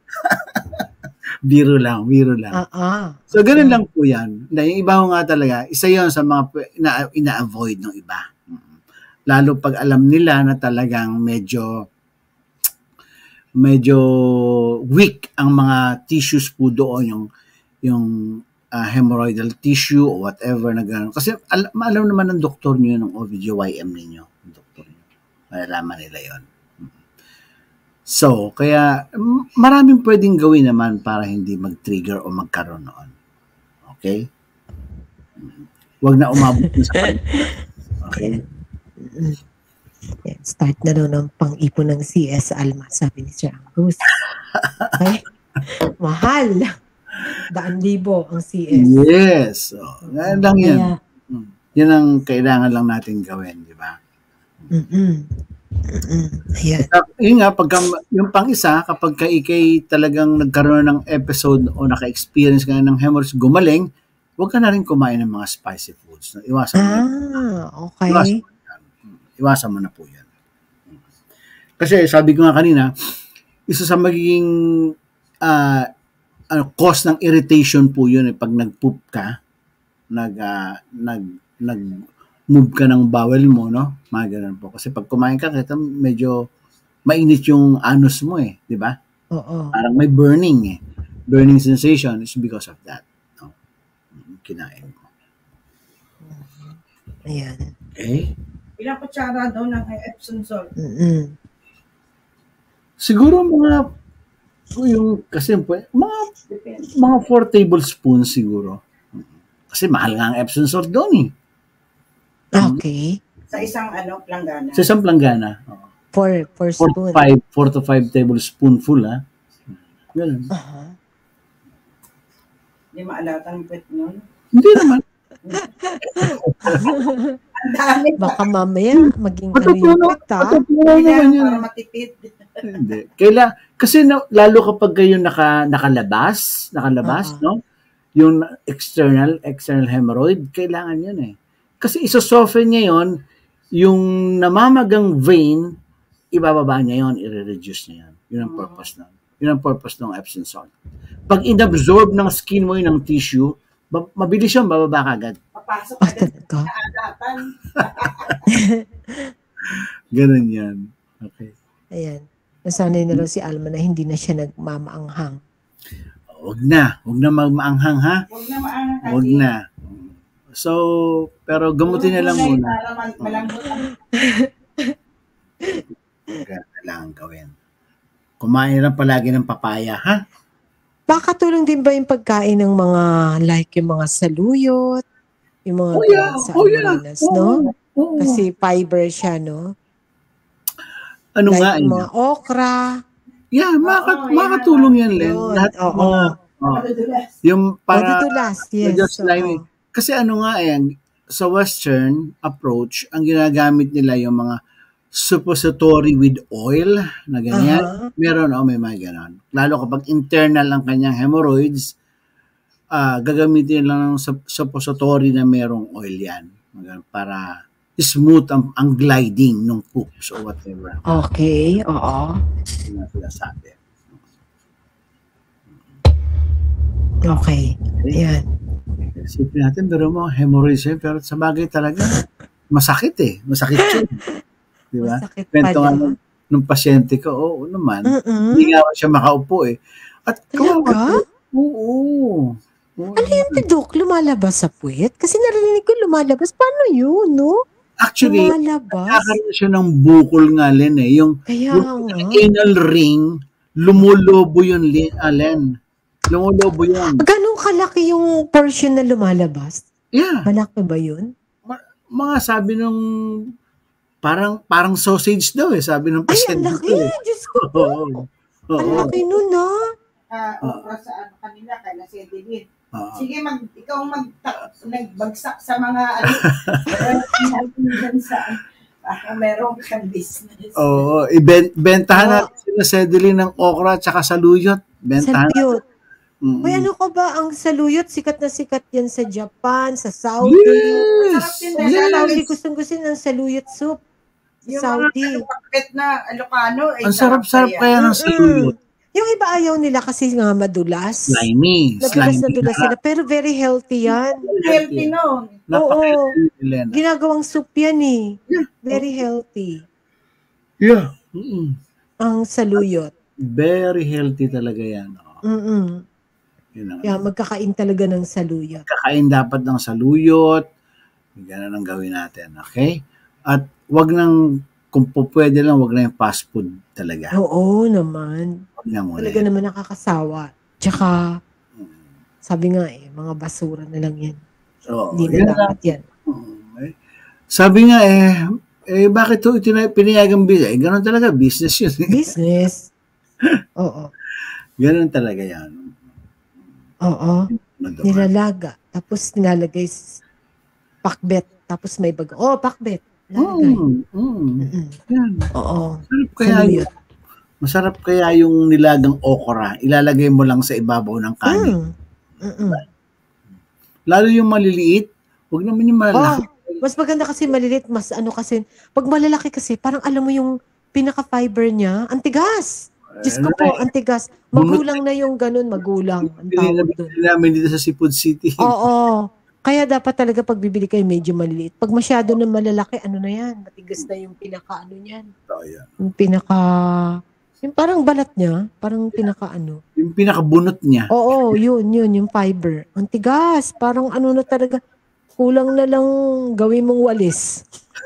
C: Biro lang, biro lang.
B: Ah, ah.
C: So, ganun lang po yan. Na, yung iba ko nga talaga, isa yon sa mga pu- ina- ina-avoid ng iba. Mm. Lalo pag alam nila na talagang medyo medyo weak ang mga tissues po doon, yung, yung ah, hemorrhoidal tissue or whatever na gano'n. Kasi al- maalam naman ng doktor nyo, ng O B G Y N ninyo. Ng doktor nyo. Malalaman nila yon. So, kaya m- maraming pwedeng gawin naman para hindi mag-trigger o magkaroon noon. Okay? Huwag na umabot na sa pan- Okay?
B: Mm. Yan, start na daw ng pang-ipon ng C S Alma, sabi ni Sir Angus. Okay? Mahal. Daan libo ang C S.
C: Yes. So, yan lang yan.
B: Kaya,
C: Mm. Yan ang kailangan lang natin gawin, di ba?
B: mm-mm. Mm-mm. Ayan.
C: Tap- Yun nga, pagka, yung pang isa, kapag ka ikay talagang nagkaroon ng episode o naka-experience ka ng hemorrhoids, gumaling, huwag ka na rin kumain ng mga spicy foods. Iwasan mo.
B: Ah, okay.
C: Iwasan mo yan. Iwasan mo na po yan. Kasi sabi ko nga kanina, isa sa magiging ah, ano, cause ng irritation po yun eh, pag nag-poop ka, nag, ah, nag, nag, move ka ng bowel mo, no? Mga ganun po. Kasi pag kumain ka, kita medyo mainit yung anus mo eh, di ba?
B: Oo.
C: Parang may burning eh. Burning sensation is because of that. No? Kinain mo.
B: Ayan.
C: Okay?
D: Ilang kutsara daw ng Epsom salt?
B: Mm-mm.
C: Siguro mga, yung, kasi mga, mga four tablespoons siguro. Kasi mahal nga ang Epsom salt doon eh.
B: Okay.
D: Sa isang ano, planggana.
C: Sa isang planggana. Oo.
B: Four, four
C: Four to
B: spoon.
C: five, four to five tablespoonful ha. Ganun.
B: Aha.
D: Hindi maalatang pet nun.
C: Hindi naman.
D: Ang dami.
B: Baka mamaya maging ano yung
C: Matutunan,
B: pet, ha?
C: matutunan
D: Hindi
C: naman
D: lang
C: yun.
D: para matipid.
C: Hindi. Kaila, kasi na, lalo kapag kayo naka, nakalabas, nakalabas,
B: Oo.
C: no? Yung external, external hemorrhoid, kailangan yun eh. Kasi isosoften niya yun, yung namamagang vein, ibababa niya yun, i-reduce niya yun. Yun ang purpose nun. Yun ang purpose ng Epsom salt. Pag inabsorb ng skin mo yun ng tissue, ba- mabilis yun, bababa ka agad.
D: Papasok
B: Ah,
D: agad
B: talaga?
D: sa agatan.
C: Ganun yan. Okay.
B: Ayan. Nasanay na raw si Alma na hindi na siya nagmamaanghang.
C: Huwag na. Huwag na magmaanghang ha.
D: Huwag na maangang kasi.
C: Huwag na. So, pero gamutin na lang
D: Puro
C: muna.
D: gulay Para mal- malambot ang
C: Kailangan gawin. Kumain lang palagi ng papaya, ha?
B: Baka tulong din ba yung pagkain ng mga, like yung mga saluyot, yung mga
C: Oh, yeah.
B: gawa sa
C: Oh, yeah.
B: Amarinas, no?
C: Oo.
B: Kasi fiber siya, no?
C: Ano
B: Like
C: nga,
B: yung
C: eh.
B: mga okra.
C: Yeah, maka,
D: Oo, yan
C: makatulong yan, Len.
B: Yun,
C: Lahat ng
B: oo.
C: mga, oh,
D: madudulas.
C: yung para,
B: Madudulas, yes.
C: medyo slimy.
B: oo.
C: Kasi ano nga, eh, sa Western approach, ang ginagamit nila yung mga suppository with oil na ganyan.
B: Aha.
C: Meron, oh, may mga ganon. Lalo kapag internal ang kanyang hemorrhoids, ah gagamitin lang ng sup- suppository na merong oil yan. Mga- Para smooth ang, ang gliding ng poops or whatever.
B: Okay, oo.
C: Yun ang sinasabi.
B: Okay. Ayan.
C: Isipin natin, pero mo, hemorrhoids eh, pero sa bagay talaga, masakit eh. Masakit yun. Di ba?
B: Masakit
C: Kwento nga
B: pala.
C: nung, nung pasyente ko, oo naman,
B: Mm-mm.
C: hindi nga siya makaupo eh. At
B: Talaga?
C: Oo. Oo.
B: Ano yung tidok? Lumalabas sa puwet? Kasi narinig ko lumalabas. Paano yun, no?
C: Actually,
B: Lumalabas?
C: nakakaroon siya ng bukol nga, Len eh. Yung,
B: Kaya
C: yung
B: nga.
C: anal ring, lumulobo yun, Len. Ah, Len. Lumulobo yun.
B: Ganun kalaki yung portion na lumalabas?
C: Yeah.
B: Malaki ba yun?
C: Ma- mga sabi nung, parang parang sausage daw eh, sabi ng
B: Ay, ang
C: pasyente
B: laki!
C: ko eh.
B: Diyos ko po.
C: Oo.
B: Ang
C: Oo.
B: laki nun, ah.
D: Ah, okra sa ano kanila, kay na si Edwin.
C: Oo.
D: Sige, mag, ikaw mag, nagbagsak sa mga ano, dyan sa, ah, meron kang business.
C: Oo, ibentahan
B: Oo.
C: natin sila Cedeline ng okra at saka saluyot. Bentahan.
B: Saluyot.
C: Mm-mm.
B: Uy, ano ka ba? Ang saluyot, sikat na sikat yan sa Japan, sa Saudi.
C: Yes!
D: Sarap yun,
B: Sa Saudi,
C: Yes!
B: gustong-gusto ng saluyot soup.
D: Yung
B: Saudi.
D: mga pakpet na Ilocano, ay
C: Ang sarap-sarap kaya ng saluyot.
B: Yung iba ayaw nila kasi nga madulas.
C: Slimy.
B: Madulas
C: Slimy.
B: na dulas sila. Pero very healthy yan.
D: Healthy nun.
C: Napaka-healthy nila.
B: Ginagawang soup yan eh.
C: Yeah.
B: Very healthy.
C: Yeah. Mm-mm.
B: Ang saluyot.
C: Very healthy talaga yan. Oh,
B: Mm-mm.
C: yun ang
B: Kaya magkakain talaga ng saluyot.
C: kakain dapat ng saluyot. Ganun ang gawin natin. Okay? At wag nang, kung po pwede lang, wag na yung fast food talaga.
B: Oo naman.
C: Wag na muna.
B: Talaga naman nakakasawa. Tsaka, sabi nga eh, mga basura na lang yan.
C: Oo,
B: Hindi
C: yun
B: na
C: lang.
B: dapat yan.
C: Okay. Sabi nga eh, eh bakit ito itina- pinayagang business? Eh, ganun talaga, business yun.
B: Business. Oo.
C: Ganun talaga yan.
B: Oo.
C: Naduma.
B: Nilalaga. Tapos nilalagay s- pakbet. Tapos may bago. Oh, pakbet. Lalagay.
C: Mm, mm.
B: Mm-mm.
C: Yan.
B: Oo.
C: Masarap kaya,
B: Saluyot.
C: masarap kaya yung nilagang okra. Ilalagay mo lang sa ibabaw ng kanin.
B: Mm. Mm-mm.
C: Lalo yung maliliit, huwag naman yung
B: Oh,
C: malalaki.
B: mas maganda kasi malilit. Mas ano kasi, pag malalaki kasi, parang alam mo yung pinaka-fiber niya, ang tigas. Diyos
C: Ano
B: ko po, ang tigas. Magulang na yung ganun, magulang. Ang
C: Bili na
B: tawag
C: bili
B: doon.
C: namin dito sa Seafood City.
B: Oo. Kaya dapat talaga pag bibili kayo medyo maliliit. Pag masyado na malalaki, ano na yan? Matigas na yung pinaka ano niyan.
C: So, yan.
B: Yung pinaka... Yung parang balat niya. Parang pinaka ano.
C: Yung pinakabunot niya.
B: Oo, yun, yun. Yung fiber. Ang tigas. Parang ano na talaga. Kulang na lang gawin mong walis.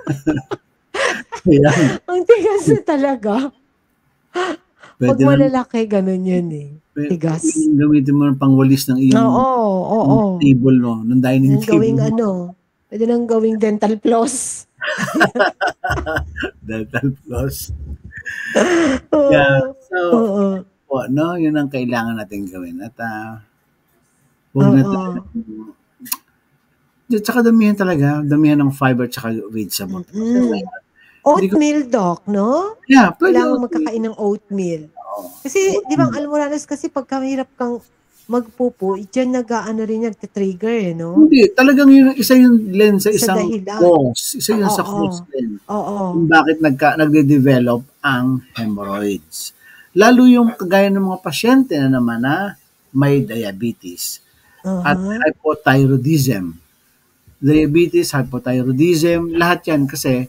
C: Yan.
B: Ang tigas na talaga. Pag
C: Pwede na,
B: malalaki, ganun yun eh. Tigas.
C: pwede gamitin mo ng pangwalis ng iyong
B: Oo, oo.
C: table, no? Ng dining
B: Yung gawing
C: table.
B: ano. Pwede nang gawing dental floss.
C: Dental floss.
B: Oo.
C: Yeah. So,
B: Oo.
C: po, no? Yun ang kailangan natin gawin. At, uh, huwag
B: Oo.
C: natin, tsaka damihan talaga, damihan ng fiber tsaka vegetable.
B: Mm. Oatmeal, Doc, no?
C: Yeah, pwede.
B: Kailangan magkakain ng oatmeal. Kasi, di ba, ang almoranas kasi pagka mahirap kang magpupo, dyan nag-ano rin, nagtitrigger, eh, no?
C: Hindi, talagang yun, isa yung lens sa
B: Sa
C: isang
B: dahilan.
C: cause. Isa yun sa
B: Oo.
C: cause din.
B: Oo.
C: Kung bakit nagka, nagde-develop ang hemorrhoids. Lalo yung kagaya ng mga pasyente na naman na may diabetes at
B: Uh-huh.
C: hypothyroidism. Diabetes, hypothyroidism, lahat yan kasi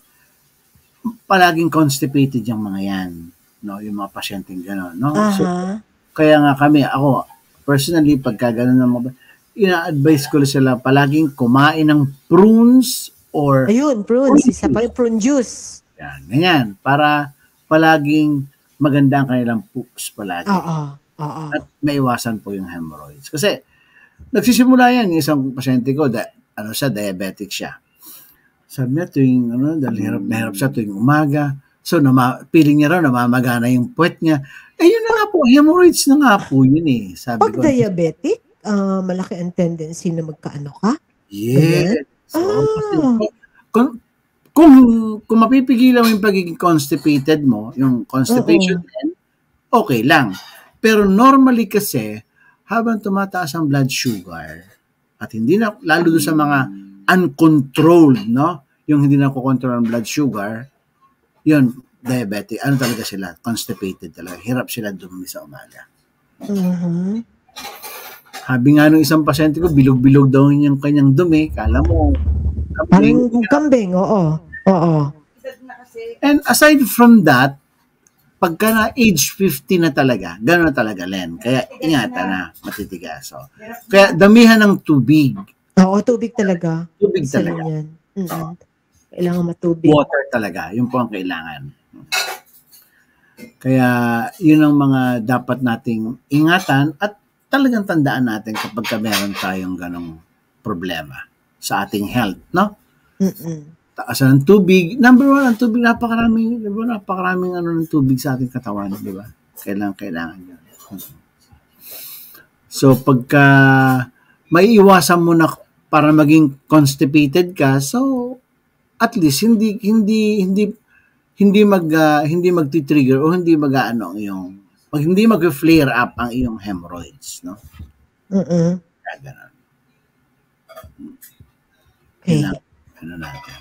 C: palaging constipated yung mga yan. No, yung mga pasyenteng gano'n. No? So,
B: Aha.
C: kaya nga kami, ako, personally, pagka gano'n ng mga, ina-advise ko sila palaging kumain ng prunes or
B: Ayun, prunes. Isa pa rin, prune juice.
C: yan, ganyan, para palaging maganda ang kanilang poops palagi.
B: Oo. Oo.
C: At maiwasan po yung hemorrhoids. Kasi, nagsisimula yan, yung isang pasyente ko, da, ano siya, diabetic siya. Sabi niya, tuwing, ano, dahil hirap na hirap siya tuwing umaga. So, nama, feeling niya raw, namamagana yung puwet niya. Eh, yun na nga po, hemorrhoids na nga po yun eh. Sabi
B: Pag
C: ko,
B: diabetic, ah, malaki ang tendency na magkaano ka?
C: yes. So,
B: Ah.
C: kung, kung, kung mapipigilan mo yung pagiging constipated mo, yung constipation din, okay lang. Pero normally kasi, habang tumataas ang blood sugar, at hindi na, lalo doon sa mga uncontrolled, no? Yung hindi na kukontrol ang blood sugar, yun, diabetic. Ano talaga sila? Constipated talaga. Hirap sila dumi sa umaga.
B: Mhm.
C: Sabi nga nung isang pasyente ko, bilog-bilog daw yung kanyang dumi. Kala mo,
B: Parang
C: kambing.
B: kambing, oo. Oo.
D: Edad na kasi,
C: And aside from that, pagka na age fifty na talaga, gano'n na talaga, Len. Kaya ingatan na, matitigas. So, kaya damihan ng tubig.
B: Oo, tubig talaga.
C: Tubig
B: Isa
C: talaga.
B: lang yan. Mm-mm. Kailangan matubig.
C: Water talaga. Yun po ang kailangan. Kaya yun ang mga dapat nating ingatan at talagang tandaan natin kapag ka meron tayong ganong problema sa ating health, no?
B: Mm-mm.
C: Taasan ng tubig. Number one, ang tubig, napakaraming, di ba, napakaraming ano ng tubig sa ating katawan, di ba? Kailangan, kailangan yun. So, pagka may iwasan mo na para maging constipated ka, so, at least, hindi, hindi, hindi, hindi mag, uh, hindi magti-trigger o hindi mag-ano ang iyong, pag hindi mag-flare up ang iyong hemorrhoids, no?
B: Mm-mm.
C: Kaya ganun.
B: Okay.
C: Yun ang, ano natin.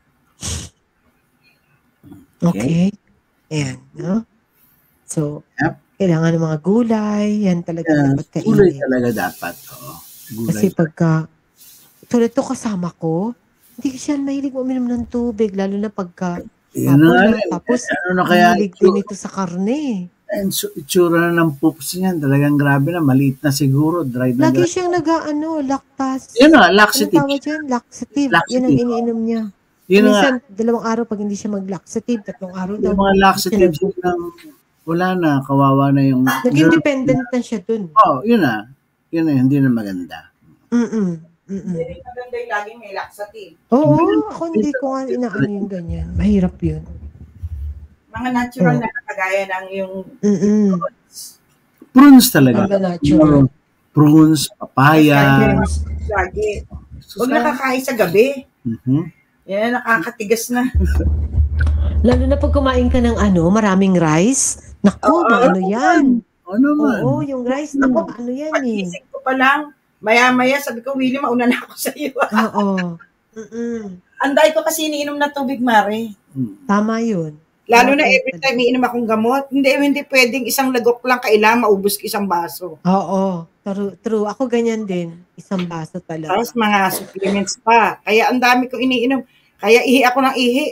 B: Okay. Ayan, no? So,
C: Yep.
B: kailangan ng mga gulay. Yan talaga
C: Yeah,
B: dapat kainin.
C: gulay talaga dapat. Oh. Gulay.
B: Kasi pagka, tulad to kasama ko, hindi siya mahilig uminom ng tubig, lalo na pagka
C: Yan na nga
B: hapon,
C: rin.
B: tapos
C: Ano na kaya
B: mahilig din ito sa karne.
C: And so, itsura na ng poops niyan, talagang grabe na, maliit na siguro, dried na
B: Lagi
C: dried.
B: siyang nag-ano, lactase.
C: Yun na,
B: Ano
C: laxative.
B: tawag dyan? Laxative. Yan ang
C: Laxative.
B: iniinom niya.
C: Yun na nga,
B: Minsan, dalawang araw pag hindi siya mag-laxative, tatlong araw daw.
C: yung mga laxatives
B: Sinag-
C: ng, wala na, kawawa na yung,
B: Naging dependent na siya dun.
C: oh, yun na, yun na, hindi na maganda.
B: Mm-mm. Mm-mm.
D: hindi rin maganda yung laging may laxative.
B: Oo, ako hindi ko nga inaano yung ganyan. Mahirap yun.
D: Mga natural
B: Oh.
D: na kagaya ng yung
B: Mm-mm.
C: Prunes talaga.
B: Ang natural.
C: Prunes, papaya.
D: lagi. Huwag nakakain sa gabi.
C: Mhm.
D: Yan, nakakatigas na.
B: Lalo na pag kumain ka ng ano, maraming rice. Naku,
D: Oo,
B: ano yan?
C: Ano man?
B: Oo, yung rice na ano yan eh.
D: Pag-isip ko pa lang, maya-maya sabi ko, Willie, mauna na ako sa iyo.
B: Oo. Mm-mm.
D: Anday ko kasi iniinom na tubig, Mare.
C: Mm.
B: Tama yun.
D: Lalo na
B: Okay,
D: every time iinom akong gamot, hindi hindi pwedeng isang lagok lang kailangan maubos ko isang baso.
B: Oo, true, true. Ako ganyan din. Isang baso talaga.
D: Tapos mga supplements pa. Kaya ang dami kong iniinom. Kaya ihi ako ng ihi.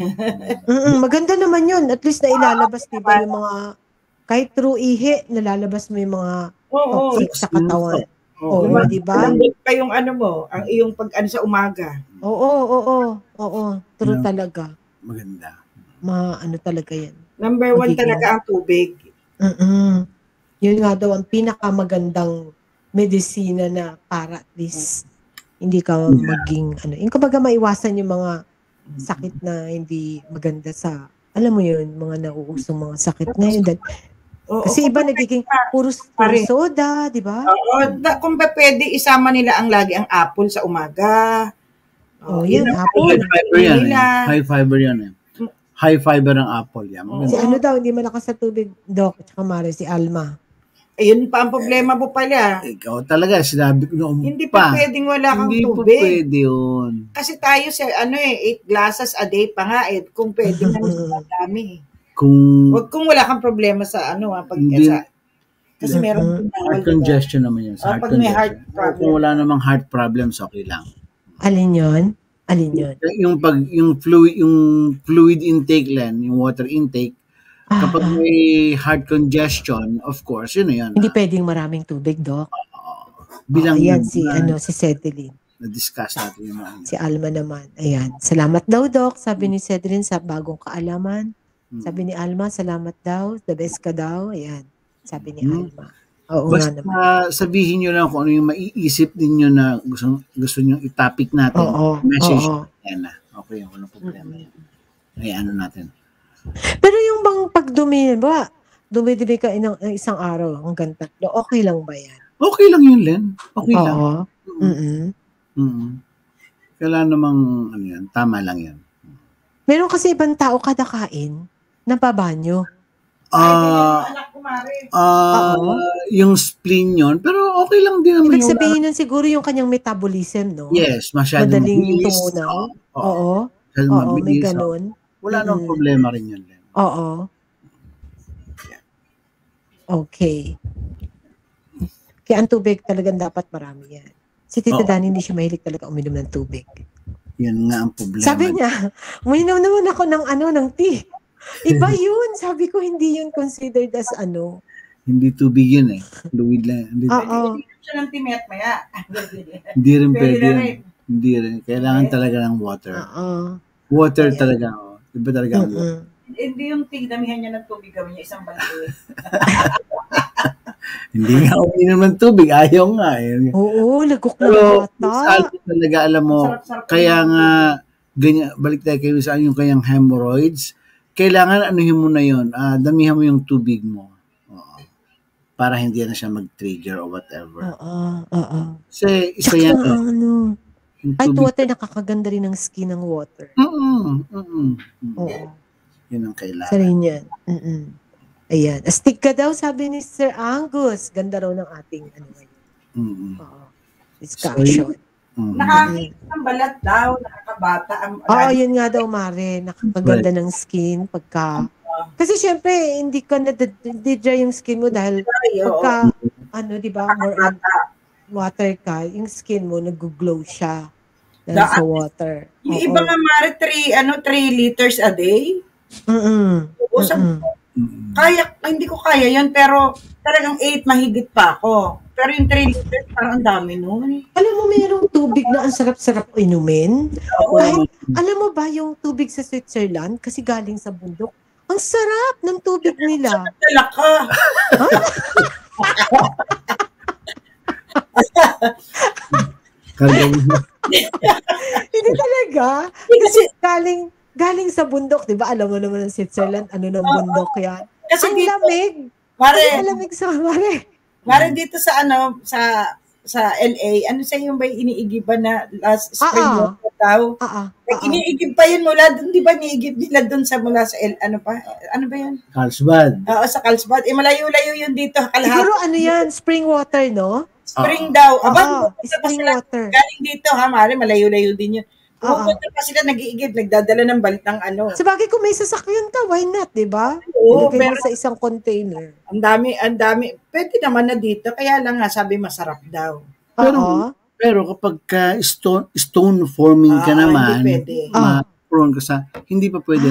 B: Mm, maganda naman yun. At least na ilalabas, di ba, yung mga, kahit through ihi, nalalabas mo yung mga
D: Oo.
B: toxic sa katawan. Oo,
C: Oo.
B: di ba?
D: Malambot pa yung ano mo, ang iyong pag ano sa umaga.
B: Oo, oo, oo. True
C: Yeah.
B: talaga.
C: Maganda.
B: Ma, ano talaga yan.
D: Number one
B: Magiging-
D: talaga ang tubig.
B: Mm-mm. Yun nga daw ang pinakamagandang medisina na para at least hindi ka maging ano. Yung kumbaga maiwasan yung mga sakit na hindi maganda sa, alam mo yun, mga nauusong mga sakit ngayon. Dahil-
D: Oo,
B: Kasi
D: kung
B: iba
D: pa-
B: nagiging puro, puro soda, di ba?
D: Oo, da- kung pa pwede isama nila ang lagi ang apple sa umaga.
B: Oh,
D: yun
B: yan,
D: ang
B: apple.
C: High fiber yan.
D: nila.
C: Eh. High fiber yan. Eh. High fiber ang apple yan.
D: Oo.
B: Si ano daw, hindi malakas sa tubig, Doc, at saka Mare, si Alma.
D: Ayun pa ang problema mo pala.
C: Ikaw talaga, sinabi ko noon
D: Hindi pa
C: pa.
D: pwedeng wala kang
C: Hindi po
D: tubig.
C: pwede yun.
D: Kasi tayo sa ano eh, eight glasses a day pa nga eh. Kung pwede na mas dami.
C: Kung
D: Huwag kung wala kang problema sa ano ah, pag
C: Hindi.
D: sa, kasi meron din
C: heart congestion naman yun.
D: Ah,
C: Sa heart
D: pag may
C: congestion.
D: heart
C: O
D: problem.
C: kung wala namang heart problems, okay lang.
B: Alin yun? Alin yun?
C: Yung pag yung fluid yung fluid intake lang, yung water intake,
B: Ah,
C: kapag
B: ah.
C: may heart congestion, of course, yun na yun.
B: Hindi pwedeng maraming tubig, Doc.
C: Bilang
B: Ayan, si,
C: na,
B: ano, si Cedlin.
C: na-discuss natin yung mga ano.
B: Si Alma naman. Ayan. Salamat daw, Doc. Sabi ni Cedlin sa bagong kaalaman. Sabi ni Alma, salamat daw. The best ka daw. Ayan. Sabi ni
C: Hmm.
B: Alma. Oo nga
C: Basta
B: naman.
C: sabihin nyo lang kung ano yung maiisip ninyo na gusto, gusto nyo i-topic natin.
B: Oo.
C: Message.
B: Oo.
C: Yan na. Okay, walang problema yan. Ay, ano natin.
B: Pero yung bang pagdumi, ba, dumidumi ka inang, isang araw hanggang tatlo, okay lang ba yan?
C: Okay lang yun, Len. Okay lang.
B: Oo. Mm-mm.
C: Mm. Kailangan namang, ano yan, tama lang yan.
B: Meron kasi ibang tao kada kain, nababanyo.
C: Ah,
D: anak ko Mare.
C: ah,
B: Oo.
C: yung spleen yun, pero okay lang din naman
B: Ibig
C: yung,
B: sabihin nun siguro yung kanyang metabolism, no?
C: yes, masyadong
B: Madaling
C: mabilis.
B: tumunaw.
C: Oo, oo.
B: Oo.
C: Masyadong
B: Oo, may
C: mabilis, oo.
B: ganun.
C: Wala nang
B: Mm-mm.
C: problema rin yun, Len.
B: Oo. Okay. Kaya ang tubig talagang dapat marami yan. Si Tita
C: Oo.
B: Dani hindi siya mahilig talaga uminom ng tubig.
C: Yan nga ang problema.
B: Sabi niya, uminom naman ako ng ano, ng tea. Iba yun. Sabi ko, hindi yun considered as ano.
C: Hindi tubig yun eh. Fluid lang. Hindi,
B: Oo.
D: Hindi siya ng timet maya.
C: hindi rin
D: Pwede
C: pwede
D: na
C: yun.
D: rin.
C: Hindi rin. Kailangan talaga ng water.
B: Oo.
C: Water
B: Ayan.
C: talaga. Oh. Iba talaga ang water.
B: Mm-mm.
D: Hindi yung tigdamihan niya ng tubig gawin niya isang balde.
C: Hindi nga uminom ng tubig. Ayaw nga eh.
B: Oo, lagok na
C: Pero,
B: bata.
C: Alvin, talaga alam mo,
D: Sarap-sarap
C: kaya
D: yung
C: nga, ganyan, balik tayo kayo sa yung kayang hemorrhoids, kailangan anuhin mo na yun, ah, damihan mo yung tubig mo. Oo. Para hindi na siya mag-trigger or whatever.
B: Oo, oo.
C: Kasi isa
B: Tsaka
C: yan,
B: ang ano,
C: yung
B: kahit
C: tubig.
B: water, nakakaganda rin ng skin ng water.
C: Mm-mm, mm-mm, mm-mm.
B: Oo.
C: Yun ang kailangan.
B: Sa rin yan. Mm-mm. Ayan. Astig ka daw, sabi ni Sir Angus. Ganda raw ng ating ano ngayon.
C: Mm-mm.
B: Oo. Discussion.
C: Mm-mm.
D: Nakakita ng balat daw, nakakabata ang
B: Oo, yun nga daw, Mare. Nakakaganda ng skin pagka... Kasi syempre, hindi ka na hindi dry yung skin mo dahil pagka, ano, di ba, more on water ka, yung skin mo, nag-glow siya dahil sa water.
D: Yung
B: Oo.
D: iba nga Mare, three, ano, three liters a day.
B: Mm-mm.
D: Oo, sa-
B: Mm-mm.
C: Mm-mm.
D: Kaya, ay, hindi ko kaya yun, pero talagang eight mahigit pa ako. Pero yung three liters, parang ang dami nun.
B: Alam mo, mayroong tubig na ang sarap-sarap inumin.
D: Oo.
B: Kahit, alam mo ba yung tubig sa Switzerland, kasi galing sa bundok, ang sarap ng tubig nila.
D: Dala ka.
C: Karga mo.
B: Hindi talaga. Kasi galing, galing sa bundok, di ba? Alam mo naman ng Switzerland, ano ng bundok yan.
D: Kasi
B: Ang
D: dito,
B: lamig.
D: Mare,
B: Ang lamig sa mare.
D: Mare dito sa ano, sa sa L A, ano sa yung ba iniigiban na last spring
B: Ah, ah.
D: water daw?
B: Ah, ah,
D: Like,
B: ah, ah.
D: iniigib pa yun mula doon, di ba iniigib nila doon sa mula sa L, ano pa? Ano ba yun?
C: Carlsbad.
D: Oo, sa Carlsbad. Eh, malayo-layo yun dito, kalahati.
B: Siguro ano yan, spring water, no?
D: Spring daw. Aba,
B: Oo,
D: pupunta pa
B: spring
D: sila
B: water.
D: galing dito, ha, Mare, malayo-layo din yun.
B: Oo.
D: Pupunta pa sila, nag-iigib, nagdadala ng balitang ano.
B: Sa bagay, kung may sasakyan ka, why not, di ba?
D: Oo,
B: Ilagay mo
D: pero
B: sa isang container.
D: ang dami, ang dami. Pwede naman na dito, kaya lang nga sabi masarap daw.
C: Pero,
B: Oo.
C: pero kapag ka stone, stone forming ka
D: Ah,
C: naman,
D: hindi pwede.
B: Ah.
C: ma-prone ka sa, hindi pa pwede.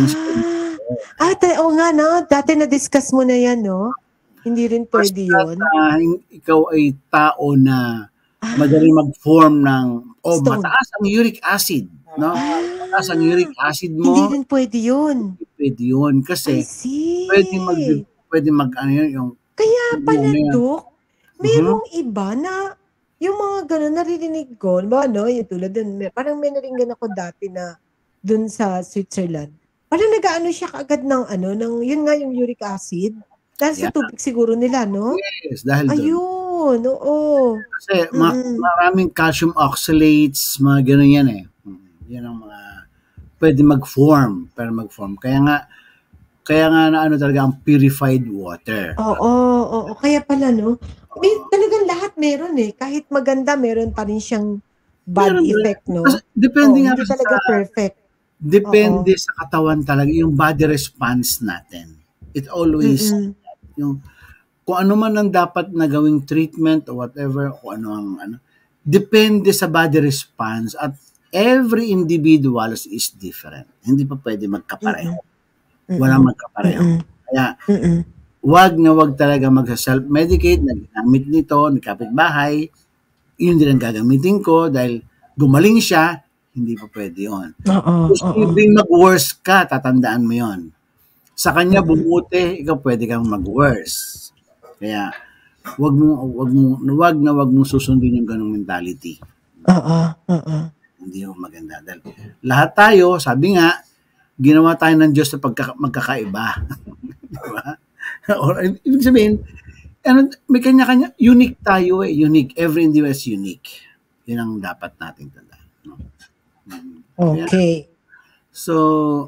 B: Ah, ah ta- oo nga, no? Dati na-discuss mo na yan, no? Hindi rin pwede yun.
C: Uh, ikaw ay tao na madali mag-form ng, o
B: Stone.
C: mataas ang uric acid, no?
B: Ah.
C: Mataas ang uric acid mo.
B: Hindi rin pwede yun.
C: Hindi pwede yun.
B: I
C: Kasi,
B: see.
C: pwede mag, pwede mag, ano yun, yung,
B: Kaya pala,
C: yung-
B: Dok, merong iba na, yung mga gano'n, naririnig ko, ba, no? Yung tulad dun, may- parang may naringgan ako dati na dun sa Switzerland. Parang nag-ano siya kaagad ng, ano, ng, yun nga yung uric acid. Dahil sa
C: Yeah.
B: tubig siguro nila, no?
C: Yes, dahil doon.
B: Ayun, oo.
C: Kasi ma-
B: Mm-mm.
C: maraming calcium oxalates, mga gano'n yan eh. Mm, Yan ang mga, pwede mag-form, pero mag-form. Kaya nga, kaya nga na ano talaga ang purified water.
B: Oo, oo. Kaya pala, no? May, talagang lahat meron eh. Kahit maganda, meron pa rin siyang bad
C: Meron,
B: effect, no?
C: Kasi depende
B: Oo,
C: nga
B: hindi
C: sa,
B: talaga perfect.
C: depende sa katawan talaga, yung body response natin. It always,
B: Mm-mm.
C: yung, kung ano man ang dapat na gawing treatment or whatever, kung ano ang, ano, depende sa body response at every individual is different. Hindi pa pwede magkapareho.
B: Mm-mm.
C: Walang magkapareho.
B: Mm-mm.
C: Kaya,
B: Mm-mm.
C: wag na wag talaga mag-self-medicate, naggamit nito, ng kapitbahay, yun din ang gagamitin ko dahil gumaling siya, hindi pa pwede yun.
B: Oo, oo.
C: Posibleng mag-worse ka, tatandaan mo yun. Sa kanya bumuti, ikaw pwede kang mag-worse. Kaya, wag mo, wag mo, wag na wag mong susundin yung ganong mentality.
B: Oo, oo.
C: Hindi mo maganda. Dahil lahat tayo, sabi nga, ginawa tayo ng Diyos na pagka, magkakaiba. Di ba? Or, ibig sabihin, ano, may kanya-kanya, unique tayo eh, unique. Every individual is unique. Yun ang dapat nating tandaan. No?
B: Okay.
C: So,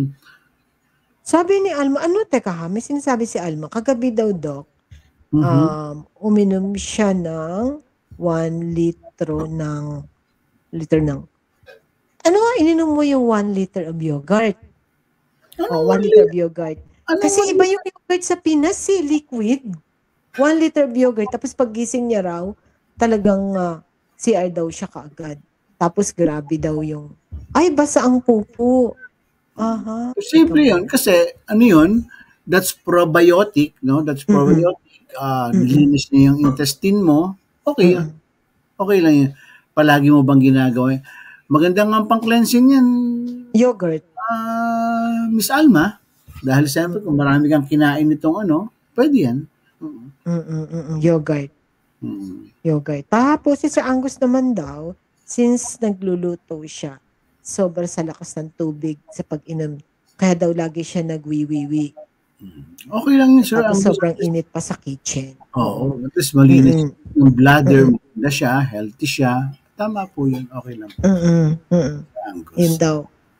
B: Sabi ni Alma, ano, teka ha, may sinasabi si Alma, kagabi daw, Doc,
C: mhm.
B: um, uminom siya ng one litro ng, liter ng, ano nga, ininom mo yung one liter of yogurt?
C: Ano
B: Oh, one liter of yogurt.
C: Ano
B: Kasi iba yung yogurt sa Pinas, eh, liquid. One liter of yogurt. Tapos paggising niya raw, talagang uh, C R daw siya kaagad. Tapos grabe daw yung, ay, basa ang pupo. Aha.
C: Simple yun. Kasi, ano yun, that's probiotic, no? That's probiotic. Uh, nilinis niya yung intestine mo. Okay yun. Okay lang yun. Palagi mo bang ginagawa yun? Maganda nga pang-cleansing yan,
B: Yogurt.
C: uh, Miss Alma. Dahil siyempre, kung marami kang kinain nitong ano, pwede yan. Mm.
B: Mm-mm-mm. Yogurt.
C: Mm.
B: Yogurt. Tapos, si Sir Angus naman daw, since nagluluto siya, sobrang sa lakas ng tubig sa pag-inom. Kaya daw lagi siya nagwiwiwi.
C: Okay lang yun, sir.
B: Tapos
C: Ang-
B: sobrang init pa sa kitchen.
C: Oo. At least malinis
B: Mm-mm.
C: yung bladder, maganda siya, healthy siya. Tama po yun. Okay lang po.
B: Mm-mm. Mm-mm.
C: Angus.
B: Yun daw.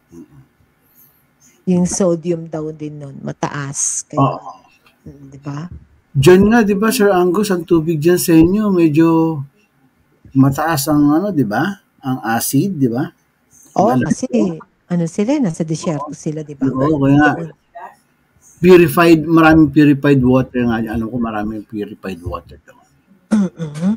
B: Yung sodium daw din nun, mataas. Kaya,
C: Oo.
B: mm, di ba?
C: Diyan nga, di ba, Sir Angus, ang tubig dyan sa inyo, medyo mataas ang ano, di ba? Ang acid, di ba?
B: Oo,
C: Wala.
B: kasi, ano sila, nasa desyerto sila, di ba?
C: Oo, kaya purified, maraming purified water nga. Alam ko maraming purified water doon.
B: Mm-mm.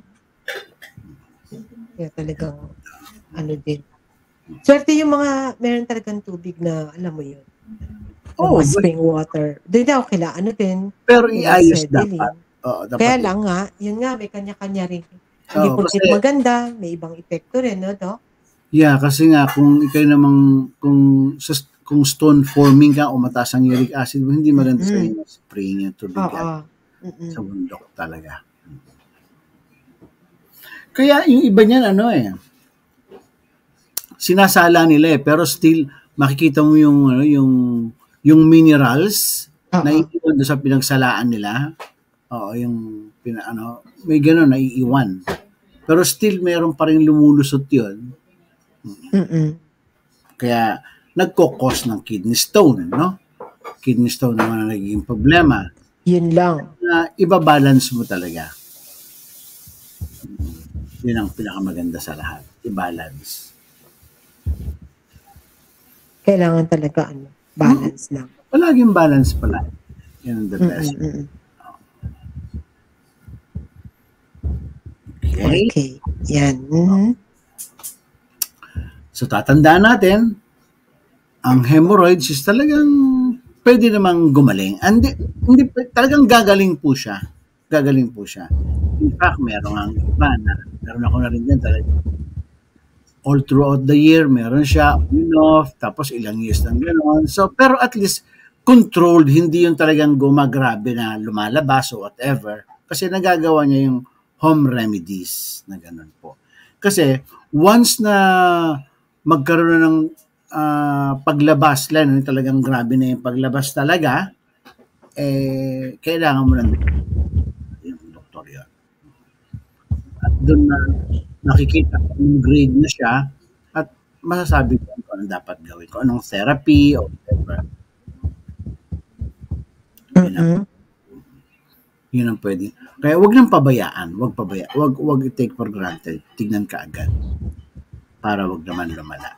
B: Kaya talagang, ano din. Swerte yung mga, meron talagang tubig na, alam mo yun,
C: Oo,
B: mga spring water. Doon daw, kila, ano din,
C: pero
B: may
C: iayos
B: settling.
C: dapat. Oo, dapat.
B: Kaya lang nga, yun nga, may kanya-kanya rin. Hindi
C: Oo,
B: porket
C: kasi-
B: maganda, may ibang epekto rin, no, Doc?
C: Yeah, kasi nga, kung ikay namang, kung, sa, kung stone forming ka o mataas ang uric acid mo, hindi maganda sa
B: Mm.
C: inyo spraying yung tubig
B: Oo.
C: ka
B: Mm-mm.
C: sa bundok talaga. Kaya yung iba niyan, ano eh, sinasala nila eh, pero still, makikita mo yung, ano, yung, yung minerals
B: Oo.
C: na iiwan doon sa pinagsalaan nila. Oo, yung, pina, ano, may gano'n, naiiwan. Pero still, meron pa rin lumulusot yun.
B: Mm-mm.
C: Kaya, nagkokos ng kidney stone, no? Kidney stone naman ang nagiging problema.
B: Yun lang.
C: Na ibabalance mo talaga. Yun ang pinakamaganda sa lahat. I-balance.
B: Kailangan talaga, ano, balance lang.
C: Palaging balance pala. Yan ang the best.
B: Mm-mm.
C: Okay?
B: Okay. Yan. Mhm.
C: So, tatandaan natin, ang hemorrhoids is talagang pwede namang gumaling. Hindi, hindi, talagang gagaling po siya. Gagaling po siya. In fact, meron ang iba na, meron ako na rin din talaga. All throughout the year, meron siya, on off, tapos ilang years lang gano'n. So, pero at least, controlled, hindi yung talagang gumagrabe na lumalabas o whatever. Kasi nagagawa niya yung home remedies na gano'n po. Kasi, once na magkaroon ng uh, paglabas, lalo yung talagang grabe na yung paglabas talaga, eh, kailangan mo lang yung doktor yun. At doon na nakikita kung grade na siya at masasabi ko kung ano dapat gawin ko, anong therapy o whatever. Yun ang, yun ang pwede. Kaya wag nang pabayaan, wag pabaya, wag wag i-take for granted. Tignan ka agad para wag naman lumala.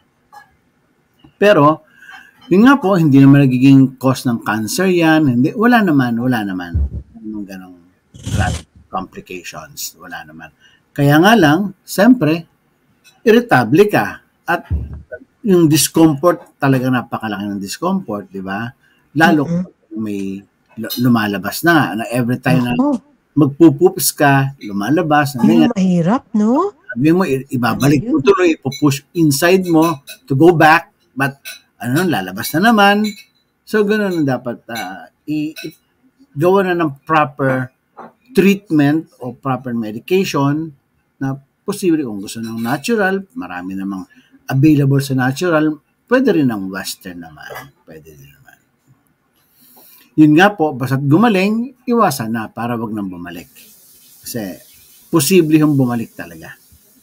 C: Pero yun nga po, hindi naman nagiging cause ng cancer yan. Hindi, wala naman, wala naman. Anong ganong complications, wala naman. Kaya nga lang, siyempre, irritable ka. At yung discomfort, talaga napakalaki ng discomfort, di ba? Lalo mm-hmm. kung may lumalabas na nga, na every time na
B: oh.
C: magpupups ka, lumalabas.
B: Ay, mahirap, no?
C: Sabi mo, ibabalik mo tuloy, ipupush inside mo to go back, but ano, lalabas na naman. So, ganoon dapat uh, i- i- gawa na ng proper treatment o proper medication na posible kung gusto ng natural, marami namang available sa natural, pwede rin ng western naman. Pwede din naman. Yun nga po, basta't gumaling, iwasan na para wag nang bumalik. Kasi posible yung bumalik talaga.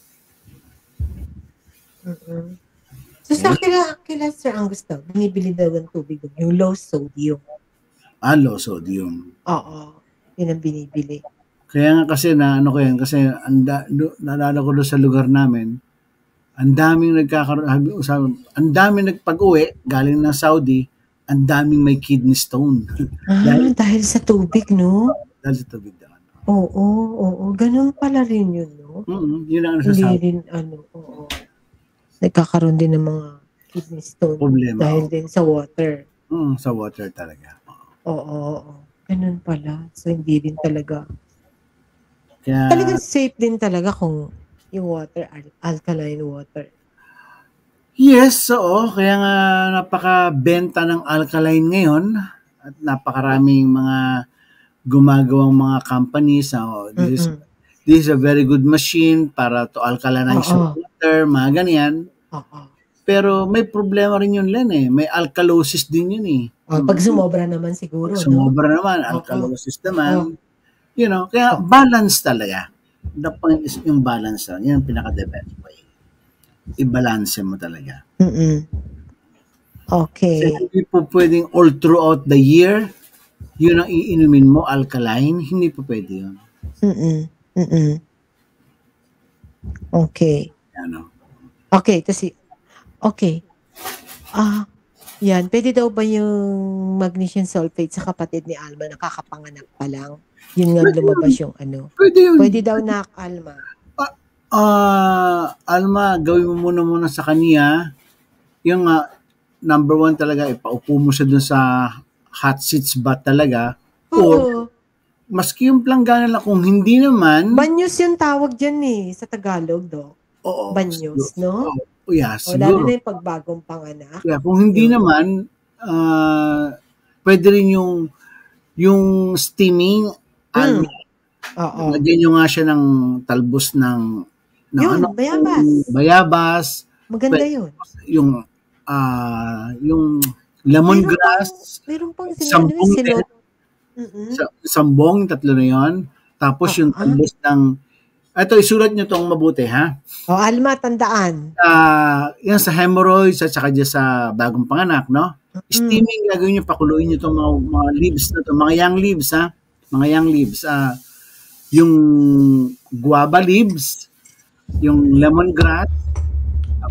B: Mm-hmm. So sa kila, kila Sir Angus daw, binibili daw ng tubig doon, yung low sodium.
C: Ah, low sodium.
B: Oo, yun ang binibili.
C: Kaya nga kasi na ano ko yan, kasi anda, do, naalala ko doon sa lugar namin, ang daming nagkakaroon, ang daming nagpag-uwi, galing ng Saudi, ang daming may kidney stone.
B: Ah, dahil, dahil sa tubig, no?
C: Dahil sa tubig daw.
B: Oo, oo, ganun pala rin yun, no?
C: Mm-hmm, yun ang nasasabi.
B: Hindi rin, ano, oo. Nagkakaroon din ng mga kidney stone.
C: Problema.
B: Dahil din sa water.
C: Mm, sa water talaga.
B: Oo, oo, oo. Ganun pala. So, hindi rin talaga.
C: Kaya,
B: talagang safe din talaga kung yung water, al- alkaline water.
C: yes, oo. Kaya nga napaka-benta ng alkaline ngayon at napakaraming mga gumagawang mga companies. So, this, is, this is a very good machine para to alkalinize yung water, mga ganyan.
B: Oo.
C: Pero may problema rin yun, Len, eh. May alkalosis din yun, eh.
B: Oh, pag sumobra naman siguro,
C: pag sumobra
B: no?
C: naman, alkalosis oh. naman.
B: Oh.
C: You know, kaya balance talaga. The point is yung balance lang. Yan ang pinaka-the best way. I-balance mo talaga.
B: Mm-mm. Okay.
C: So, hindi po pwedeng all throughout the year, yun ang iinumin mo, alkaline. Hindi po pwede yun.
B: Mm-mm. Mm-mm. Okay.
C: Ano?
B: Okay, kasi, okay. Ah, yan. Pwede daw ba yung magnesium sulfate sa kapatid ni Alma nakakapanganak pa lang? Yun nga lumabas yung ano.
C: Pwede yun.
B: Pwede daw na, Alma.
C: Ah, uh, Alma, gawin mo muna muna sa kanya. Yung uh, number one talaga, ipaupo mo siya dun sa hot seats ba talaga?
B: Oo.
C: Or, maski yung planggana lang, kung hindi naman...
B: Banyos yung tawag dyan eh, sa Tagalog, do.
C: Oo.
B: Banyos, no?
C: Oh, yeah,
B: o, lalo na yung pagbagong panganak.
C: Yeah, kung hindi yun. naman, uh, pwede rin yung yung steaming,
B: Hmm.
C: Oo. Lagyan nyo nga siya ng talbos ng, ng
B: yun,
C: ano,
B: bayabas.
C: Bayabas.
B: Maganda
C: Pwede,
B: yun.
C: Yung, uh, yung lemongrass.
B: Meron pang, meron pang
C: sambong.
B: sinot.
C: Sambong, tatlo na yun. Tapos ah, yung talbos ah. ng, ito, isulat nyo tong mabuti, ha?
B: O, oh, Alma, tandaan.
C: Uh, yan sa hemorrhoids at saka dyan sa bagong panganak, no? Mm-hmm. Steaming, gagawin nyo, pakuluin nyo itong mga, mga leaves na to, mga young leaves, ha? Mga young leaves, uh, yung guava leaves, yung lemongrass,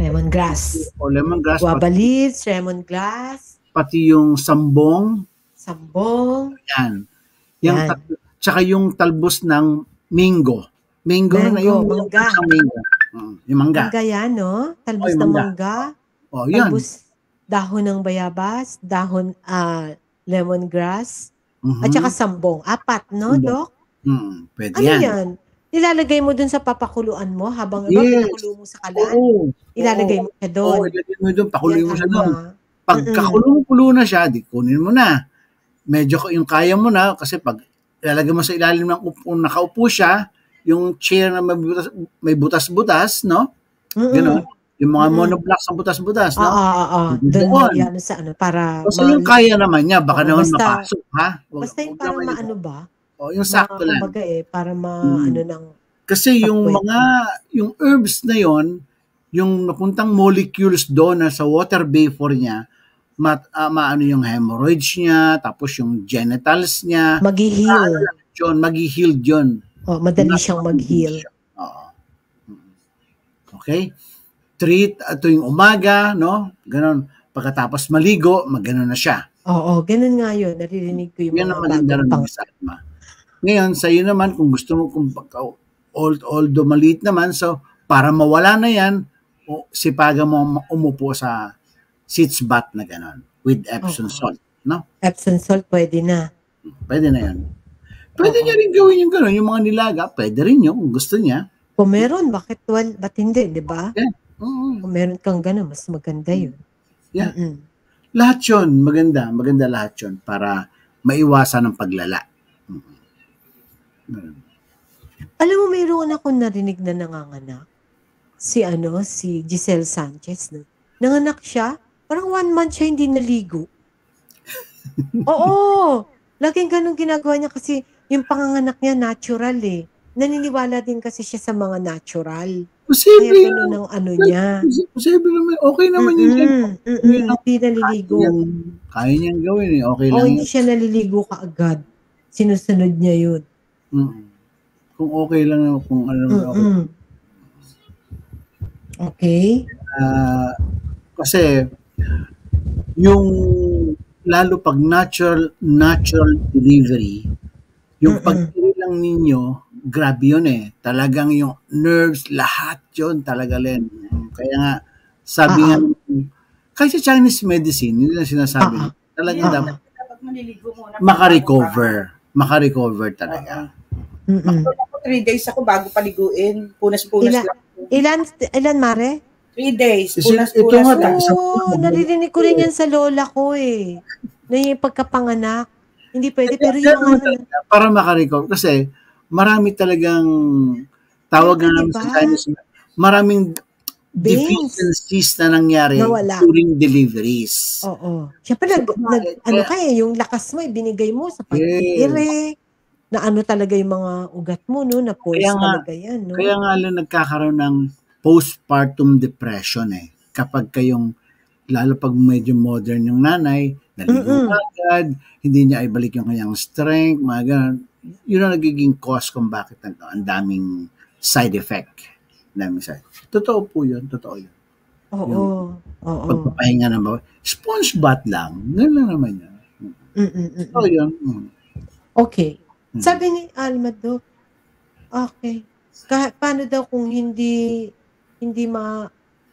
B: Lemongrass.
C: O lemongrass,
B: Guava
C: pati,
B: leaves, lemongrass,
C: pati yung sambong,
B: sambong.
C: yan. Yung,
B: Yan.
C: tat- tsaka yung talbos ng mango. Mango, na
B: Mango,
C: yung
B: mangga.
C: Yung mango. Mm, yung mangga.
B: Mangga yan, no? Talbos
C: Oy,
B: ng
C: mangga.
B: mangga.
C: O, yan.
B: Talbos dahon ng bayabas, dahon ah lemongrass,
C: Mhm.
B: at saka sambong. Apat, no,
C: Sambong.
B: Dok?
C: Mm, pwede
B: Ano
C: yan.
B: yan? Ilalagay mo dun sa papakuluan mo habang
C: Yes.
B: yes. pinakulo mo sa kalan?
C: Oo.
B: Ilalagay mo siya doon.
C: Oo, ilagay mo doon. Pakuloy
B: Yan,
C: mo siya
B: ano,
C: doon.
B: ah.
C: Pagkakulo-kulo na siya, di kunin mo na. Medyo yung kaya mo na kasi pag ilalagay mo sa ilalim ng upo, nakaupo siya, yung chair na may butas, may butas-butas, no?
B: Mm-mm.
C: Gano'n. Yung mga
B: Mm-mm.
C: monoblocks na butas-butas,
B: Oo,
C: no?
B: oo, oo.
C: Doon.
B: Doon mo yan sa ano, para
C: Kasi yung
B: ma-
C: kaya naman niya, baka
B: Oo,
C: naman
B: basta-
C: mapasok, ha? Wag-
B: basta yung
C: wag
B: parang
C: naman yun.
B: maano ba?
C: O, yung sakto
B: Ma-
C: lang.
B: kumbaga eh, para ma,
C: Mm.
B: ano ng,
C: Kasi yung
B: Sakto.
C: mga, yung herbs na yon, yung napuntang molecules doon na sa water vapor niya, mat, ah, maano yung hemorrhoids niya, tapos yung genitals niya,
B: mag-heal.
C: yun, mag-heal yun.
B: Oh, madali siyang mag-heal.
C: Oo. Okay? Treat uh, tuwing umaga, no? Ganon. Pagkatapos maligo, magano na siya.
B: Oo, ganun nga yun. Naririnig ko yung
C: Yan ang
B: mga
C: maganda
B: bagong
C: rin
B: pang...
C: sa alma. Ngayon, sa iyo naman, kung gusto mo, kung pagka- old, although maliit naman, so para mawala na yan, o, sipagan mo umupo sa sitz bath na ganon with Epsom
B: Oo.
C: salt. No?
B: Epsom salt, pwede na.
C: Pwede na yan. Pwede
B: Oo.
C: niya rin gawin yung ganon, yung mga nilaga, pwede rin yun kung gusto niya.
B: Kung meron, bakit wal, ba't hindi, di ba?
C: Oo.
B: Kung meron kang gano'n, mas maganda yun.
C: Yeah.
B: Mm-mm.
C: Lahat yun, maganda, maganda lahat yun para maiwasan ang paglala. Mm.
B: Alam mo, mayroon akong narinig na nanganganak. Si ano, si Giselle Sanchez. No? Nanganak siya, parang one month siya hindi naligo. Oo! Laging ganun ginagawa niya kasi yung panganganak niya natural eh. Naniniwala din kasi siya sa mga natural. Kaya
C: Posible yun.
B: ganun ang ano niya.
C: Posible naman. Okay naman yun. yan.
B: Mm-mm, mm-mm, hindi naliligo.
C: Yan, kaya niyang gawin eh. Okay
B: O
C: lang
B: hindi
C: yun.
B: siya naliligo kaagad. Sinusunod niya yun.
C: Mm. Kung okay lang naman, kung ano naman okay.
B: Mm-mm. Okay.
C: Ah, kasi yung lalo pag natural natural delivery, yung
B: Mm-mm.
C: pag-iri lang ninyo, grabe yun eh. Talagang yung nerves, lahat yun talaga len. Kaya nga, sabi nga, kahit sa Chinese medicine, yun ang sinasabi.
B: Ah, ah.
C: Talagang
B: Ah,
C: dapat
D: Dapat maliligo muna.
C: maka-recover. Maka-recover talaga.
B: Mm-mm.
D: Ako, three days ako bago paliguin. Punas-punas
B: Ila-
D: lang.
B: Ilan, ilan Mare?
D: Three days.
C: Kasi ito
D: Punas-punas
C: nga,
D: lang.
C: Sa-
B: Oo, naririnig ko rin yan sa lola ko eh. Na yung pagkapanganak. Hindi pwede, pero yung
C: Kaya
B: mga...
C: naman talaga, para maka-recover. Kasi marami talagang tawag
B: Siyempre,
C: nga namin
B: diba?
C: sa Chinese, maraming
B: Veins.
C: deficiencies na nangyari
B: Nawala.
C: during deliveries.
B: Oo. Siyempre, nag,
C: So,
B: nag,
C: kaya-
B: ano ka eh, yung lakas mo, ibinigay mo sa pag-iire. Na ano talaga yung mga ugat mo, no? Na force
C: Kaya nga-
B: talaga yan, no?
C: Kaya nga lang nagkakaroon ng postpartum depression eh. Kapag kayong, lalo pag medyo modern yung nanay, naligo
B: Mm-mm.
C: agad, hindi niya ibalik yung kanyang strength, mga ganun. Yun ang nagiging cause kung bakit ang, ang daming side effect. Daming side. Totoo po yun, totoo yun.
B: Oo. Oo.
C: Pagpapahinga ng bawal. Sponge bath lang. Ganun lang naman yun.
B: Mm-mm-mm.
C: Totoo yun. Mm.
B: Okay.
C: Mm.
B: Sabi ni Alma do, okay. Kahit paano daw kung hindi hindi ma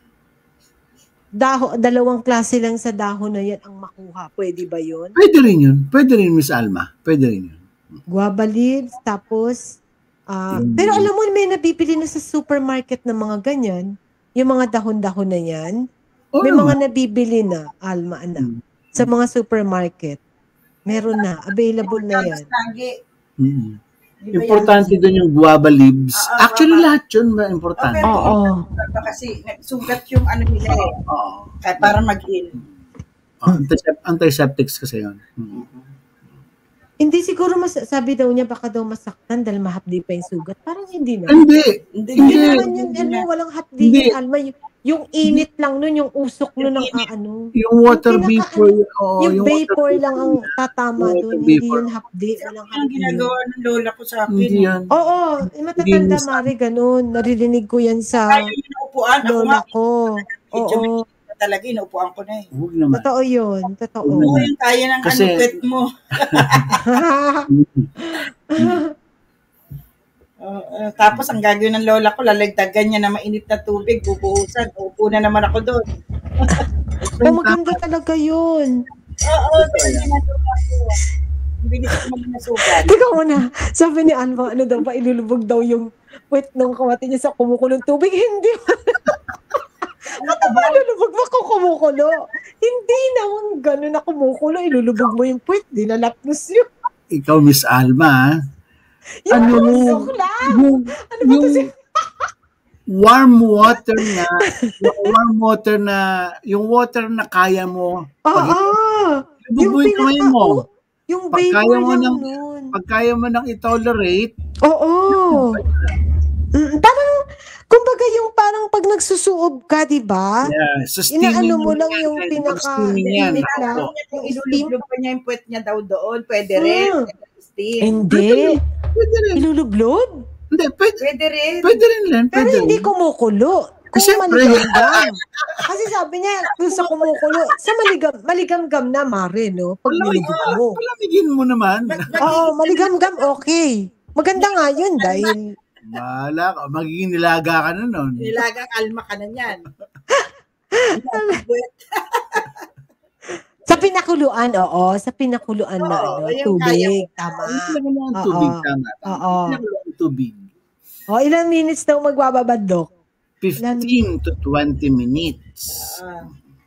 B: daho, dalawang klase lang sa dahon na yan ang makuha. Pwede ba yun?
C: Pwede rin yun. Pwede rin, Miss Alma. Pwede rin yun.
B: Guava leaves, tapos ah,
C: Mm.
B: pero alam mo, may nabibili na sa supermarket ng mga ganyan. Yung mga dahon-dahon na yan.
C: Oo
B: May
C: naman.
B: mga nabibili na, Alma, anak.
C: Mm.
B: Sa mga supermarket. Meron na. Available na yan.
D: Lagi.
C: Mm.
D: Di ba
C: Importante
D: yan?
C: doon yung guava leaves.
D: Ah, ah,
C: Actually,
D: guava.
C: lahat yun ba importante?
D: Okay.
B: Oo.
D: Baka kasi nagsugat yung ano nila eh.
C: Oo.
D: Kaya para mag-heal.
C: Oh, antisep- antiseptics kasi yun. Mm.
B: Hindi siguro mas, sabi daw niya baka daw masaktan dahil mahapdi pa yung sugat. Parang hindi na.
C: Hindi.
D: Hindi.
B: Hindi
C: Hindi.
B: naman yun, ano, walang hapdi
C: Hindi.
B: yun, Alma. Yung, yung init lang nun, yung usok nun ng ah, ano.
C: Yung water
B: Yung pinaka-
C: vapor. oo,
B: yung
C: water
B: vapor lang ang tatama
C: Water
B: dun. Hindi
C: vapor.
B: yun hapdi. Walang
D: Ang
B: hapdi yun.
D: ginagawa ng lola ko sa akin.
C: Hindi yan.
B: Oo, eh, matatanda
C: Hindi,
B: Mari, ganun. Naririnig ko yan sa
D: Ayaw yung upuan. Ako nga,
B: lola ko. Oo.
D: Na talaga, inuupuan ko na eh.
C: Huwag naman.
B: Totoo yun. Totoo.
C: Oo.
D: Oo, yung kaya ng
C: Kasi-
D: ano, pet mo. Uh, uh, tapos ang gagawin ng lola ko, lalagdagan niya na mainit na tubig, bubuhusan, uupo na naman ako doon.
B: Oh, maganda talaga yun.
D: Oo, ganyan na lola ko. Ang bilis ko magnasugan.
B: Teka muna, sabi ni Alma, ano daw ba, ilulubog daw yung puwet ng kawati niya sa kumukulong tubig. Hindi. Ano ba ilulubog mo kung kumukulo? Hindi naman gano'n na kumukulo, ilulubog mo yung puwet, dinalapnos yun.
C: Ikaw, Miss Alma, ha?
B: Yung
C: Ano?
B: pusok lang.
C: Yung,
B: Ano ba
C: yung
B: to si...
C: warm water na, yung warm water na, yung water na kaya mo,
B: Ah,
C: pag,
B: ah.
C: Yung
B: pinaka-
C: kamay mo.
B: Yung
C: Pag
B: vapor
C: kaya mo
B: lang
C: ng-
B: nun.
C: pag kaya mo nang i-tolerate,
B: Oo. Mm, parang, kumbaga yung parang pag nagsusuob ka, di ba?
C: yeah, sa
B: Inaano
C: steaming
B: mo
C: yan,
B: lang yung
C: pag
B: pinaka-
C: steaming yan,
B: limit lang.
C: ako.
D: Kung ilulublog pa niya yung puwet niya daw doon, pwede rin.
B: Hmm.
D: Steam.
B: Hindi.
C: Pwede rin.
B: Ilulublob?
C: Hindi, pwede,
D: Pwede rin.
C: pwede rin lang.
B: Pero
C: Pwede
B: hindi
C: rin.
B: kumukulo. Kung
C: Siyempre.
B: maligam-gam. Kasi sabi niya, kung sa kumukulo, sa maligam, maligam-gam na, Mare, no? Pag nilubog mo.
C: Palamigin mo naman.
B: Oo, maligam-gam, okay. Maganda nga yun dahil,
C: Bahala ka. Magiging nilaga ka na nun.
D: Nilagang alma ka na niyan.
B: sa pinakuluan, oo, sa pinakuluan na
D: Oo,
B: ano,
D: yung kaya
B: tubig,
D: mo.
B: tama.
C: Ano talaga na ang
B: Oo.
C: tubig? Tama.
B: Oo.
C: Ano tubig?
B: O, ilang minutes daw magbababad, Dok?
C: fifteen to twenty minutes.
D: Ah,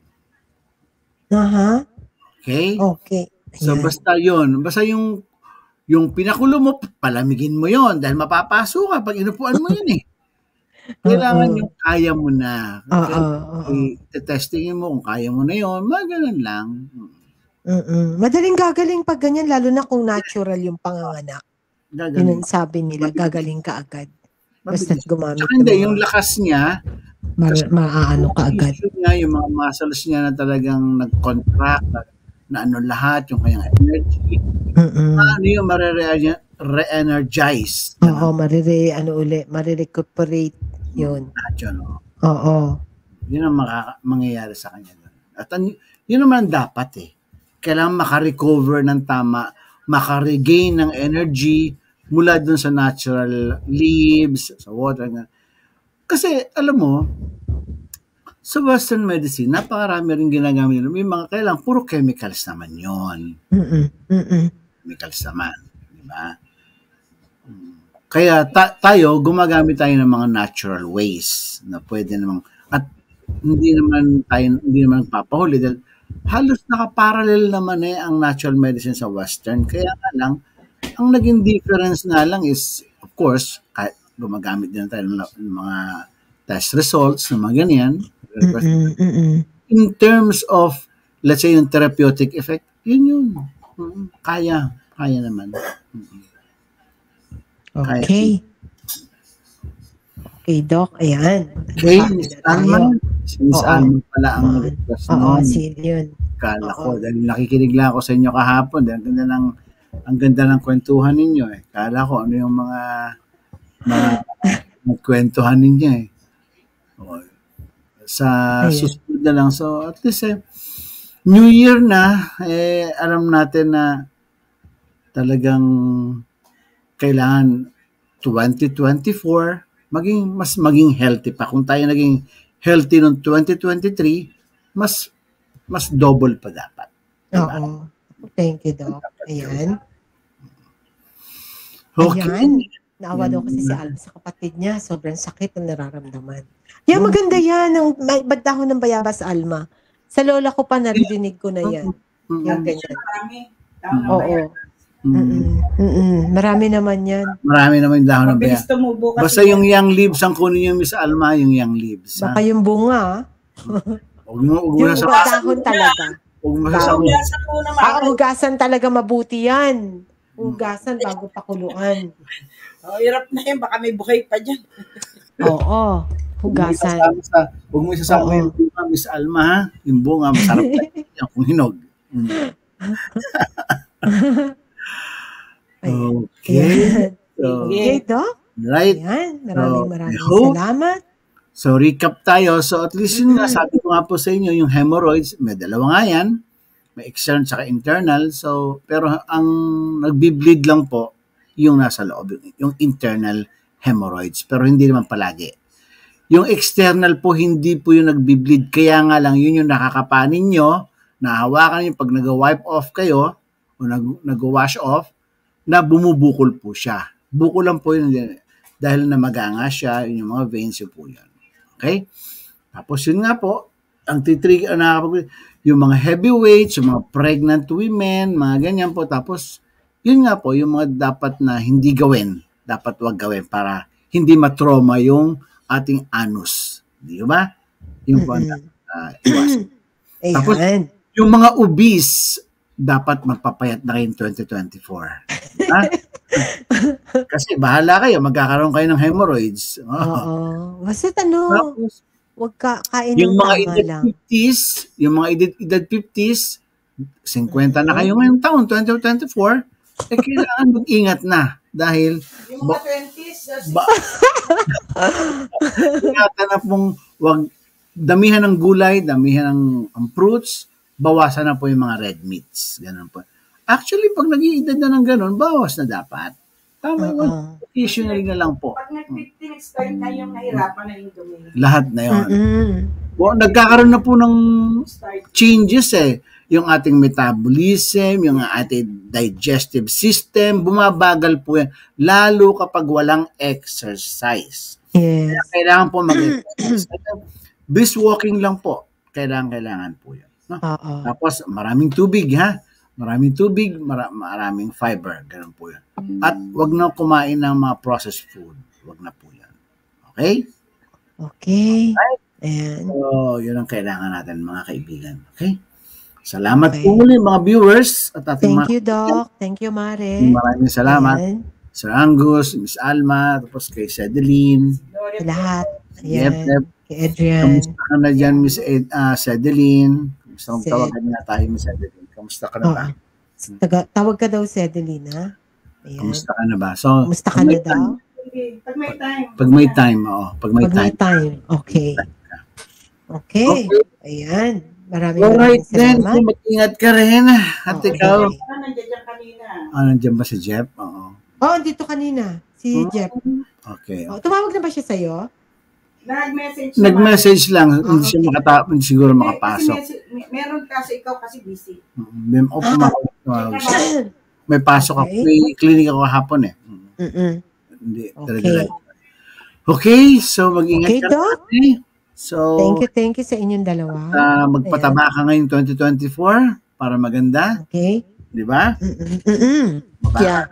B: Aha,
C: Okay?
B: okay.
C: So,
B: Ayan.
C: basta yun. Basta yung yung pinakulo mo, palamigin mo yon dahil mapapaso ka pag inupuan mo yun eh. Kailangan
B: Oo.
C: yung kaya mo na.
B: Oo, oo.
C: I-testingin mo kung kaya mo na yun. Mga ganun lang.
B: Mm-mm. Madaling gagaling pag ganyan, lalo na kung natural yung panganganak. Yun
C: Gagaling.
B: ang sabi nila, gagaling ka agad. Basta't
C: Mabilis.
B: gumamit
C: Saka hindi,
B: ng
C: yung
B: mga
C: lakas niya,
B: ma- maaano ka agad.
C: issue niya, yung mga muscles niya na talagang nag-contract, na, na ano lahat, yung kanyang energy,
B: Mm-mm.
C: ano yung marire- re-energize.
B: Oo, marire, ano uli, marirecuperate yun.
C: Lahat yun, oh.
B: Oo.
C: Yun ang makaka- mangyayari sa kanya. At an- yun naman dapat eh. Kailangan makarecover ng tama, makaregain ng energy mula dun sa natural leaves, sa water. Kasi, alam mo, sa Western medicine, napakarami rin ginagamit nila. May mga kailangan, puro chemicals naman yon.
B: Mm-mm. Mm-mm.
C: Chemicals naman. Di ba? Kaya ta- tayo, gumagamit tayo ng mga natural ways na pwede namang, at hindi naman tayo, hindi naman papahuli dahil halos nakaparallel naman eh ang natural medicine sa Western. Kaya nga lang, ang naging difference na lang is, of course, kahit gumagamit din tayo ng ng mga test results, ng mga ganyan.
B: Mm-mm. Mm-mm.
C: In terms of, let's say, yung therapeutic effect, yun yun. Mm, Kaya, kaya naman. Mm.
B: Okay. Okay, Doc. Ayan.
C: Okay,
B: Nakapila
C: Miss
B: tayo.
C: Alma. Si Miss
B: Oo.
C: Alma pala ang
B: Oo.
C: request
B: Oo,
C: noon.
B: si yun.
C: Kala
B: Oo.
C: ko, dahil nakikinig lang ako sa inyo kahapon, dahil ang ganda ng, ang ganda ng kwentuhan ninyo eh. Kala ko ano yung mga mga, mga kwentuhan ninyo eh. O, sa
B: Ayan.
C: susunod na lang. So, at least eh, New Year na, eh, alam natin na talagang kailangan twenty twenty-four maging mas maging healthy pa. Kung tayo naging healthy noong twenty twenty-three, mas mas double pa dapat. Diba?
B: Oo. Thank you, Doc. Ayan.
C: Okay.
B: Ayan. Naawa daw kasi si Alma sa kapatid niya. Sobrang sakit ang nararamdaman. Yan, maganda yan. Ang may- badahon ng bayabas, Alma. Sa lola ko pa naririnig ko na yan.
C: Mm.
B: Yung ganyan.
D: marami. Tao na
B: Oo.
D: bayan.
C: Mm.
B: Mm-mm. Mm-mm. Marami naman yan.
C: Marami naman yung dahon ng
D: Mabilis
C: baya.
D: tumubo kasi.
C: Basta yung young leaves ang kunin yung Miss Alma, yung young leaves. Ha?
B: Baka yung bunga,
C: Huwag mo, huwag mo
B: yung
C: na sa,
B: dahon talaga.
C: huwag mo
B: Bawal.
C: sa
D: Hugasan muna,
B: Ah,
D: Mare.
B: hugasan talaga mabuti yan. Hugasan bago pakuluan.
D: Oh, hirap na yun. Baka may buhay pa dyan.
B: Oo. Hugasan.
C: Huwag mo isasama
B: Oo.
C: yung bunga, Miss Alma, ha? Yung bunga, masarap pa yan kung hinog. Mm.
B: Ayan.
C: Okay.
B: Ayan.
C: So,
B: Okay, Doc.
C: right.
B: Ayan. Maraming
C: So,
B: maraming
C: I hope-
B: salamat.
C: So, recap tayo. So, at least yun nga,
B: Mhm.
C: sabi ko nga po sa inyo, yung hemorrhoids, may dalawa nga yan. May external at internal. So, pero ang nagbi-bleed lang po, yung nasa loob, yung internal hemorrhoids. Pero hindi naman palagi. Yung external po, hindi po yung nagbi-bleed. Kaya nga lang, yun yung nakakapanin nyo, nahawakan nyo pag nag-wipe off kayo, o nag- nag-wash off, na bumubukol po siya. Bukol lang po yun. Dahil na maganga siya, yun yung mga veins yun po yun. Okay? Tapos yun nga po, ang titrigger, nakakapag- yung mga heavyweights, yung mga pregnant women, mga ganyan po. Tapos, yun nga po, yung mga dapat na hindi gawin, dapat wag gawin para hindi matrauma yung ating anus. Di ba? Yung po,
B: Mm-mm.
C: uh, iwasan. Tapos,
B: Ayan.
C: yung mga obese, dapat magpapayat na kayo twenty twenty-four. Ha? Kasi bahala kayo, magkakaroon kayo ng hemorrhoids. Oh.
B: Oo. Basta ano,
C: Tapos,
B: huwag ka kain
C: yung
B: ng
C: mga
B: tama
C: edad
B: lang.
C: fifties, yung mga edad, edad fifties, fifty na kayo ngayong taon, twenty twenty-four, eh kailangan mag-ingat na. Dahil,
D: Yung mga twenties, uh,
C: ba, ingatan na pong, wag, damihan ng gulay, damihan ng ang fruits, bawasan na po yung mga red meats. Ganun po. Actually, pag nag-iedad na ng ganun, bawas na dapat. Tama yun.
B: Oo.
C: Occasionally na lang po.
D: pag nag-fifty next time na yung nahirapan na yung dumi.
C: Lahat na yun.
B: Mm-mm.
C: Bo, nagkakaroon na po ng
D: Start.
C: changes eh. Yung ating metabolism, yung ating digestive system, bumabagal po yan. Lalo kapag walang exercise.
B: Yes.
C: Kailangan po mag-exercise. Brisk walking lang po. Kailangan, kailangan po yun. No?
B: Oo.
C: Tapos, maraming tubig, ha? Maraming tubig, mara- maraming fiber. Ganun po yun. At wag na kumain ng mga processed food. Wag na po yan. Okay?
B: Okay. Ayan.
C: So, yun ang kailangan natin, mga kaibigan. Okay? Salamat
B: Okay.
C: po muli, mga viewers. At ating
B: Thank
C: mga
B: you, Doc. Thank you, Mare.
C: maraming salamat.
B: Ayan.
C: Sir Angus, Miss Alma, tapos kay Sedeline.
B: Sa lahat.
C: Yep,
B: Ayan.
C: yep.
B: Kay Adrian.
C: Kamusta ka na dyan, Miss Ed, uh, Sedeline? Kamusta kang
B: Sed.
C: tawagan na tayo, Miss Sedeline? Kamusta ka na ba?
B: Oo. Taga, tawag ka daw, Sedeline, ha? Ayan.
C: Kamusta ka na ba? So,
B: Kamusta ka
C: pag
B: na
C: may
B: daw?
D: Sige, pag may time.
C: Pag may time, oo. Pag may
B: Pag may
C: time.
B: time. Okay. Okay.
C: Okay.
B: Ayan. Maraming
C: Alright
B: maraming
C: then,
B: salamat.
C: mag-ingat ka rin. At
B: Oo,
C: ikaw,
B: okay.
D: Ah, nandiyan dyan kanina.
C: ah, nandiyan ba si Jeff? Oo.
B: Oh, dito kanina. Si
C: Hmm.
B: Jeff.
C: Okay.
B: Oh, tumawag na ba siya sa'yo?
D: Nag-message
C: Nag-message lang,
B: Ah,
C: hindi siya
B: okay.
C: makata- hindi siguro
D: Kasi
C: makapasok.
D: message- may- meron kasi ikaw kasi busy.
C: Mem o pumawag, tumawag siya. May pasok ako,
B: Okay.
C: may clinic ako kahapon eh.
B: Mm-mm.
C: Hindi,
B: Okay.
C: talaga. Okay, so mag-ingat
B: Okay,
C: ka.
B: Doc.
C: Okay. So,
B: Thank you, thank you sa inyong dalawa.
C: ah, magpataba ka ngayong twenty twenty-four para maganda,
B: Okay?
C: di ba?
B: Mm-mm. Mm-mm.
C: Baba.
B: Yeah.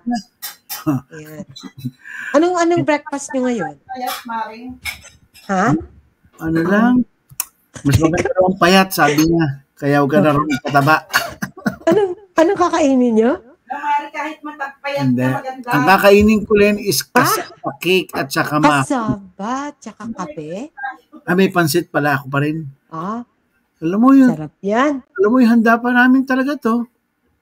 B: Ayan. Anong anong breakfast nyo ngayon?
D: Kaya, Maring,
B: Ha?
C: Ano lang, mas maganda raw ang payat, sabi niya. Kaya huwag ka na rin pataba.
B: Anong anong kakainin nyo?
D: na Maring kahit matagpayat
C: Hindi.
D: na maganda.
C: Ang kakainin ko rin is kasama cake at saka ma...
B: Kasaba, tsaka kape.
C: Ah, may pansit pala ako pa rin.
B: Ah,
C: Alam mo yun,
B: sarap yan.
C: alam mo yung handa pa namin talaga to.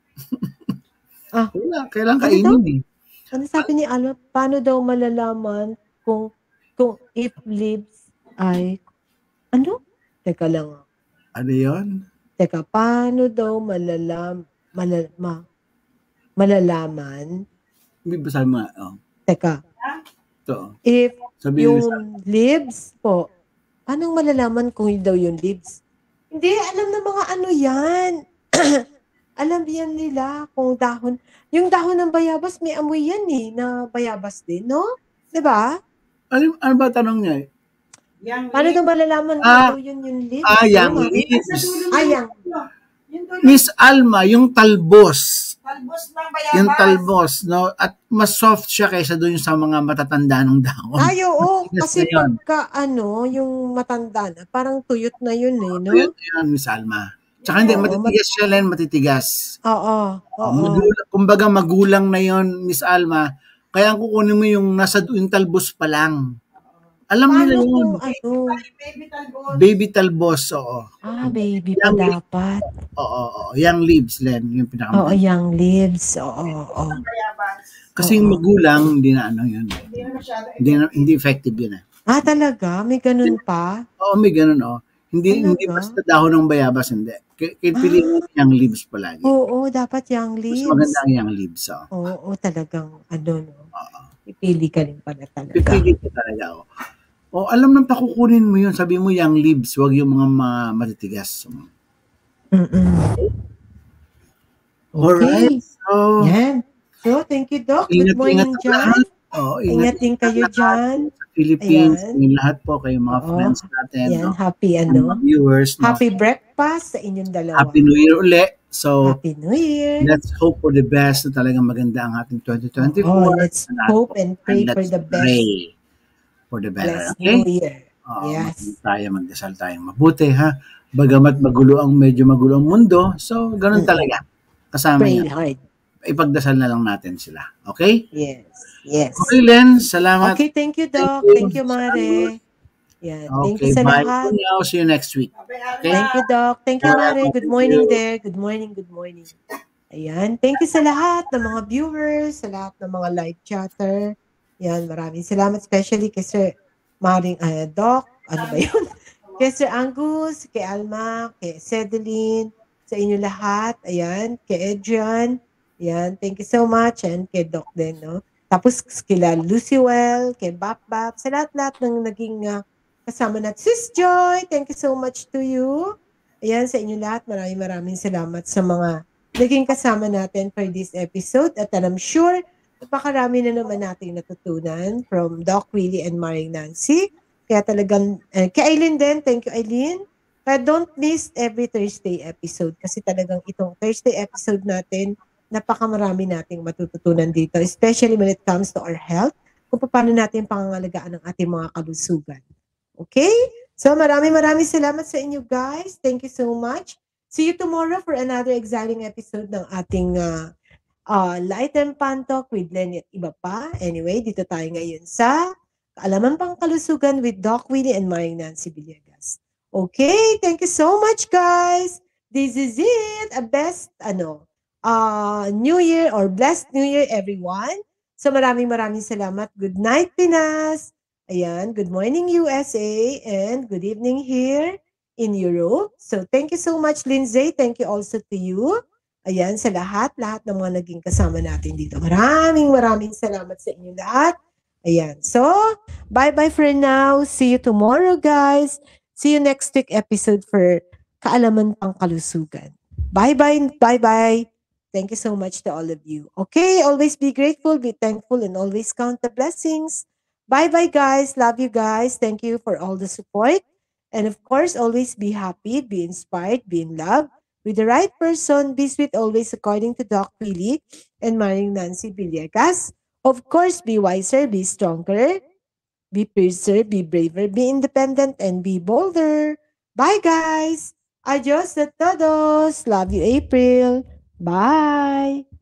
B: Ah.
C: Wala, kailangan
B: Ano
C: kainin eh.
B: Ano sabi ni Alma? Paano daw malalaman kung kung if leaves ay ano? Teka lang. ah.
C: Ano yun?
B: Teka, paano daw malalam malal, ma, malalaman?
C: May basahin mo nga. Oh.
B: Teka,
C: Ito.
B: if
C: Sabi
B: yung
C: sa...
B: leaves po, anong malalaman kung yun daw yung leaves? Hindi, alam na mga ano yan. Alam yan nila kung dahon. Yung dahon ng bayabas, may amoy yan eh, na bayabas din, no? Diba?
C: Ano, ano ba tanong niya?
D: Yang
B: Paano daw malalaman kung
C: Ah,
B: daw yun yung leaves?
C: Ah, yang
B: Ano, Mami?
C: leaves.
D: sa dulo
B: Ah,
D: ng-
B: yang.
D: Yun doon,
C: Miss Alma, yung talbos.
D: talbos ng bayabas.
C: Yung talbos, no? At mas soft siya kaysa doon sa mga matatanda ng dahon.
B: Ay, oo.
C: Yes,
B: Kasi
C: na yun.
B: pagka, ano, yung matanda na, parang tuyot na yun eh, no?
C: Yun, yun, Miss Alma. Tsaka hindi,
B: Oo,
C: matitigas siya lang, matitigas.
B: Oo. Oo.
C: Magulang, kumbaga magulang na yon, Miss Alma. Kaya ang kukunin mo yung nasa yung talbos pa lang. Alam
B: Paano
C: nila yun.
B: kung ano?
D: Baby talbos.
C: Baby talbos, oo.
B: Ah, baby pa
C: Young leaves.
B: dapat.
C: Oo, oo. Young leaves, Len. Yung
B: Oo,
C: pinaka.
B: young leaves. Oo, oo.
D: Ng bayabas.
C: Kasi yung magulang, hindi na ano yun.
D: Hindi na masyado.
C: Hindi, na, hindi effective yun eh.
B: Ah, talaga? May ganun pa?
C: Oo, may ganun, oh. Hindi hindi
B: Talaga?
C: basta dahon ng bayabas, hindi. K- Kaya piliin mo
B: Ah,
C: yung leaves palagi.
B: oo, dapat young
C: Mas maganda
B: leaves.
C: ang yung leaves, oh.
B: Oo, talagang ano, no?
C: Oo.
B: Pipili ka rin pala talaga.
C: Pipili ka talaga, oh. O, alam nang pakukunin mo yun. Sabi mo yung leaves, wag yung mga ma- matitigas.
B: Mm-mm.
C: Alright.
B: Okay.
C: So,
B: Yan. So, thank you, Doc. Good
C: ingat-ingat
B: morning
C: ang
B: dyan.
C: lahat. Oh,
B: Ingat din kayo
C: lahat
B: dyan.
C: sa Philippines.
B: Ayan.
C: Yung lahat po, kayong mga
B: Oo.
C: friends natin,
B: Yan,
C: no?
B: happy
C: Yung
B: ano.
C: mga viewers, no?
B: Happy breakfast sa inyong dalawa.
C: Happy New Year uli. So,
B: Happy New Year.
C: let's hope for the best na talagang maganda ang ating twenty twenty-four.
B: Oh, let's
C: Sa lahat
B: hope
C: po.
B: and pray
C: And
B: for
C: let's
B: the best.
C: pray for the better.
B: Blessed
C: Okay?
B: New Year.
C: Oo,
B: Yes.
C: mag- tayo, magdasal tayong mabuti, ha? Bagamat magulo ang, medyo magulo ang mundo, so ganun
B: Mm-mm.
C: talaga. Kasama
B: Pray
C: yan.
B: hard.
C: Ipagdasal na lang natin sila. Okay?
B: Yes. Yes.
C: Okay, Len. Salamat.
B: Okay, thank you, Doc.
C: you.
B: Thank you, Mare. Yan. Thank you
C: Okay,
B: sa
C: bye
B: lahat.
C: for now. See you next week.
D: Okay,
C: Okay?
B: Thank you, Doc. Thank you, Mare.
C: Thank
B: Good morning
C: you.
B: there. Good morning, good morning. Ayan. Thank you sa lahat ng mga viewers, sa lahat ng mga live chatter. Yan, maraming salamat. Especially kay Sir Maring uh, Doc. Ano ba yun? Kay Sir Angus, kay Alma, kay Sedeline, sa inyo lahat. Ayan. Kay Adrian. Ayan. Thank you so much. And kay Doc din, no? Tapos kila Lucywell, kay Bap Bap, sa lahat-lahat ng naging uh, kasama natin. Sis Joy, thank you so much to you. Ayan, sa inyo lahat, maraming maraming salamat sa mga naging kasama natin for this episode. At I'm sure, napakarami na naman nating natutunan from Doc Willie and Maring Nancy. Kaya talagang, eh, kay Aileen din, thank you Aileen. Kaya don't miss every Thursday episode kasi talagang itong Thursday episode natin, napakamarami nating matututunan dito, especially when it comes to our health, kung paano natin pangangalagaan ang ating mga kalusugan. Okay? So maraming maraming salamat sa inyo guys. Thank you so much. See you tomorrow for another exciting episode ng ating uh, uh, Light and Pan Talk with Lenny at iba pa. Anyway, dito tayo ngayon sa Kaalaman Pang Kalusugan with Doc Willie and Maring Nancy Villegas. Okay? Thank you so much guys. This is it. A best, ano, uh, New Year or blessed New Year everyone. So maraming maraming salamat. Good night Pinas. Ayan, good morning U S A and good evening here in Europe. So thank you so much Lindsay. Thank you also to you. Ayan, sa lahat, lahat ng mga naging kasama natin dito. Maraming maraming salamat sa inyo lahat. Ayan. So, bye-bye for now. See you tomorrow guys. See you next week episode for Kaalaman Pang Kalusugan. Bye-bye. Bye-bye. Thank you so much to all of you. Okay, always be grateful, be thankful, and always count the blessings. Bye-bye, guys. Love you guys. Thank you for all the support. And of course, always be happy, be inspired, be in love with the right person. Be sweet always according to Doc Willie and Maring Nancy Villegas. Of course, be wiser, be stronger, be fiercer, be braver, be independent, and be bolder. Bye, guys. Adios a todos. Love you, April. Bye.